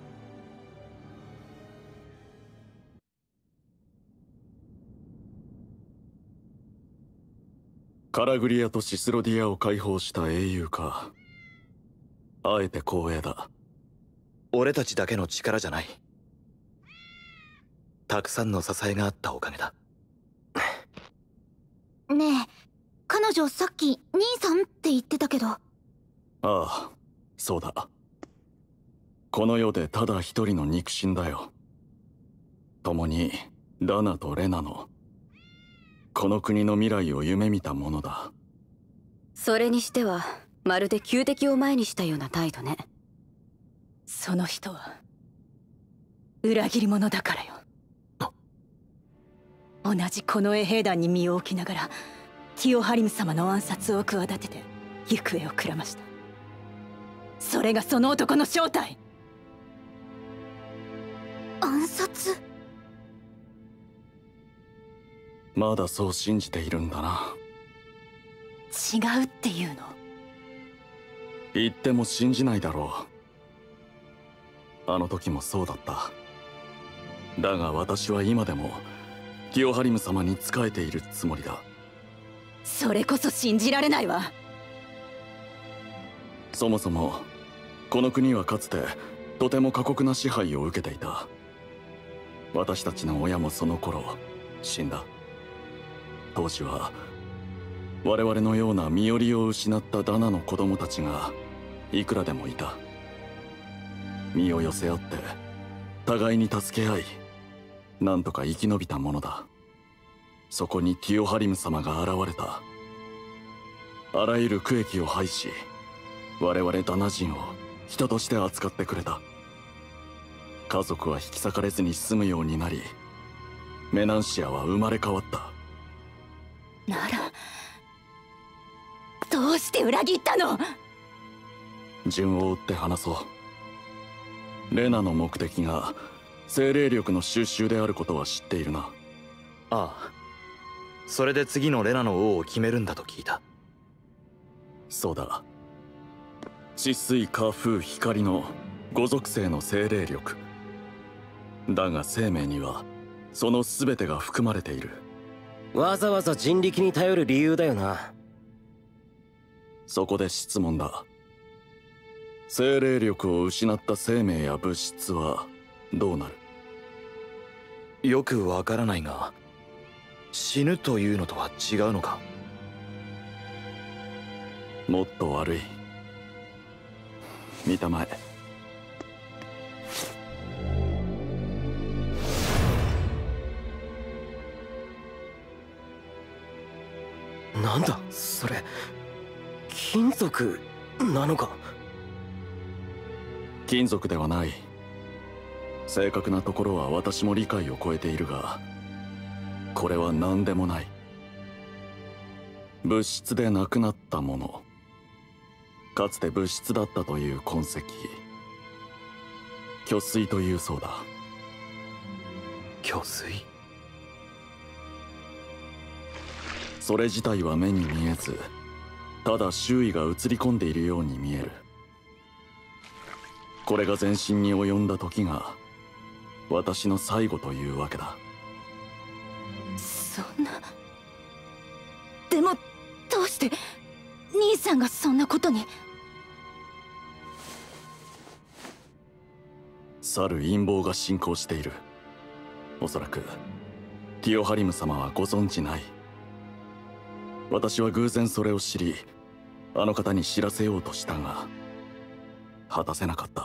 カラグリアとシスロディアを解放した英雄か。あえて光栄だ。 俺たちだけの力じゃない。たくさんの支えがあったおかげだ。 ねえ、彼女さっき兄さんって言ってたけど。 ああ、そうだ。この世でただ一人の肉親だよ。共にダナとレナのこの国の未来を夢見たものだ。 それにしてはまるで仇敵を前にしたような態度ね。 その人は裏切り者だからよ。同じ近衛兵団に身を置きながらティオハリム様の暗殺を企てて行方をくらました。それがその男の正体。 暗殺？ まだそう信じているんだな。 違うっていうの？ 言っても信じないだろう。あの時もそうだった。だが私は今でもティオハリム様に仕えているつもりだ。 それこそ信じられないわ。 そもそもこの国はかつてとても過酷な支配を受けていた。私たちの親もその頃死んだ。当時は我々のような身寄りを失ったダナの子供たちがいくらでもいた。身を寄せ合って互いに助け合い、なんとか生き延びたものだ。そこにティオハリム様が現れた。あらゆる区域を排し、我々ダナ人を人として扱ってくれた。家族は引き裂かれずに済むようになり、メナンシアは生まれ変わった。 ならどうして裏切ったの？ 順を追って話そう。レナの目的が精霊力の収集であることは知っているな。 ああ、それで次のレナの王を決めるんだと聞いた。 そうだ。治水火風光の五属性の精霊力だが、生命にはその全てが含まれている。 わざわざ人力に頼る理由だよな。 そこで質問だ。精霊力を失った生命や物質はどうなる？ よくわからないが、死ぬというのとは違うのか？ もっと悪い。見たまえ。 なんだそれ、金属なのか？ 金属ではない。正確なところは私も理解を超えているが、これは何でもない。物質でなくなったもの、かつて物質だったという痕跡、虚水というそうだ。 虚水？ それ自体は目に見えず、ただ周囲が映り込んでいるように見える。これが全身に及んだ時が私の最後というわけだ。 そんな。でもどうして兄さんがそんなことに。 去る陰謀が進行している。おそらくティオハリム様はご存じない。私は偶然それを知り、あの方に知らせようとしたが果たせなかった。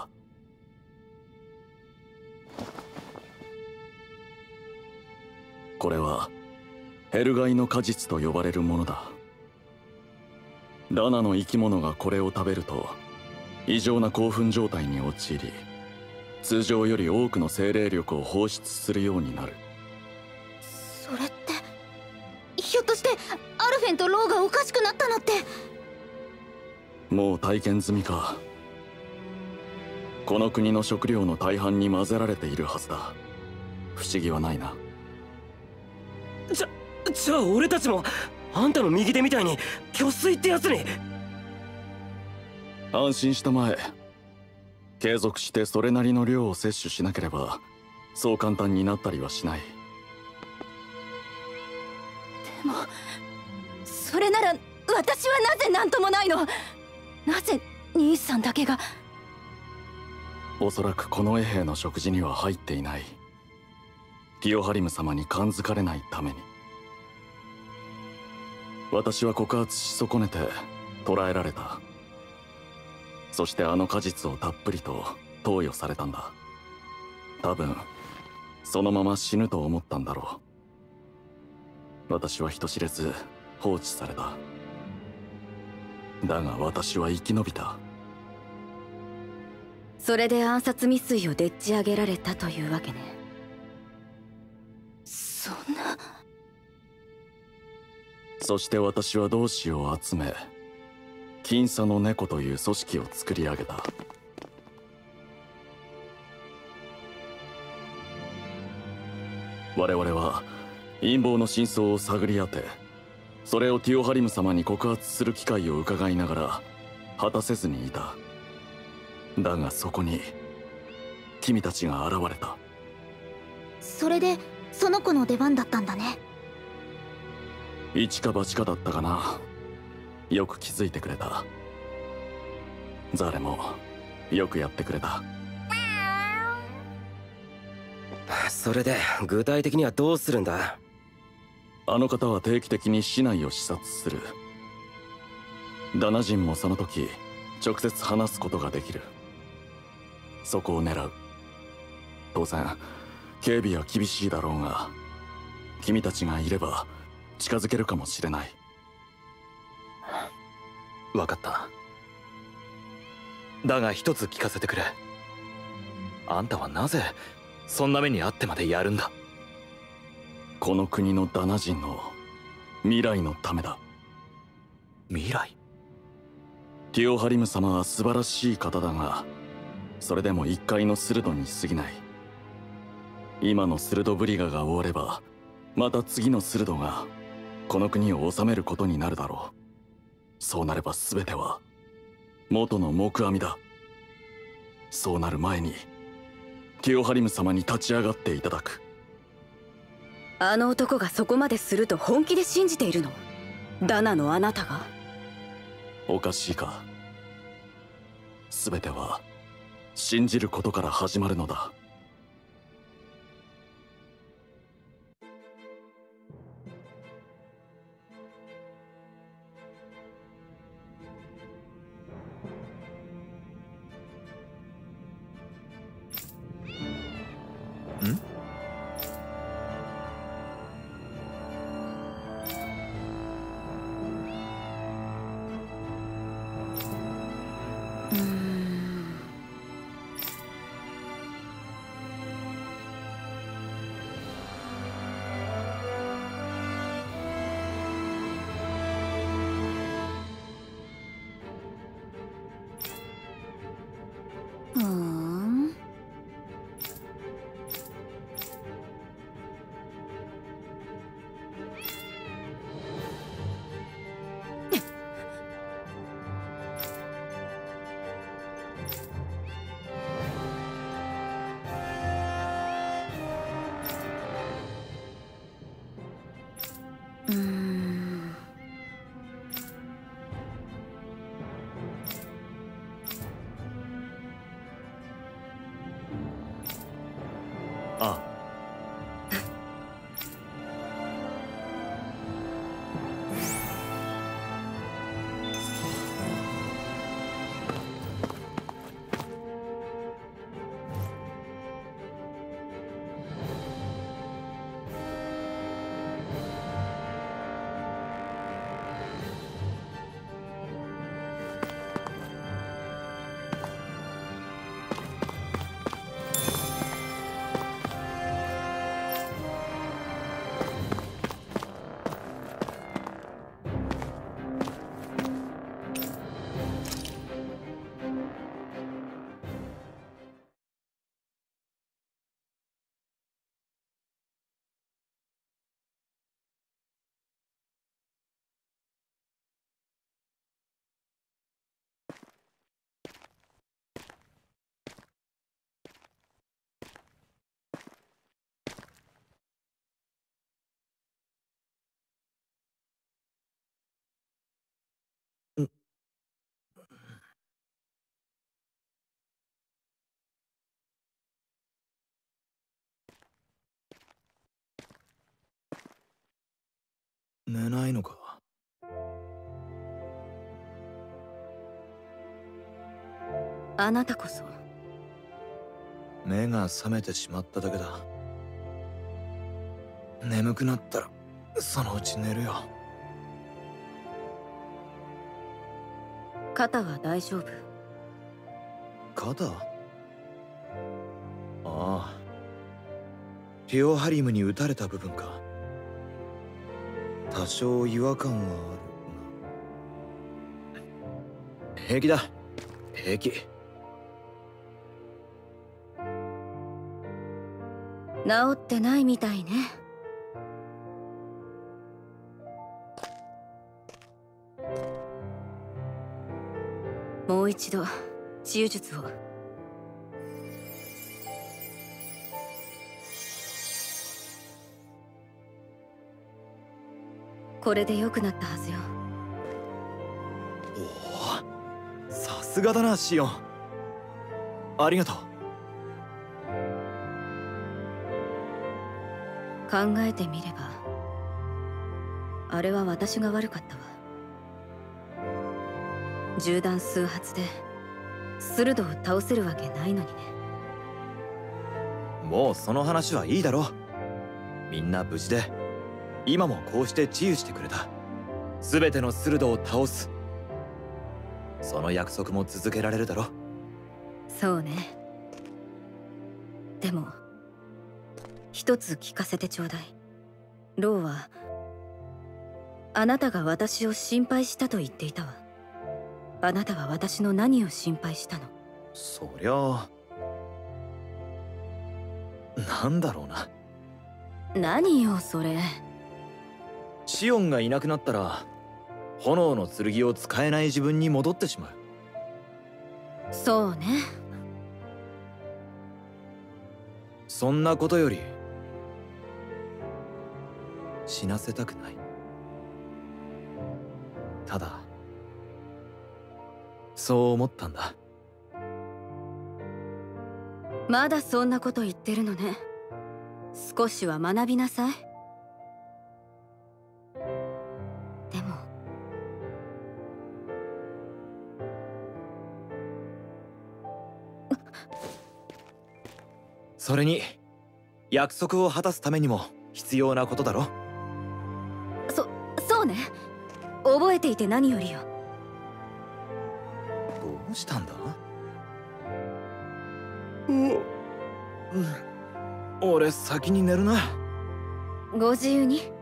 これはヘルガイの果実と呼ばれるものだ。ダナの生き物がこれを食べると異常な興奮状態に陥り、通常より多くの精霊力を放出するようになる。 それってひょっとしてアルフェンとローがおかしくなったのって。 もう体験済みか。この国の食料の大半に混ぜられているはずだ。不思議はないな。 じゃ、じゃあ俺たちもあんたの右手みたいに虚水ってやつに。 安心したまえ。継続してそれなりの量を摂取しなければそう簡単になったりはしない。 でもそれなら私はなぜ何ともないの。なぜ兄さんだけが。 おそらくこの衛兵の食事には入っていない。ティオハリム様に感づかれないために。私は告発し損ねて捕らえられた。そしてあの果実をたっぷりと投与されたんだ。多分そのまま死ぬと思ったんだろう。私は人知れず放置された。だが私は生き延びた。 それで暗殺未遂をでっち上げられたというわけね。 そんな。 そして私は同志を集め、金沙の猫という組織を作り上げた。我々は陰謀の真相を探り当て、それをティオハリム様に告発する機会を伺いながら果たせずにいた。だがそこに君たちが現れた。 それでその子の出番だったんだね。 一か八かだったかな。よく気づいてくれた。ザレもよくやってくれた。 それで具体的にはどうするんだ？ あの方は定期的に市内を視察する。ダナ人もその時直接話すことができる。そこを狙う。当然警備は厳しいだろうが、君たちがいれば近づけるかもしれない。 分かった。だが一つ聞かせてくれ。あんたはなぜそんな目にあってまでやるんだ？ この国のダナ人の未来のためだ。 未来？ ティオハリム様は素晴らしい方だが、それでも一介のスルドに過ぎない。今のスルドブリガが終われば、また次のスルドがこの国を治めることになるだろう。そうなれば全ては元の木阿弥だ。そうなる前にティオハリム様に立ち上がっていただく。 あの男がそこまですると本気で信じているの？ダナのあなたが？ おかしいか。全ては信じることから始まるのだ。 ああ。寝ないのか。 あなたこそ。 目が覚めてしまっただけだ。眠くなったらそのうち寝るよ。 肩は大丈夫？ 肩？ああ、ティオハリムに撃たれた部分か。多少違和感はあるが平気だ。平気。 治ってないみたいね。もう一度治癒術を。これで良くなったはずよ。 おお、さすがだなシオン。ありがとう。 考えてみればあれは私が悪かったわ。銃弾数発でスルドを倒せるわけないのにね。 もうその話はいいだろう。みんな無事で今もこうして治癒してくれた。全てのスルドを倒す、その約束も続けられるだろ。 そうね。でも一つ聞かせてちょうだい。ローはあなたが私を心配したと言っていたわ。あなたは私の何を心配したの？ そりゃあなんだろうな。 何よそれ。 シオンがいなくなったら炎の剣を使えない自分に戻ってしまう。 そうね。 そんなことより死なせたくない。ただそう思ったんだ。 まだそんなこと言ってるのね。少しは学びなさい。でもそれに約束を果たすためにも必要なことだろ。 そ、そうね。覚えていて何よりよ。 どうしたんだ？う、うん、俺先に寝るな。 ご自由に。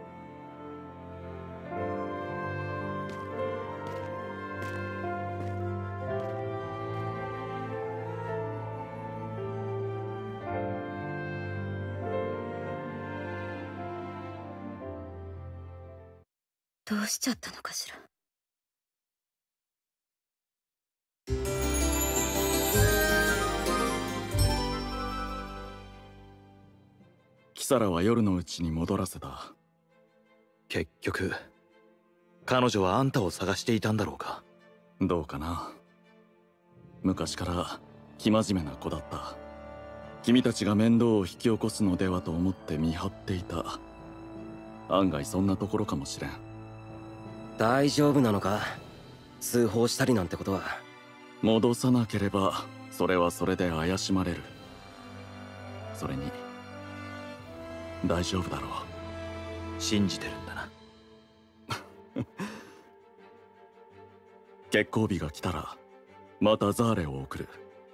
どうしちゃったのかしら。 キサラは夜のうちに戻らせた。 結局彼女はあんたを探していたんだろうか。 どうかな。昔から生真面目な子だった。 君たちが面倒を引き起こすのではと思って見張っていた。案外そんなところかもしれん。 大丈夫なのか？通報したりなんてことは。 戻さなければそれはそれで怪しまれる。それに大丈夫だろう。 信じてるんだな。 決行日が来たらまたザーレを送る。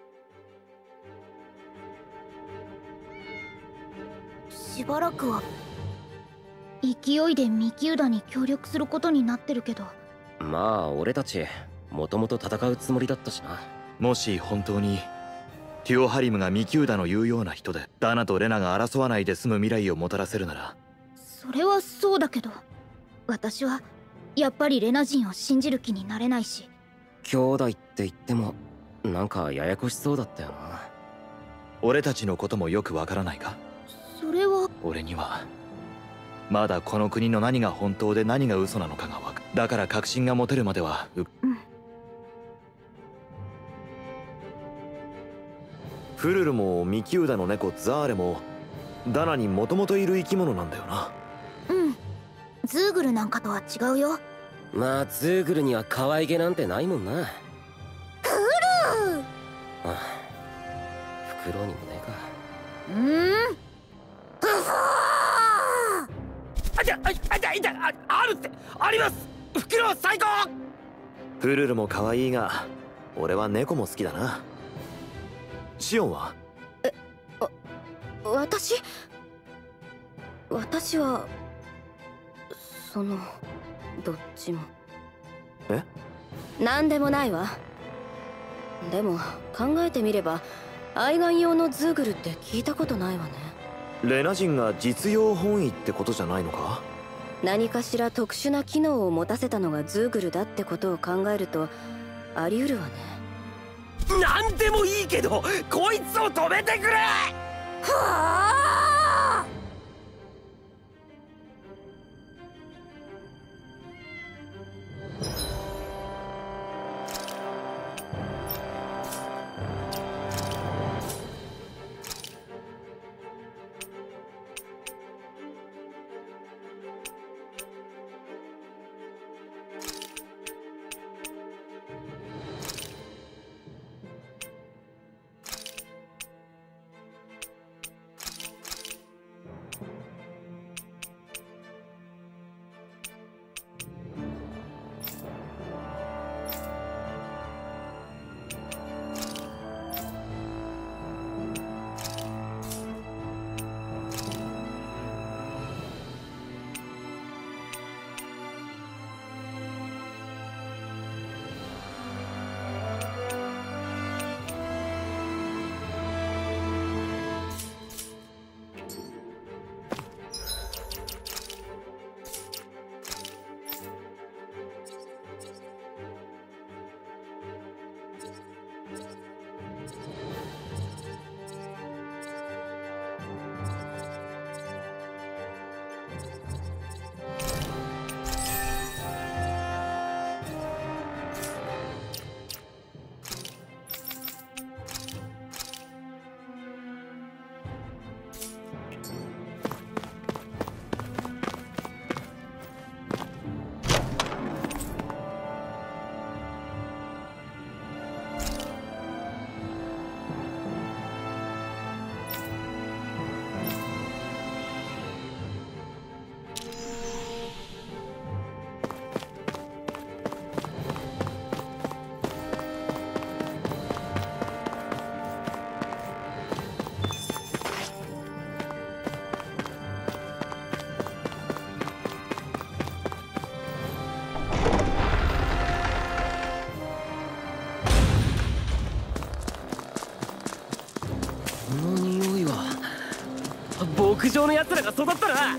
しばらくは勢いでミキウダに協力することになってるけど。 まあ俺たちもともと戦うつもりだったしな。 もし本当にテュオハリムがミキウダの言うような人でダナとレナが争わないで済む未来をもたらせるなら。 それはそうだけど、私はやっぱりレナ人を信じる気になれないし。 兄弟って言ってもなんかややこしそうだったよな。 俺たちのこともよくわからないか？ それは俺にはまだこの国の何が本当で何が嘘なのかがわかる。だから確信が持てるまではう、うん、フルルもミキウダの猫ザーレもダナにもともといる生き物なんだよな。 うん、ズーグルなんかとは違うよ。 まあズーグルには可愛げなんてないもんな。フルーああ、フクロウにもねえか。 うーんあじゃああじゃあいたああるってあります。フクロウ最高。 フルルも可愛いが俺は猫も好きだな。シオンは？ え、あ、私私はそのどっちも。 え？ なんでもないわ。でも考えてみれば愛玩用のズーグルって聞いたことないわね。 レナ人が実用本位ってことじゃないのか？ 何かしら特殊な機能を持たせたのがズーグルだってことを考えるとあり得るわね。 なんでもいいけどこいつを止めてくれ。はあ。 牧場の奴らが育ったな。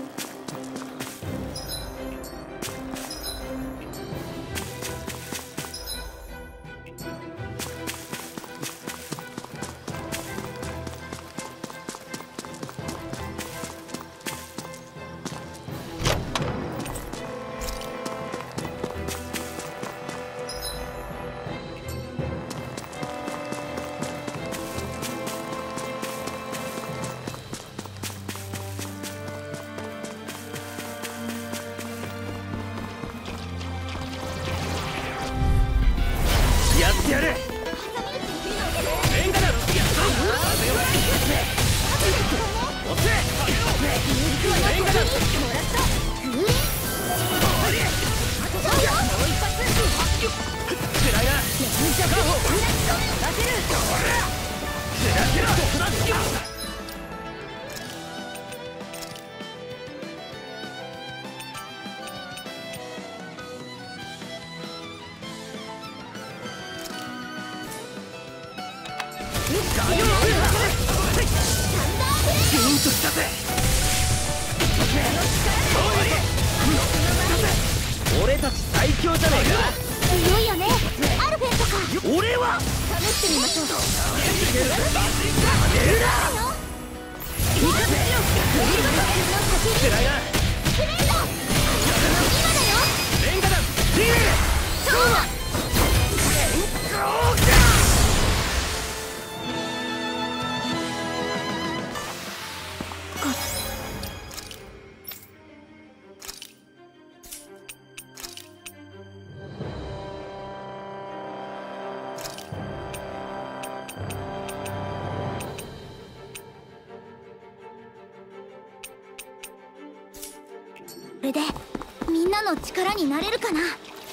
俺たち最強じゃねえか。 強いよねアルフェントか。 俺は試してみましょう。これでみんなの力になれるかな。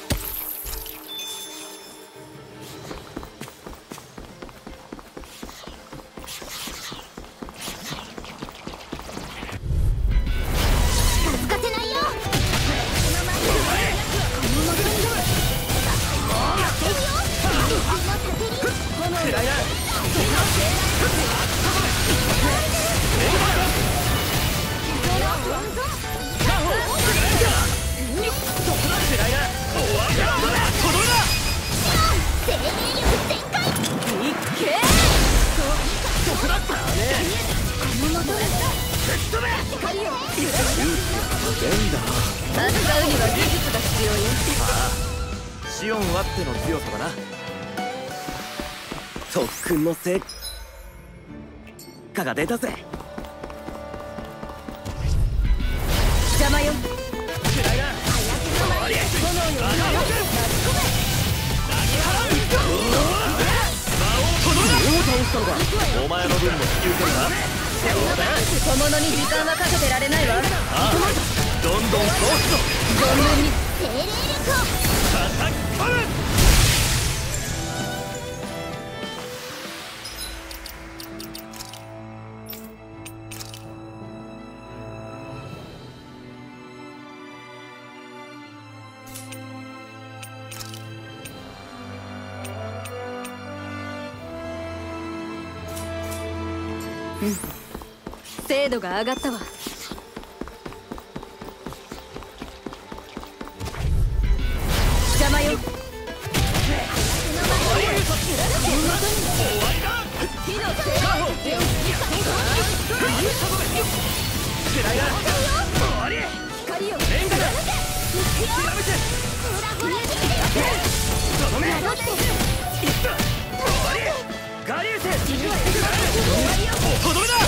シオンあっての強さだな。特訓の成果が出たぜ。 邪魔よ。 お前の分も引き受けるな。 小物に時間はかけてられないわ。 ああ、どんどん通すぞ。 存分に精霊力を叩き込む。 うん、精度が上がったわ。邪魔よ。 ガリウスとどめだ。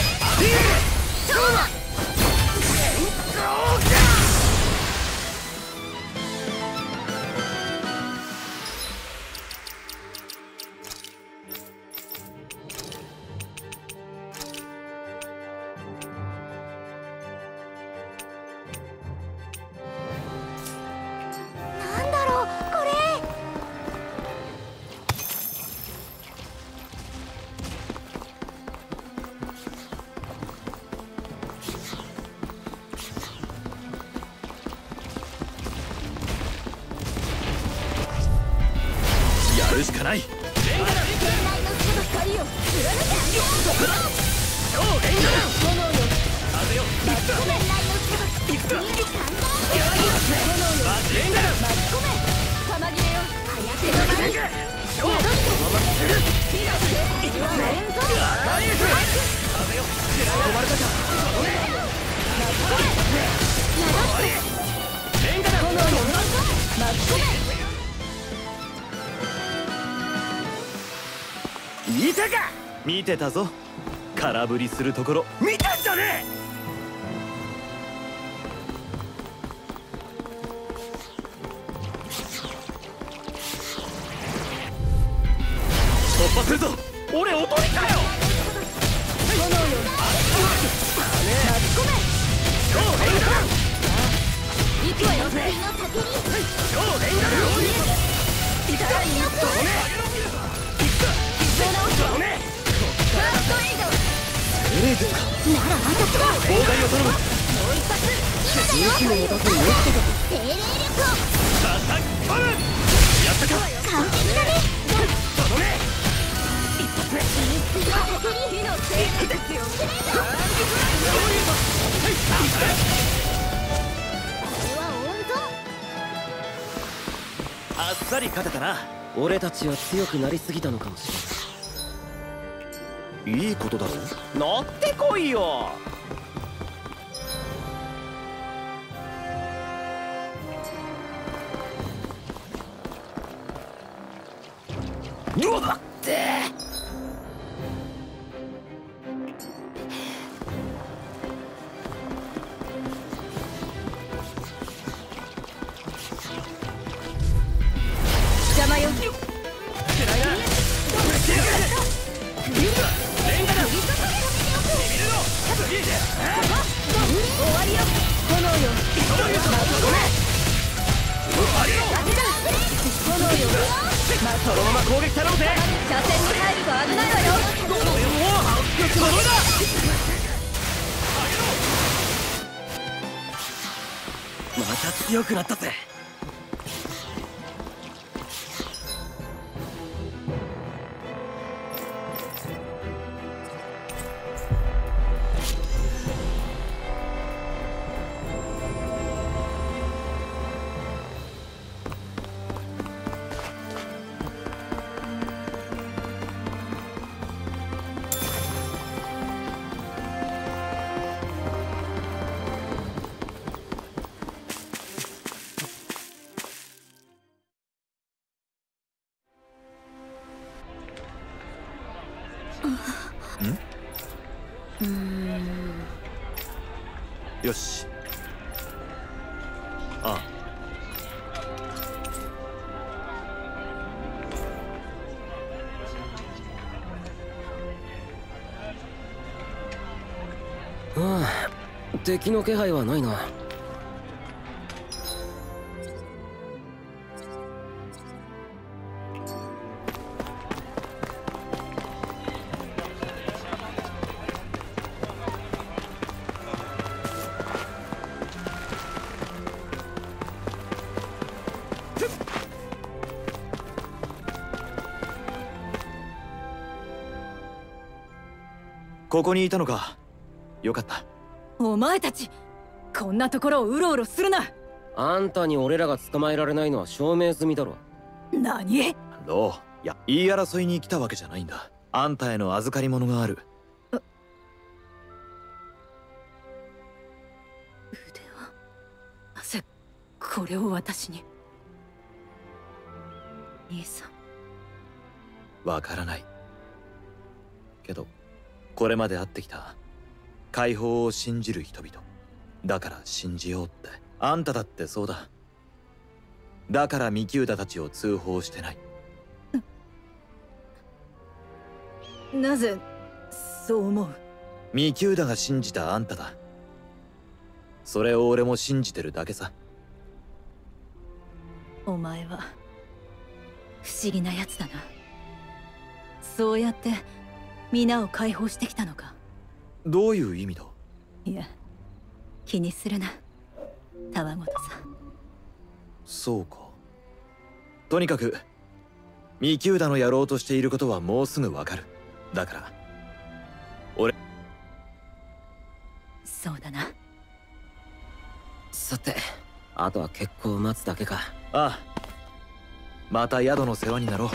なんだろうこれ。 やるしかない。 見たか。 見てたぞ。空振りするところ。 見たんじゃねえ。 突破するぞ。 俺おとりかよ。 火のせいですよ。 さり勝てたな。 俺たちは強くなりすぎたのかもしれない。いいことだろ。 乗ってこいよ。 うわっって邪魔よ。 そのまま攻撃頼むぜ。 車線に入ると危ないわよ。 また強くなったぜ。よし。ああ。ああ、敵の気配はないな。 ここにいたのか。よかった。 お前たちこんなところをうろうろするな。 あんたに俺らが捕まえられないのは証明済みだろ。 何？ どう？いや、言い争いに来たわけじゃないんだ。あんたへの預かり物がある。 腕はなぜこれを私に？兄さん。 わからないけど、これまで会ってきた解放を信じる人々だから信じようって。あんただってそうだ。だからミキューダたちを通報してない。 なぜそう思う？ ミキューダが信じたあんただ。それを俺も信じてるだけさ。 お前は不思議なやつだな。そうやって皆を解放してきたのか。 どういう意味だ？ いや、気にするな、たわごとさ。 そうか。とにかくミキューダのやろうとしていることはもうすぐわかる。だから俺。 そうだな。 さて、あとは結構待つだけか。 ああ、また宿の世話になろう。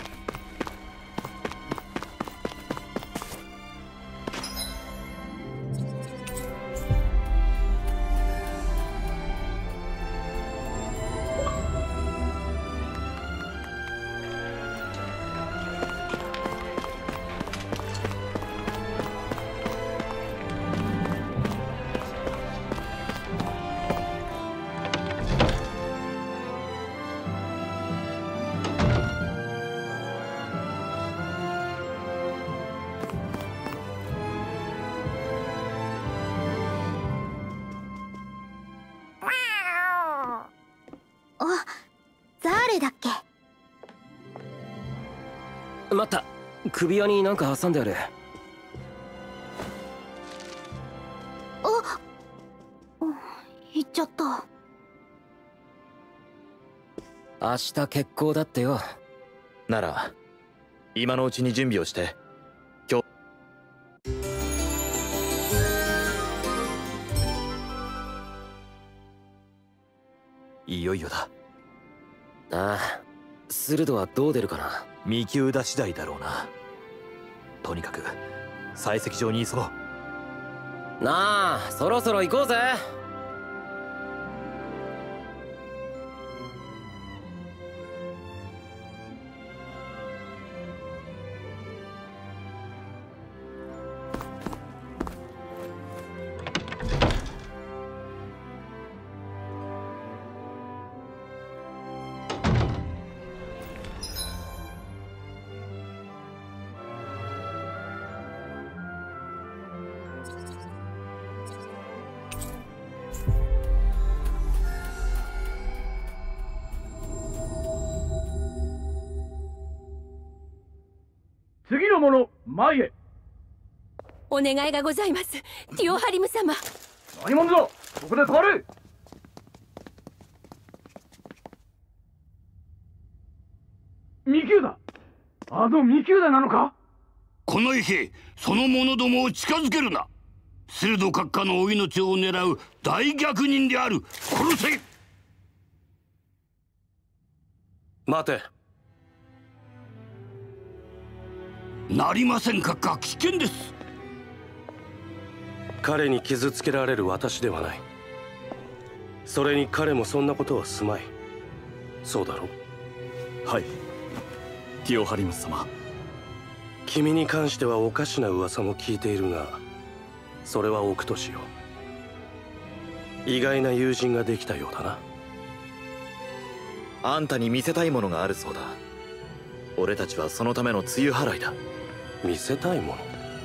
待った、首輪になんか挟んである。 あ、行っちゃった。 明日決行だってよ。 なら今のうちに準備をして。今日いよいよだ。 ああ、 鋭はどう出るかな。 見極だ次第だろうな。とにかく採石場に急ごう。 なあ、そろそろ行こうぜ。 次の者、前へ。 お願いがございます、ティオハリム様。 何者だ、ここで止まれ。ミキューダ、あのミキューダなのか。 この兵、その者どもを近づけるな。鋭閣下のお命を狙う大逆人である。殺せ。 待て。 なりません閣下、危険です。 彼に傷つけられる私ではない。それに彼もそんなことはすまい。そうだろう。 はい、ティオハリムス様。 君に関してはおかしな噂も聞いているが、それは置くとしよう。意外な友人ができたようだな。 あんたに見せたいものがあるそうだ。俺たちはそのための梅雨払いだ。 見せたいもの。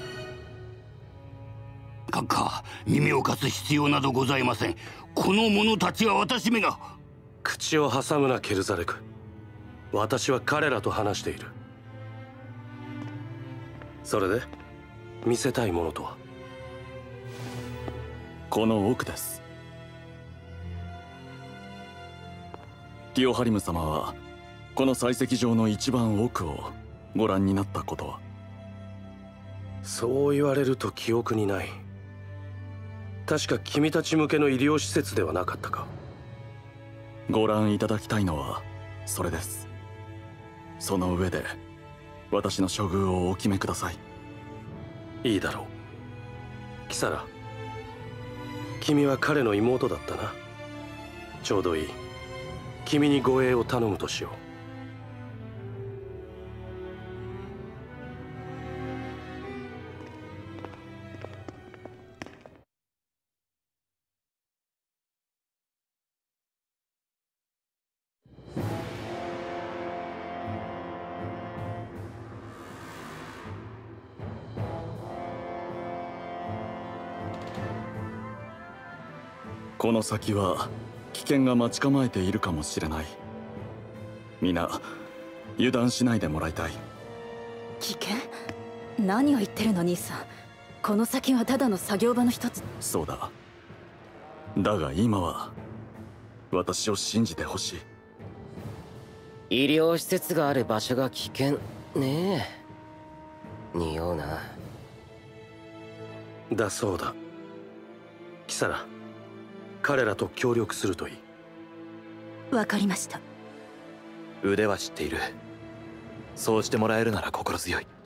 閣下、耳を貸す必要などございません。この者たちは私めが。 口を挟むな、ケルザレク。私は彼らと話している。それで見せたいものとは。 この奥です。ティオハリム様はこの採石場の一番奥をご覧になったことは。 そう言われると記憶にない。確か君たち向けの医療施設ではなかったか。 ご覧いただきたいのはそれです。その上で私の処遇をお決めください。 いいだろう。キサラ、君は彼の妹だったな。ちょうどいい。君に護衛を頼むとしよう。 この先は危険が待ち構えているかもしれない。皆油断しないでもらいたい。 危険？何を言ってるの兄さん。この先はただの作業場の一つ。 そうだ。だが今は私を信じてほしい。医療施設がある場所が危険ねえ。匂うな。 だそうだ。キサラ、彼らと協力するといい。 わかりました。 腕は知っている。そうしてもらえるなら心強い。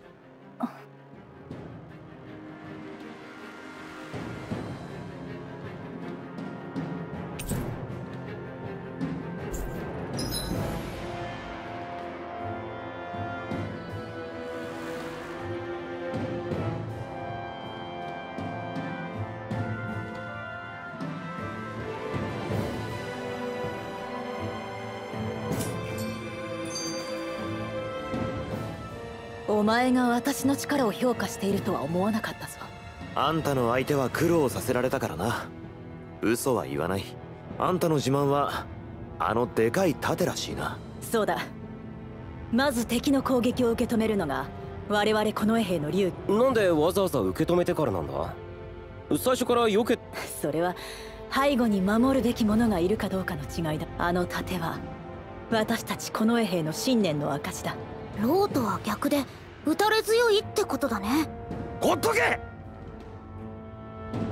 お前が私の力を評価しているとは思わなかったぞ。 あんたの相手は苦労させられたからな。嘘は言わない。あんたの自慢はあのでかい盾らしいな。 そうだ。まず敵の攻撃を受け止めるのが我々近衛兵の流儀。 なんでわざわざ受け止めてからなんだ。最初から避け。 それは背後に守るべき者がいるかどうかの違いだ。あの盾は私たち近衛兵の信念の証だ。 ローとは逆で打たれ強いってことだね。 ほっとけ。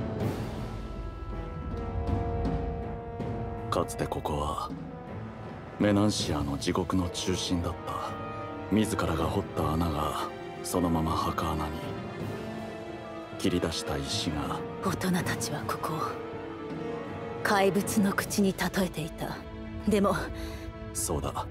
かつてここはメナンシアの地獄の中心だった。自らが掘った穴がそのまま墓穴に。切り出した石が。 大人たちはここを怪物の口に例えていた。でもそうだ、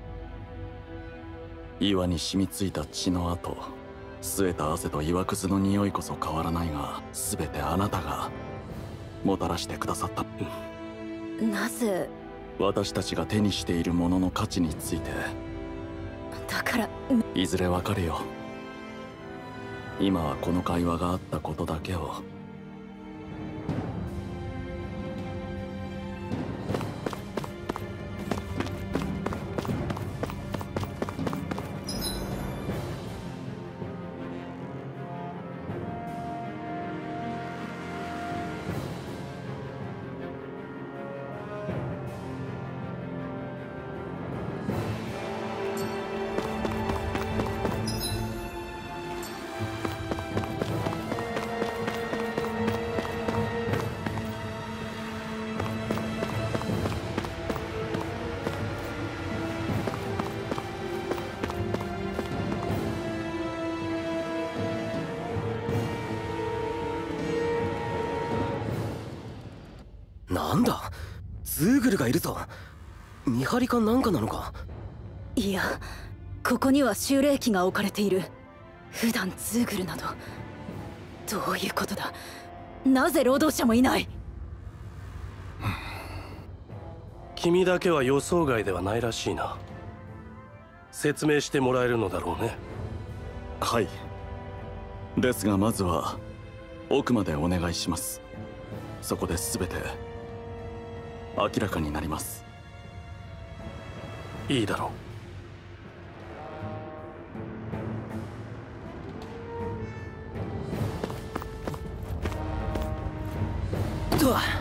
岩に染みついた血の跡、吸えた汗と岩くずの匂いこそ変わらないが、全てあなたがもたらしてくださった。 なぜ私たちが手にしているものの価値について。 だからいずれわかるよ。今はこの会話があったことだけを。 なんだ、ズーグルがいるぞ。見張りかなんかなのか。 いや、ここには修霊機が置かれている。普段ズーグルなど。どういうことだ。なぜ労働者もいない。 君だけは予想外ではないらしいな。説明してもらえるのだろうね。 はい。ですがまずは奥までお願いします。そこで全て明らかになります。 いいだろう。とは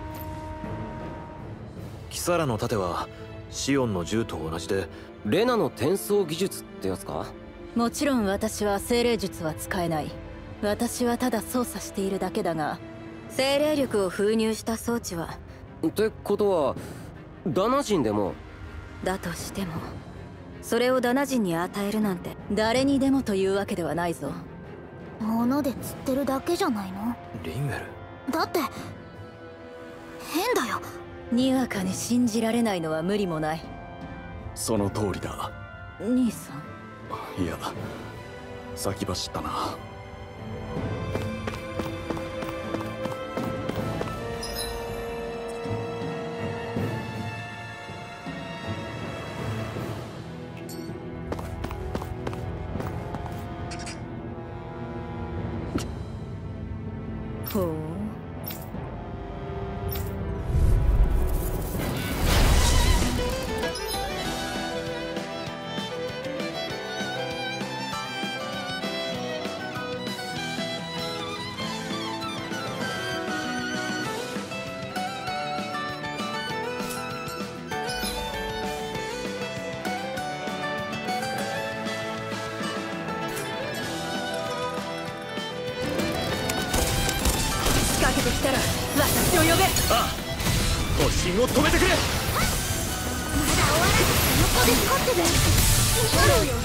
キサラの盾はシオンの銃と同じで、 レナの転送技術ってやつか。 もちろん私は精霊術は使えない。私はただ操作しているだけだが、 精霊力を封入した装置は。 ってことはダナ人でも。 だとしてもそれをダナ人に与えるなんて。 誰にでもというわけではないぞ。 物で釣ってるだけじゃないの。 リンウェルだって変だよ。 にわかに信じられないのは無理もない。 その通りだ。 兄さん。 いや、先走ったな。 ほう。 てきたら私を呼べ。ああ、突進を止めてくれ。まだ終わらない。横で勝ってる。気になるよ。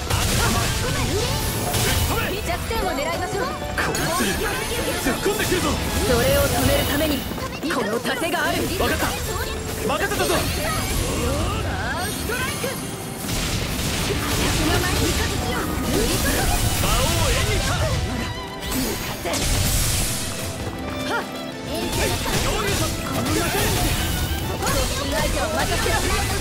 弱点を狙いましょう。 こいつ突っ込んでくるぞ。 それを止めるためにこの盾がある。 分かった、任せたぞ。 ストライク。 林の前に形よ。魔王エニカ。 向かって。 はっ。 この中で被害者を任せろ。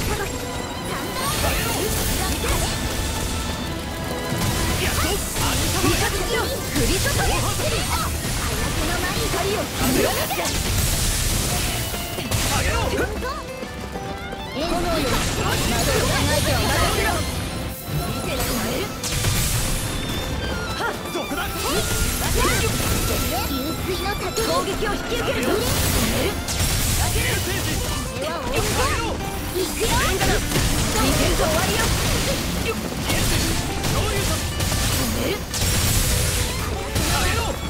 やっと味方を振り注げ。林の前に光を決めろ。 あげろ。 炎より窓を被害者を任せろ。見てられる。 はっ、どこだ。 流水の盾攻撃を引き受けるぞ。 あげる。 これは終わる。行くよ。見てると終わりよ。 どういうと。 止める。 あげろ。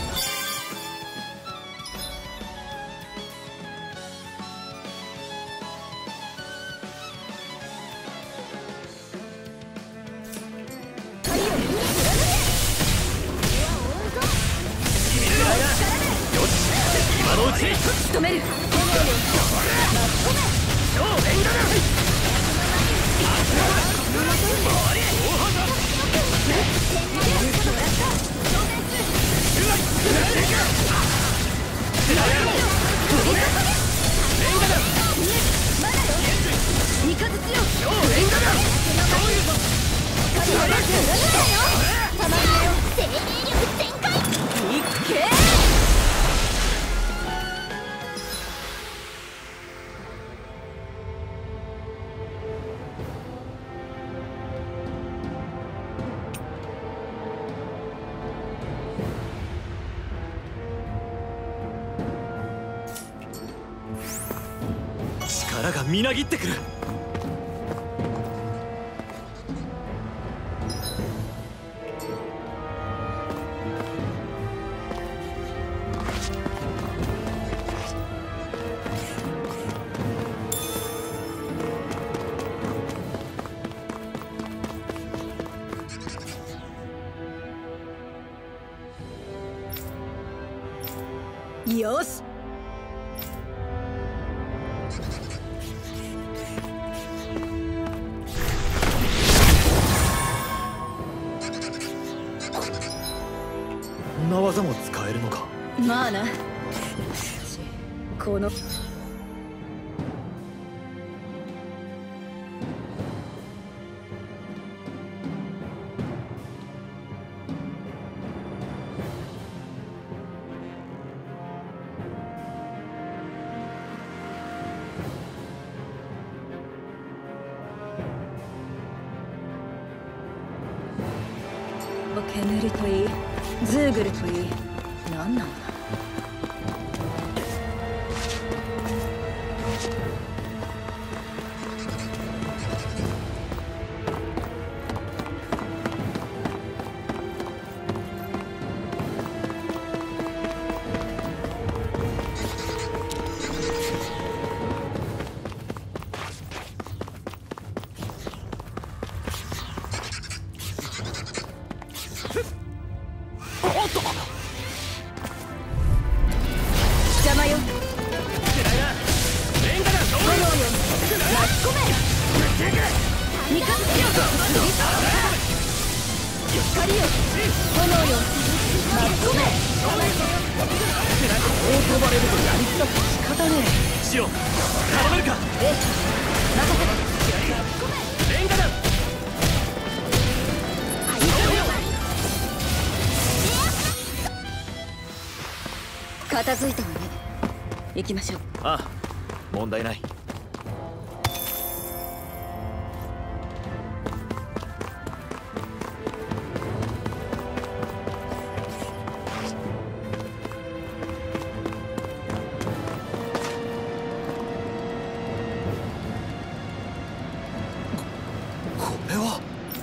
のうちに仕留める。 超援護だ。 三日月よ。 超援護だ。 生命力全開。いっけー。 力がみなぎってくる。 よし。 こんな技も使えるのか。 まあな。この煙といい、ズーグルといい、何なのだ。邪魔よ。三日月よ。光よ。炎よ。巻き込め。 こう飛ばれるとやりづらくて仕方ねえ。シオン頼めるか。 ええ、任せて。 レンガだ。 片付いたわね。行きましょう。 ああ、問題ない。これは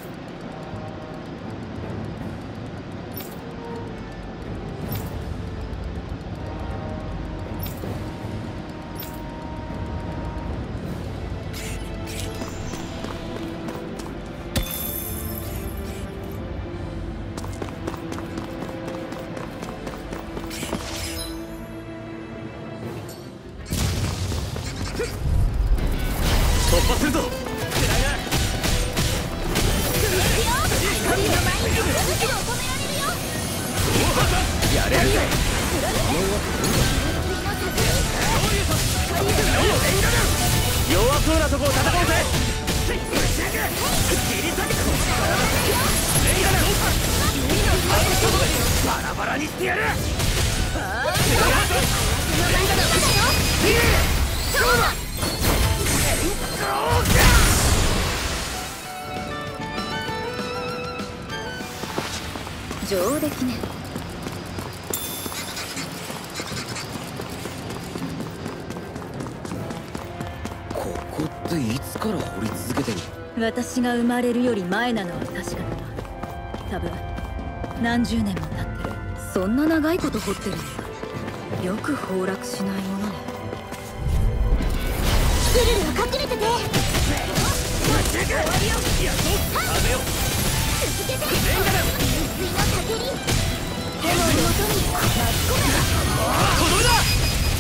突破するぞ。やれるぜ。弱そうなとこを戦おうぜ。バラバラにしてやる。 上出来ね。 ここっていつから掘り続けてんの？ 私が生まれるより前なのは確かだわ。多分何十年も経ってる。 そんな長いこと掘ってるんだ。よく崩落しないものね。 グルルは隠れてて。続けて。水のたけり。炎の音に巻き込め。 とどめだ。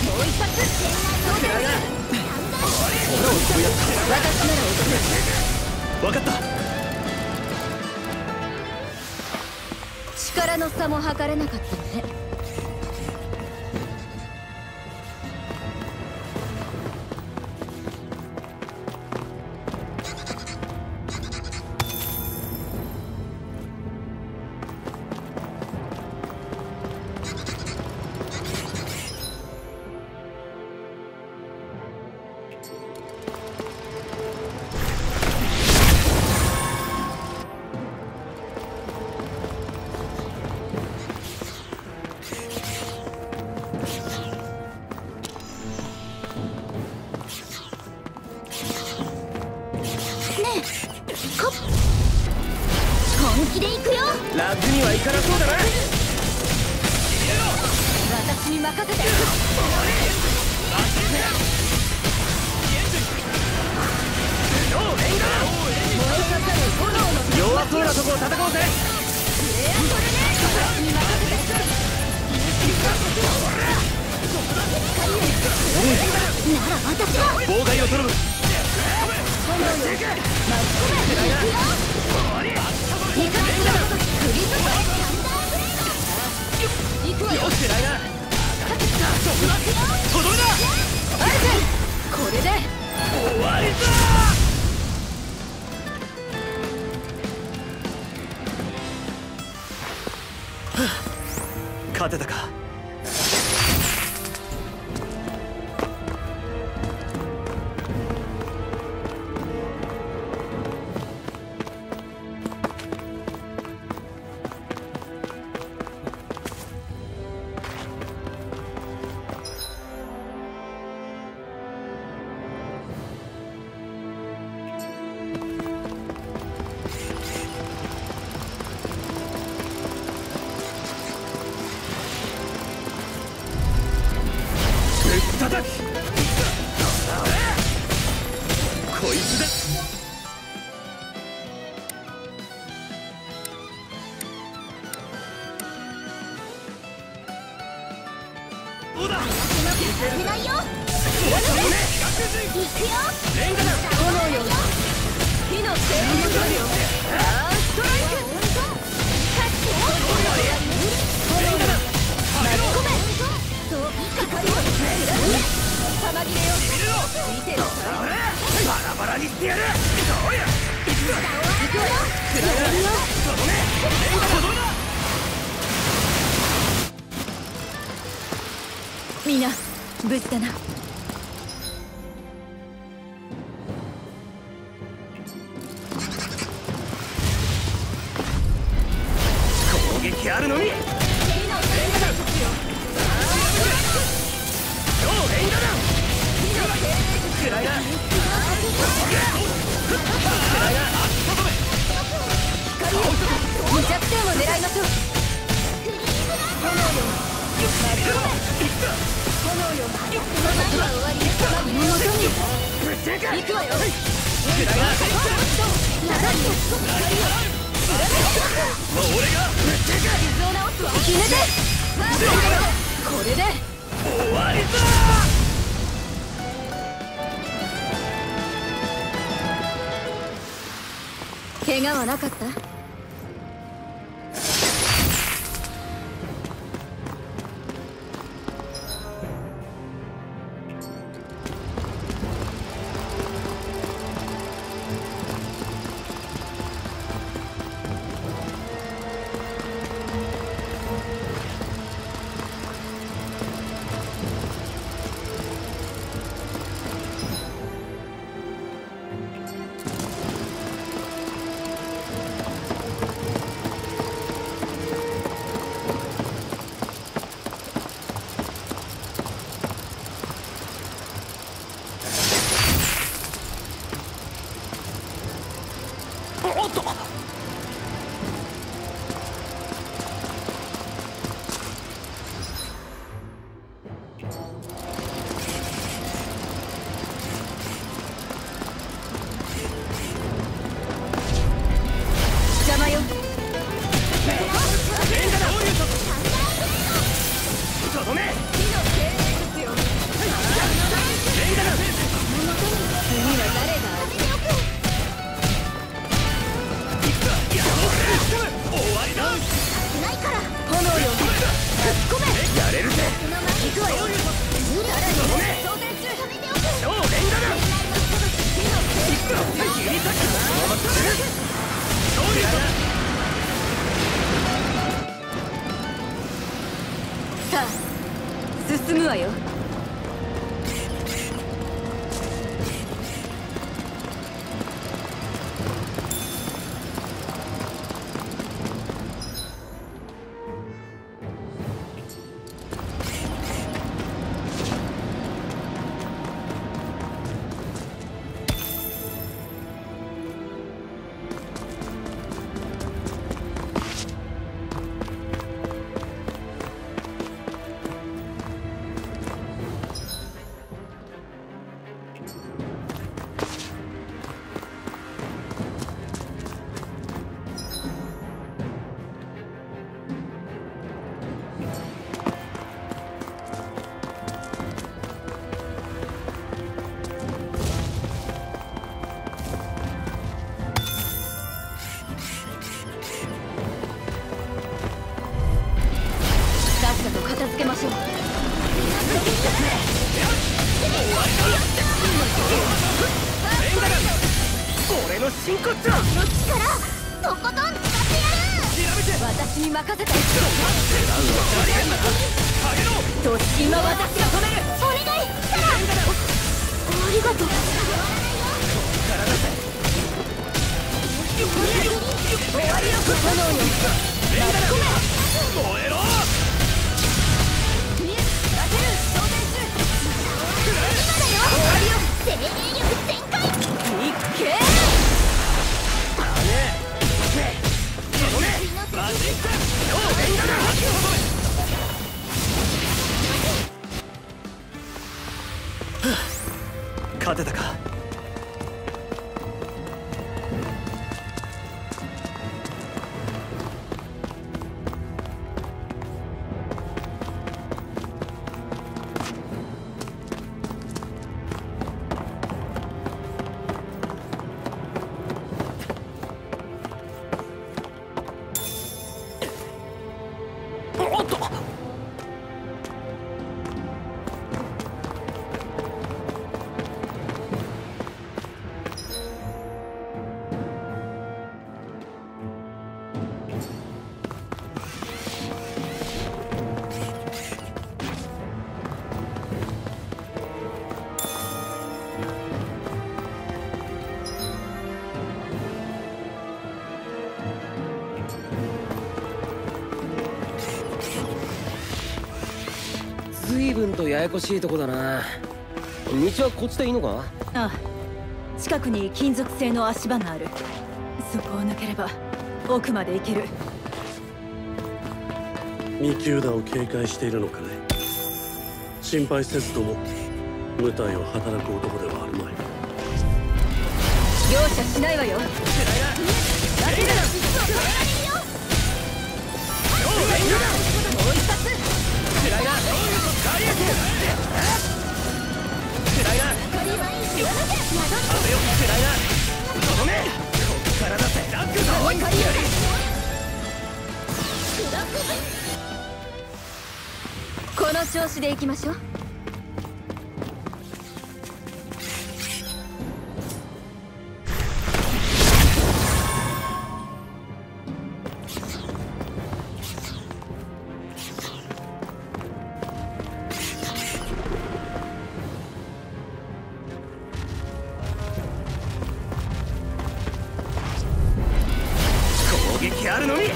差も測れなかったのね。 本気で行くよ。 楽にはいかなそうだな。 私に任せて。 弱そうなとこを叩こうぜ。 なら私が妨害を頼む。 これで終わりだ。 勝てたか。 叩きこいつだ。どうだ。 負けないよ。行くよ。 レンガだ。 炎よ火の精霊のよアーストライク。 レンガだ。 巻き込め。そうかかりを玉切れよ。見てろ。 バラバラにしてやる。どうや。行くぞ。行くわよ。くらがるよ。とどめ。とどめだ。 みんな無事だな。 攻撃あるのみ。 に弱点を狙いましょう。炎よ炎よ終わりです。行くわよ。 もう俺が傷を治すわ。決めてこれで終わりだ。 怪我はなかった？ 俺の真骨頂の力とことん使ってやる。 私に任せて。突進は私が止める。 お願いサラ。ありがとう。 終わりよ炎に巻き込め。 燃えろ。 今だよ。終わりよ。精霊力全開。 いっけー。 勝てたか。 おっと。 随分とややこしいとこだな。道はこっちでいいのか？ ああ、近くに金属製の足場がある。そこを抜ければ奥まで行ける。 ミキューダを警戒しているのかね。心配せずとも無体を働く男ではあるまい。 容赦しないわよ。この調子でいきましょう。 あるのに。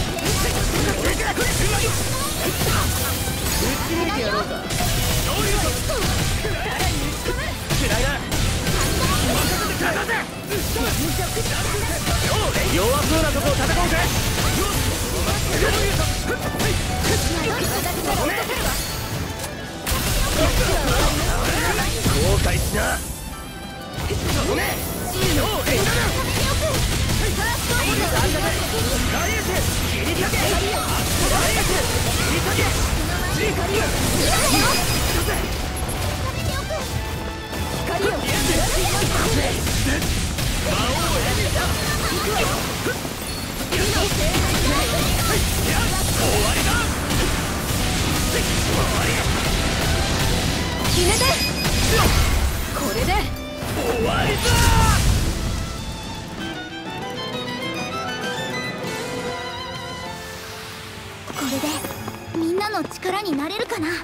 弱そうなとこを戦おうぜ。後悔しな。 決めて。これで終わりだ。 これでみんなの力になれるかな。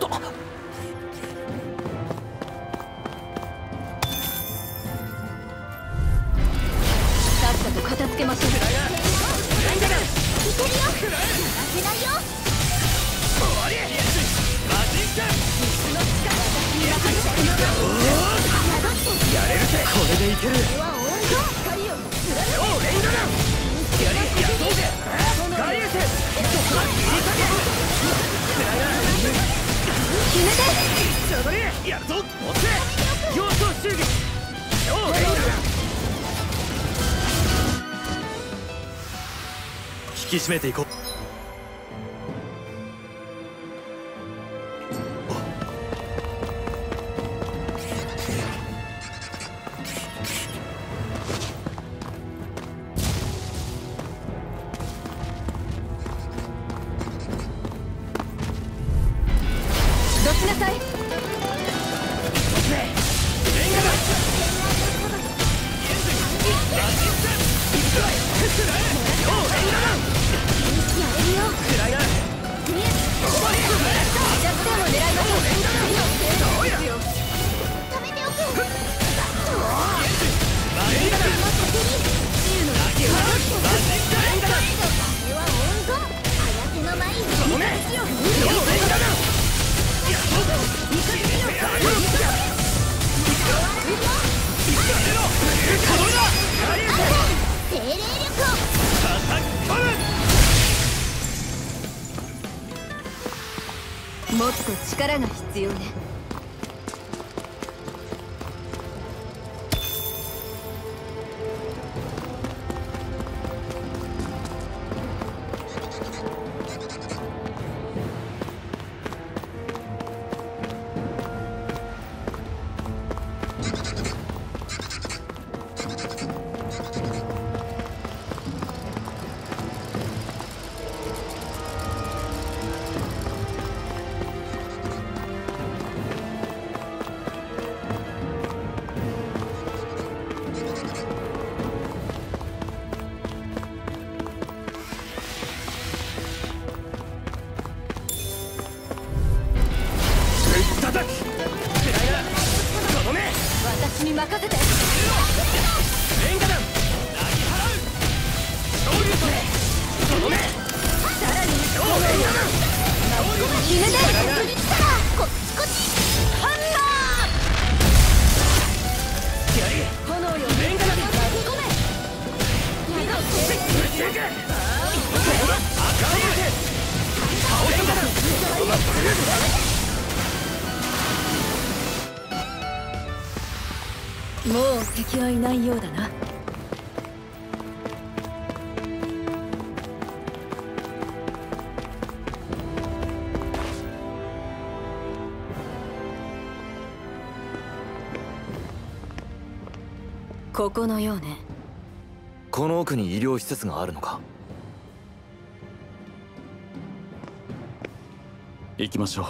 さっさと片付けましょう。 いけるよ。負けないよ。 終わり。マジンカ水の力やれるぜ。これでいける。光を超レイドランやりやっとうぜ。ガリウスそこだ。切り下げ決めて下がりやるぞ。追って要素襲撃超レイドラン引き締めていこう。 どきなさい。もっと力が必要ね。私に任せて。レンガ弾なぎ払う。昇竜とねそのねさらに超レンガ弾決めて。振り来たらこっちこっちハンマーやり炎よレンガ弾巻き込め。火の手ぶち抜け赤い手青レンガ弾そのままもう敵はいないようだな。ここのようね。 この奥に医療施設があるのか。 行きましょう。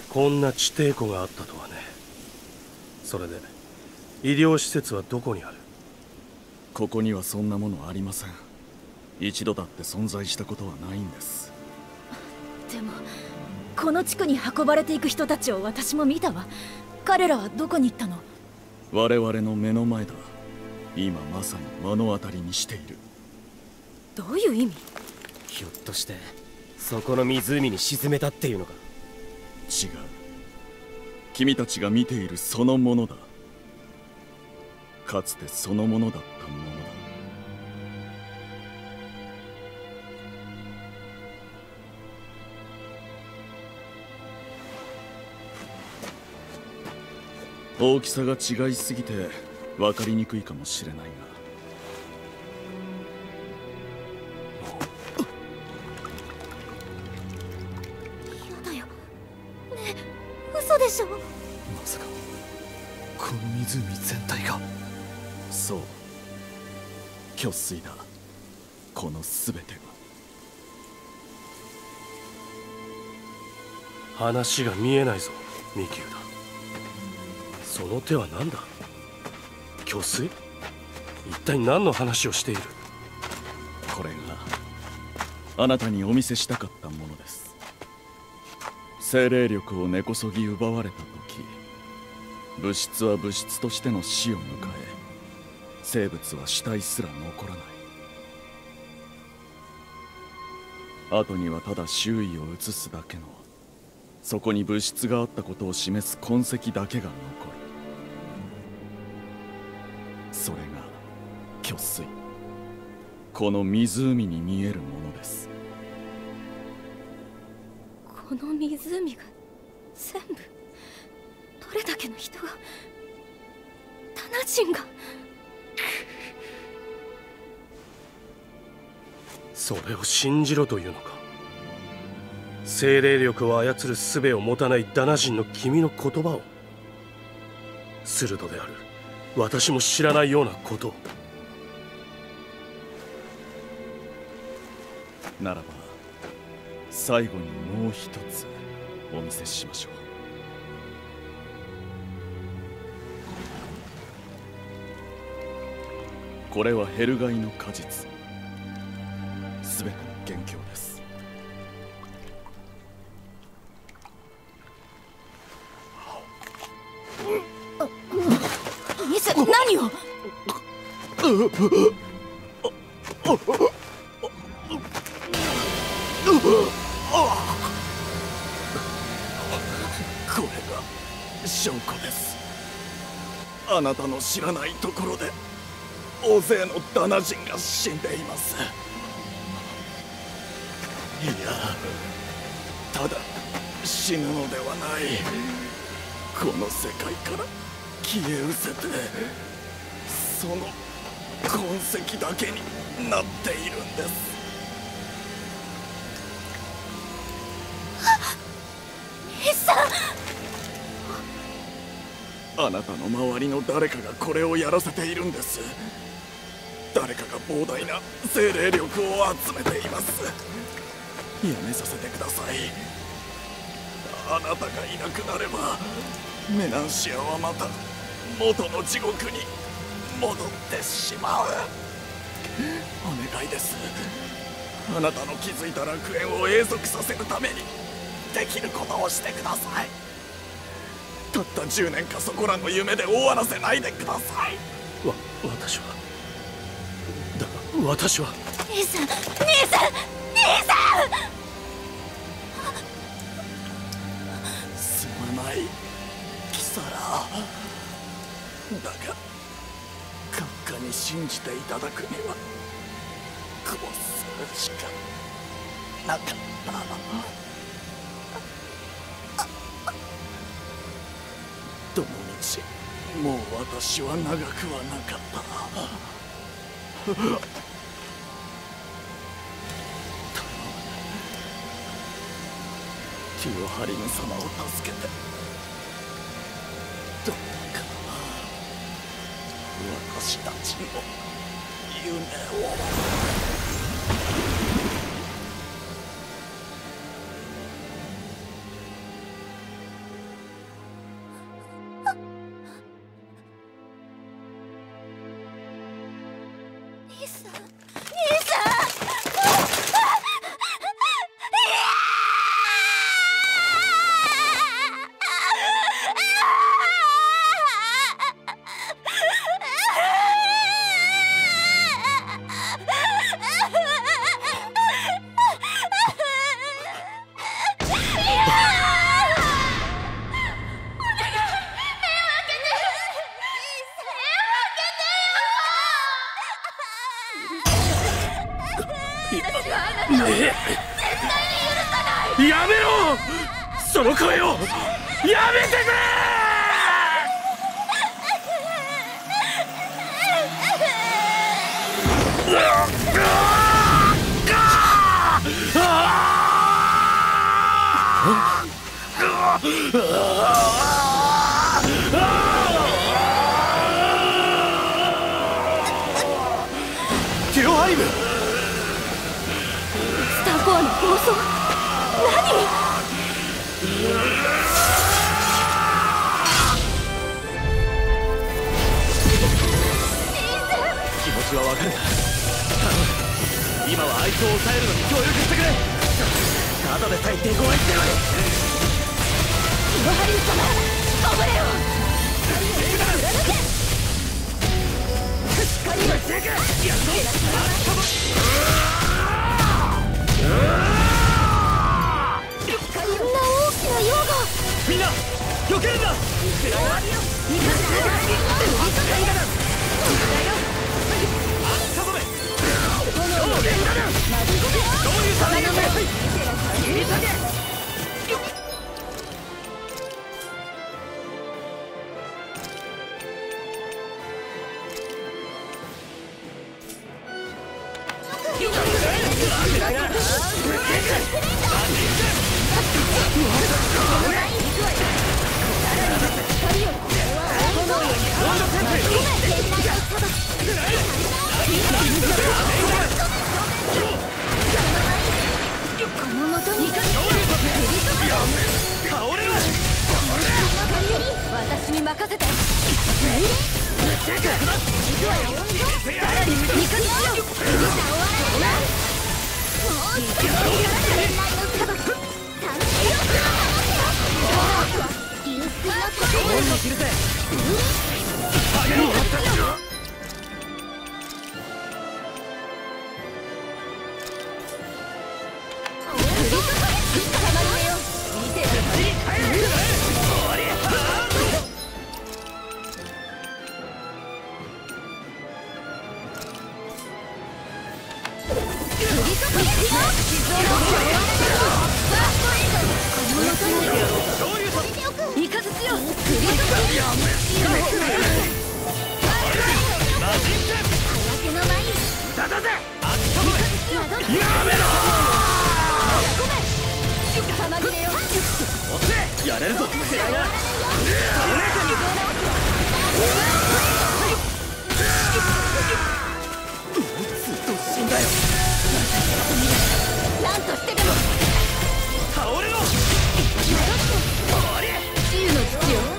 こんな地底湖があったとはね。それで医療施設はどこにある？ ここにはそんなものありません。一度だって存在したことはないんです。 でもこの地区に運ばれていく人たちを私も見たわ。彼らはどこに行ったの？ 我々の目の前だ。今まさに目の当たりにしている。 どういう意味？ ひょっとしてそこの湖に沈めたっていうのか？ 違う。君たちが見ているそのものだ。かつてそのものだったものだ。大きさが違いすぎて分かりにくいかもしれないが、 やだよ。ねえ、嘘でしょ？ まさかこの湖全体が。 そう、虚水だ。この全てが。話が見えないぞミキウダ。その手は何だ？虚水？一体何の話をしている？ これがあなたにお見せしたかったものです。精霊力を根こそぎ奪われた時、物質は物質としての死を迎え、生物は死体すら残らない。後にはただ周囲を映すだけの、そこに物質があったことを示す痕跡だけが残る。それが虚水、この湖に見えるものです。 この湖が全部、どれだけの人が、タナ人が。 それを信じろというのか？精霊力を操る術を持たないダナ人の君の言葉を、鋭である私も知らないようなことを。 ならば最後にもう一つお見せしましょう。これはヘルガイの果実、すべての元凶です。 ミス、何を？ これが証拠です。あなたの知らないところで大勢のダナ人が死んでいます。いや、ただ死ぬのではない。この世界から消え失せて、その痕跡だけになっているんです。 ミスさん、 あなたの周りの誰かがこれをやらせているんです。誰かが膨大な精霊力を集めています。やめさせてください。あなたがいなくなればメナンシアはまた元の地獄に戻ってしまう。お願いです。あなたの築いた楽園を永続させるためにできることをしてください。たったじゅうねんかそこらの夢で終わらせないでください。 わ、私はだが私は兄さん、兄さん、兄さん、 すまないキサラ。だが閣下に信じていただくにはこうするしかなかった。どの道もう私は長くはなかった。頼む、ティオハリム様を助けてどうか私たちの夢を。 やめろ！その声をやめてくれ！ ティオハリム！ スターコアの暴走！何？ 気持ちはわかるな。頼む、今はあいつを抑えるのに協力してくれ。ただでさえ手強いってのに。 ティオハリム様、頑張れよ。光のせいか。やっこんな大きな溶岩。 みんな避けるんだ。 私に任せて。やれるぞ。ずっと死んだよ。 なんとしてでも倒れろ。 自由の父よ。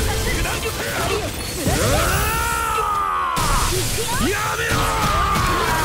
やめろ！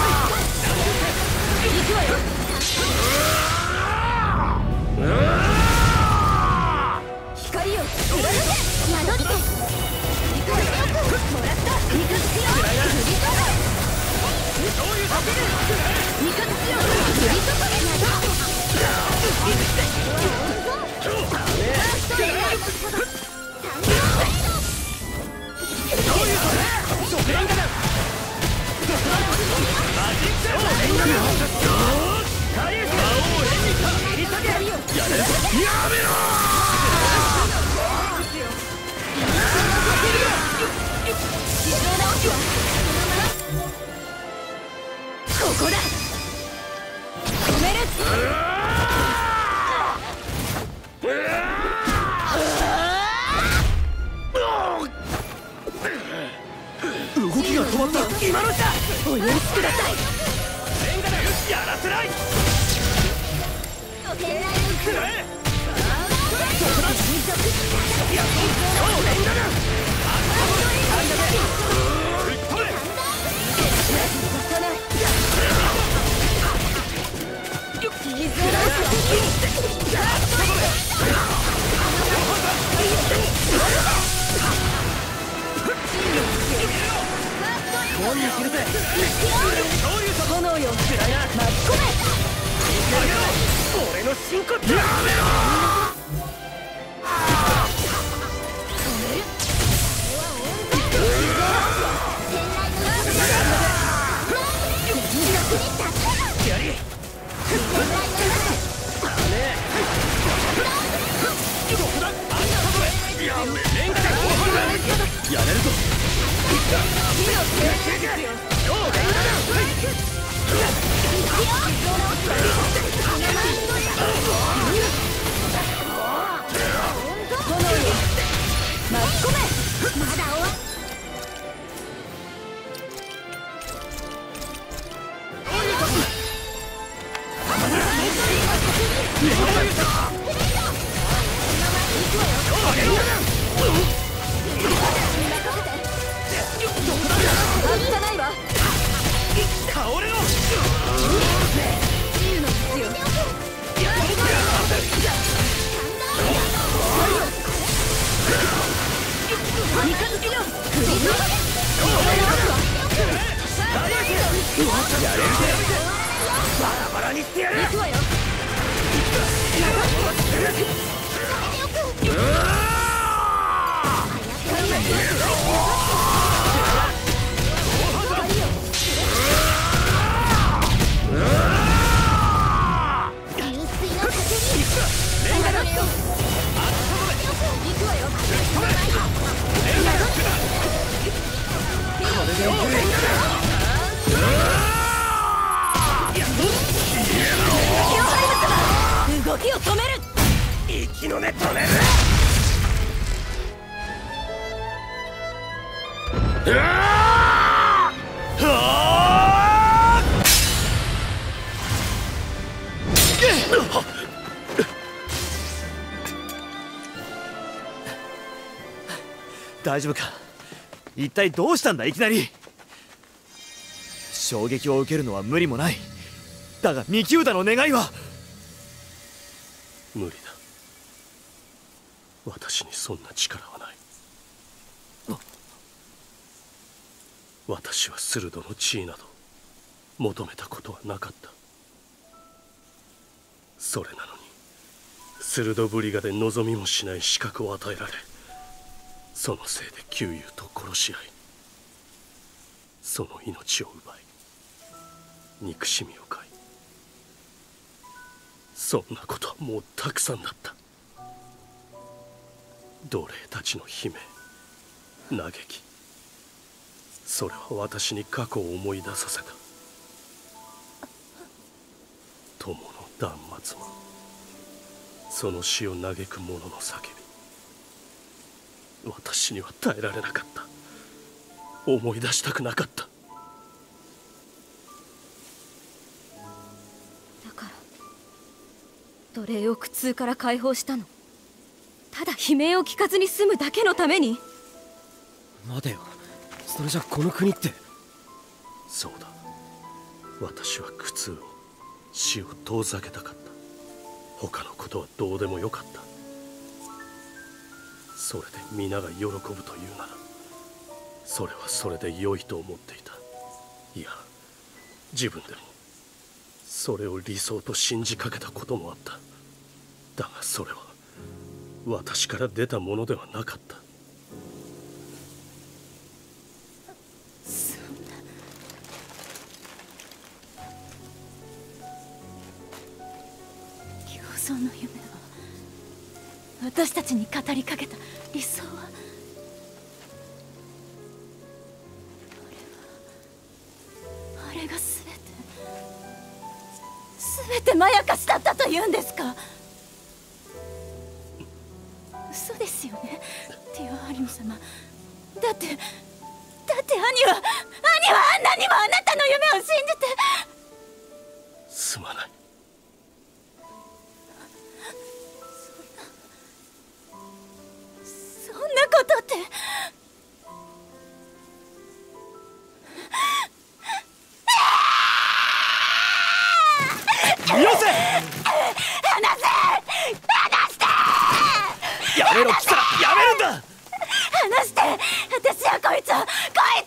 こだ。止める。 動きが止まった。今のうちだ。 お許しください。 レンガだ。やらせない。くらえ。そこだ。いや、そうレンガだ。 もんに切るぜ。炎よ、巻き込め。 俺の真骨頂。やめろ。やり。やれるぞ。 動きを止める。 息の根止める。 大丈夫か。一体どうしたんだいきなり。衝撃を受けるのは無理もない。だがミキューダの願いは無理だ。私にそんな力はない。私はスルドの地位など求めたことはなかった。それなのにスルドブリガで望みもしない資格を与えられ、そのせいで旧友と殺し合い、その命を奪い憎しみを買い、そんなことはもうたくさんだった。奴隷たちの悲鳴、嘆き、それは私に過去を思い出させた。友の断末魔、その死を嘆く者の叫び、私には耐えられなかった。思い出したくなかった。 だから奴隷を苦痛から解放したの、ただ悲鳴を聞かずに済むだけのために。 待てよ、それじゃこの国って。 そうだ、私は苦痛を、死を遠ざけたかった。他のことはどうでもよかった。それで皆が喜ぶというなら、 それはそれで良いと思っていた。いや、自分でもそれを理想と信じかけたこともあった。だがそれは私から出たものではなかった。 そんな。共存の夢は私たちに語りかけた理想は、あれはあれが全て全てまやかしだったというんですか？嘘ですよね、ティオハリム様。だってだって兄は兄はあんなにもあなたの夢を信じて。 すまない。 そんなそんなことって。 よせ！ 離せ！離して！ やめろ、キサラ！やめるんだ！ 離して！私はこいつをこ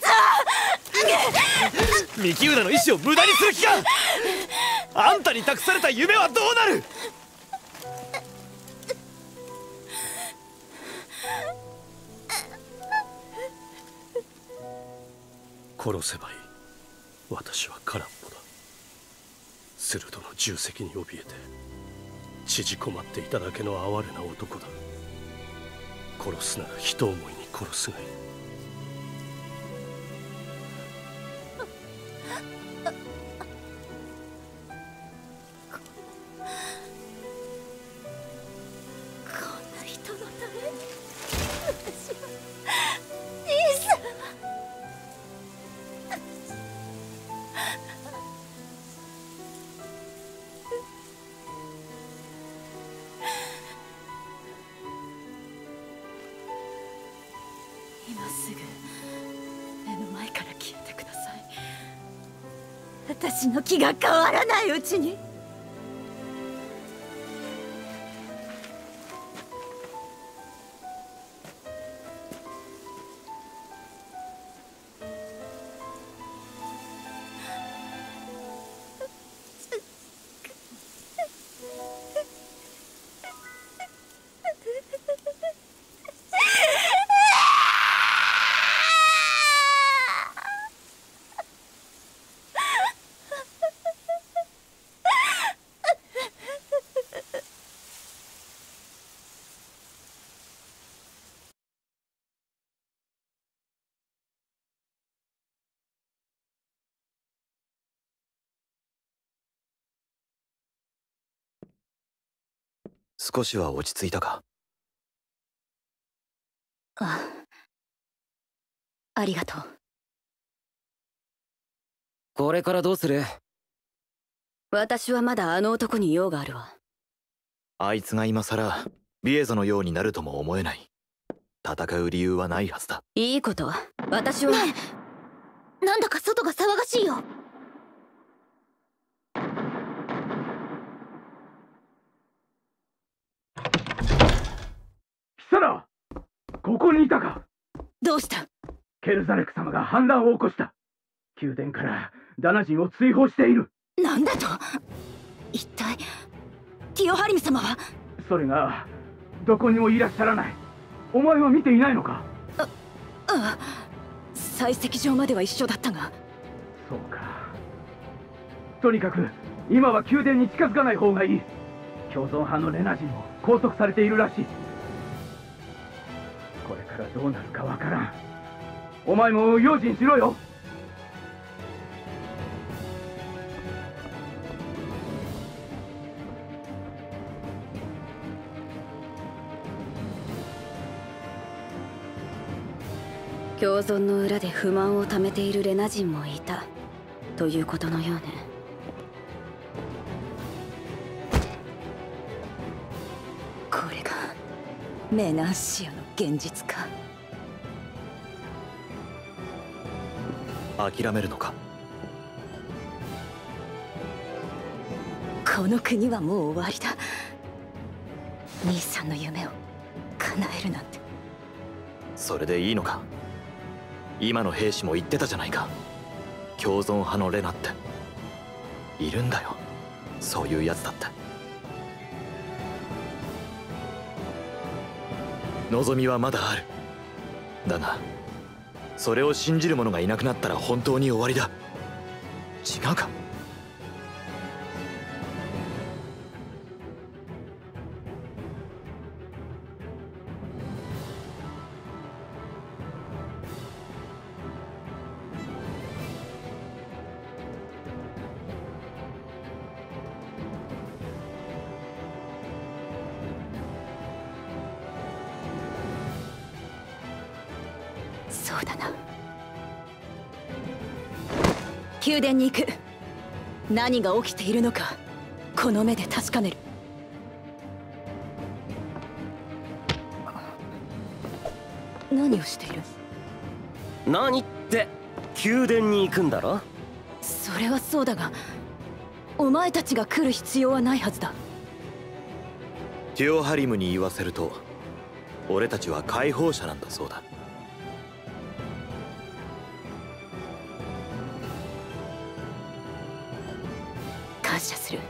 いつをミキウダの意志を無駄にする気か！あんたに託された夢はどうなる！ 殺せばいい。私は空っぽだ。スルドの重責に怯えて縮こまっていただけの哀れな男だ。殺すなら人思いに殺すがいい。 こんな人のために私は兄さんは。今すぐ目の前から消えてください。私の気が変わらないうちに。 少しは落ち着いたか？ あ、ありがとう。 これからどうする？ 私はまだあの男に用があるわ。 あいつが今さらビエゾのようになるとも思えない。戦う理由はないはずだ。 いいこと、私は、 ねえ、なんだか外が騒がしいよ。 キサラ、ここにいたか。 どうした？ ケルザレク様が反乱を起こした。宮殿からダナ人を追放している。 なんだと？一体ティオハリム様は？ それがどこにもいらっしゃらない。お前は見ていないのか？ あ、ああ、採石場までは一緒だったが。 そうか。とにかく今は宮殿に近づかない方がいい。共存派のレナ人も拘束されているらしい。これからどうなるかわからん。お前も用心しろよ。 共存の裏で不満をためているレナ人もいたということのようね。 これがメナンシアの現実か。 諦めるのか？ この国はもう終わりだ。兄さんの夢を叶えるなんて。 それでいいのか？ 今の兵士も言ってたじゃないか。共存派のレナっているんだよ、そういうやつだって。望みはまだある。だがそれを信じる者がいなくなったら本当に終わりだ。違うか？ そうだな。宮殿に行く。何が起きているのかこの目で確かめる。何をしている？ 何って宮殿に行くんだろ。 それはそうだが、お前たちが来る必要はないはずだ。 テュオハリムに言わせると俺たちは解放者なんだそうだ。 感謝する。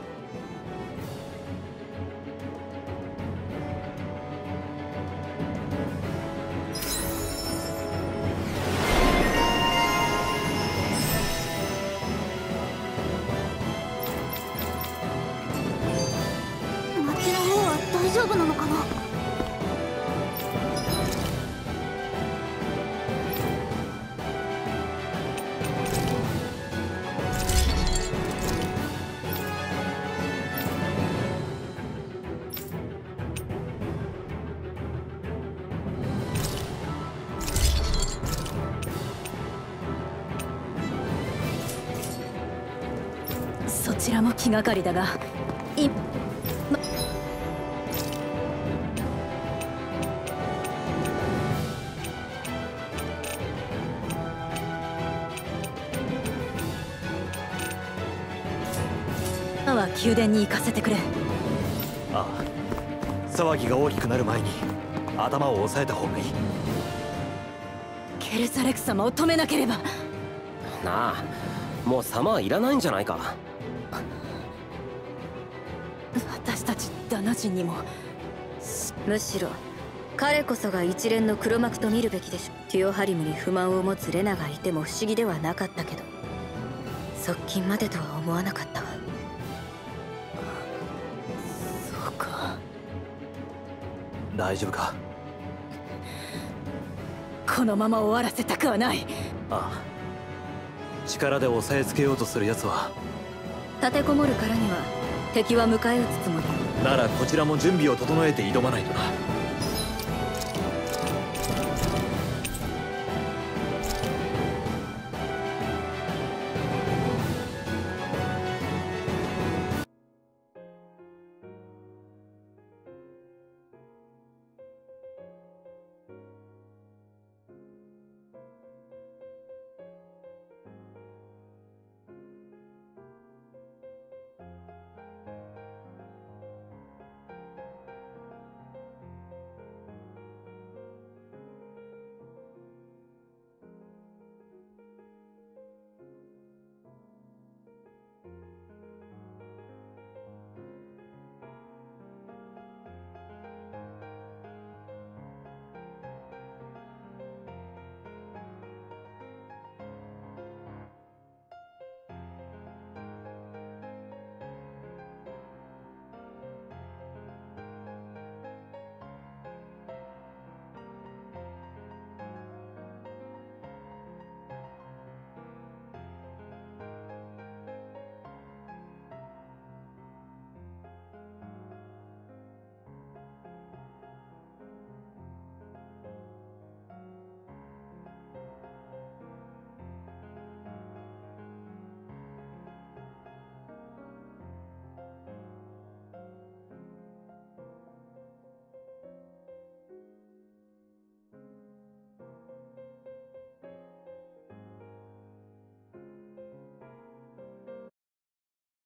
町の方は大丈夫なのかな？ そちらも気がかりだが、い、ま、今は宮殿に行かせてくれ。 ああ、騒ぎが大きくなる前に頭を押さえた方がいい。 ケルザレク様を止めなければ。 なあ、もう様はいらないんじゃないか。 私たちダナ人にも。 むしろ彼こそが一連の黒幕と見るべきでしょ。テュオハリムに不満を持つレナがいても不思議ではなかったけど、側近までとは思わなかったわ。 そうか。 大丈夫か？ このまま終わらせたくはない。 ああ、力で押さえつけようとする奴は立てこもるからには敵は迎え撃つつもりよ。 ならこちらも準備を整えて挑まないとな。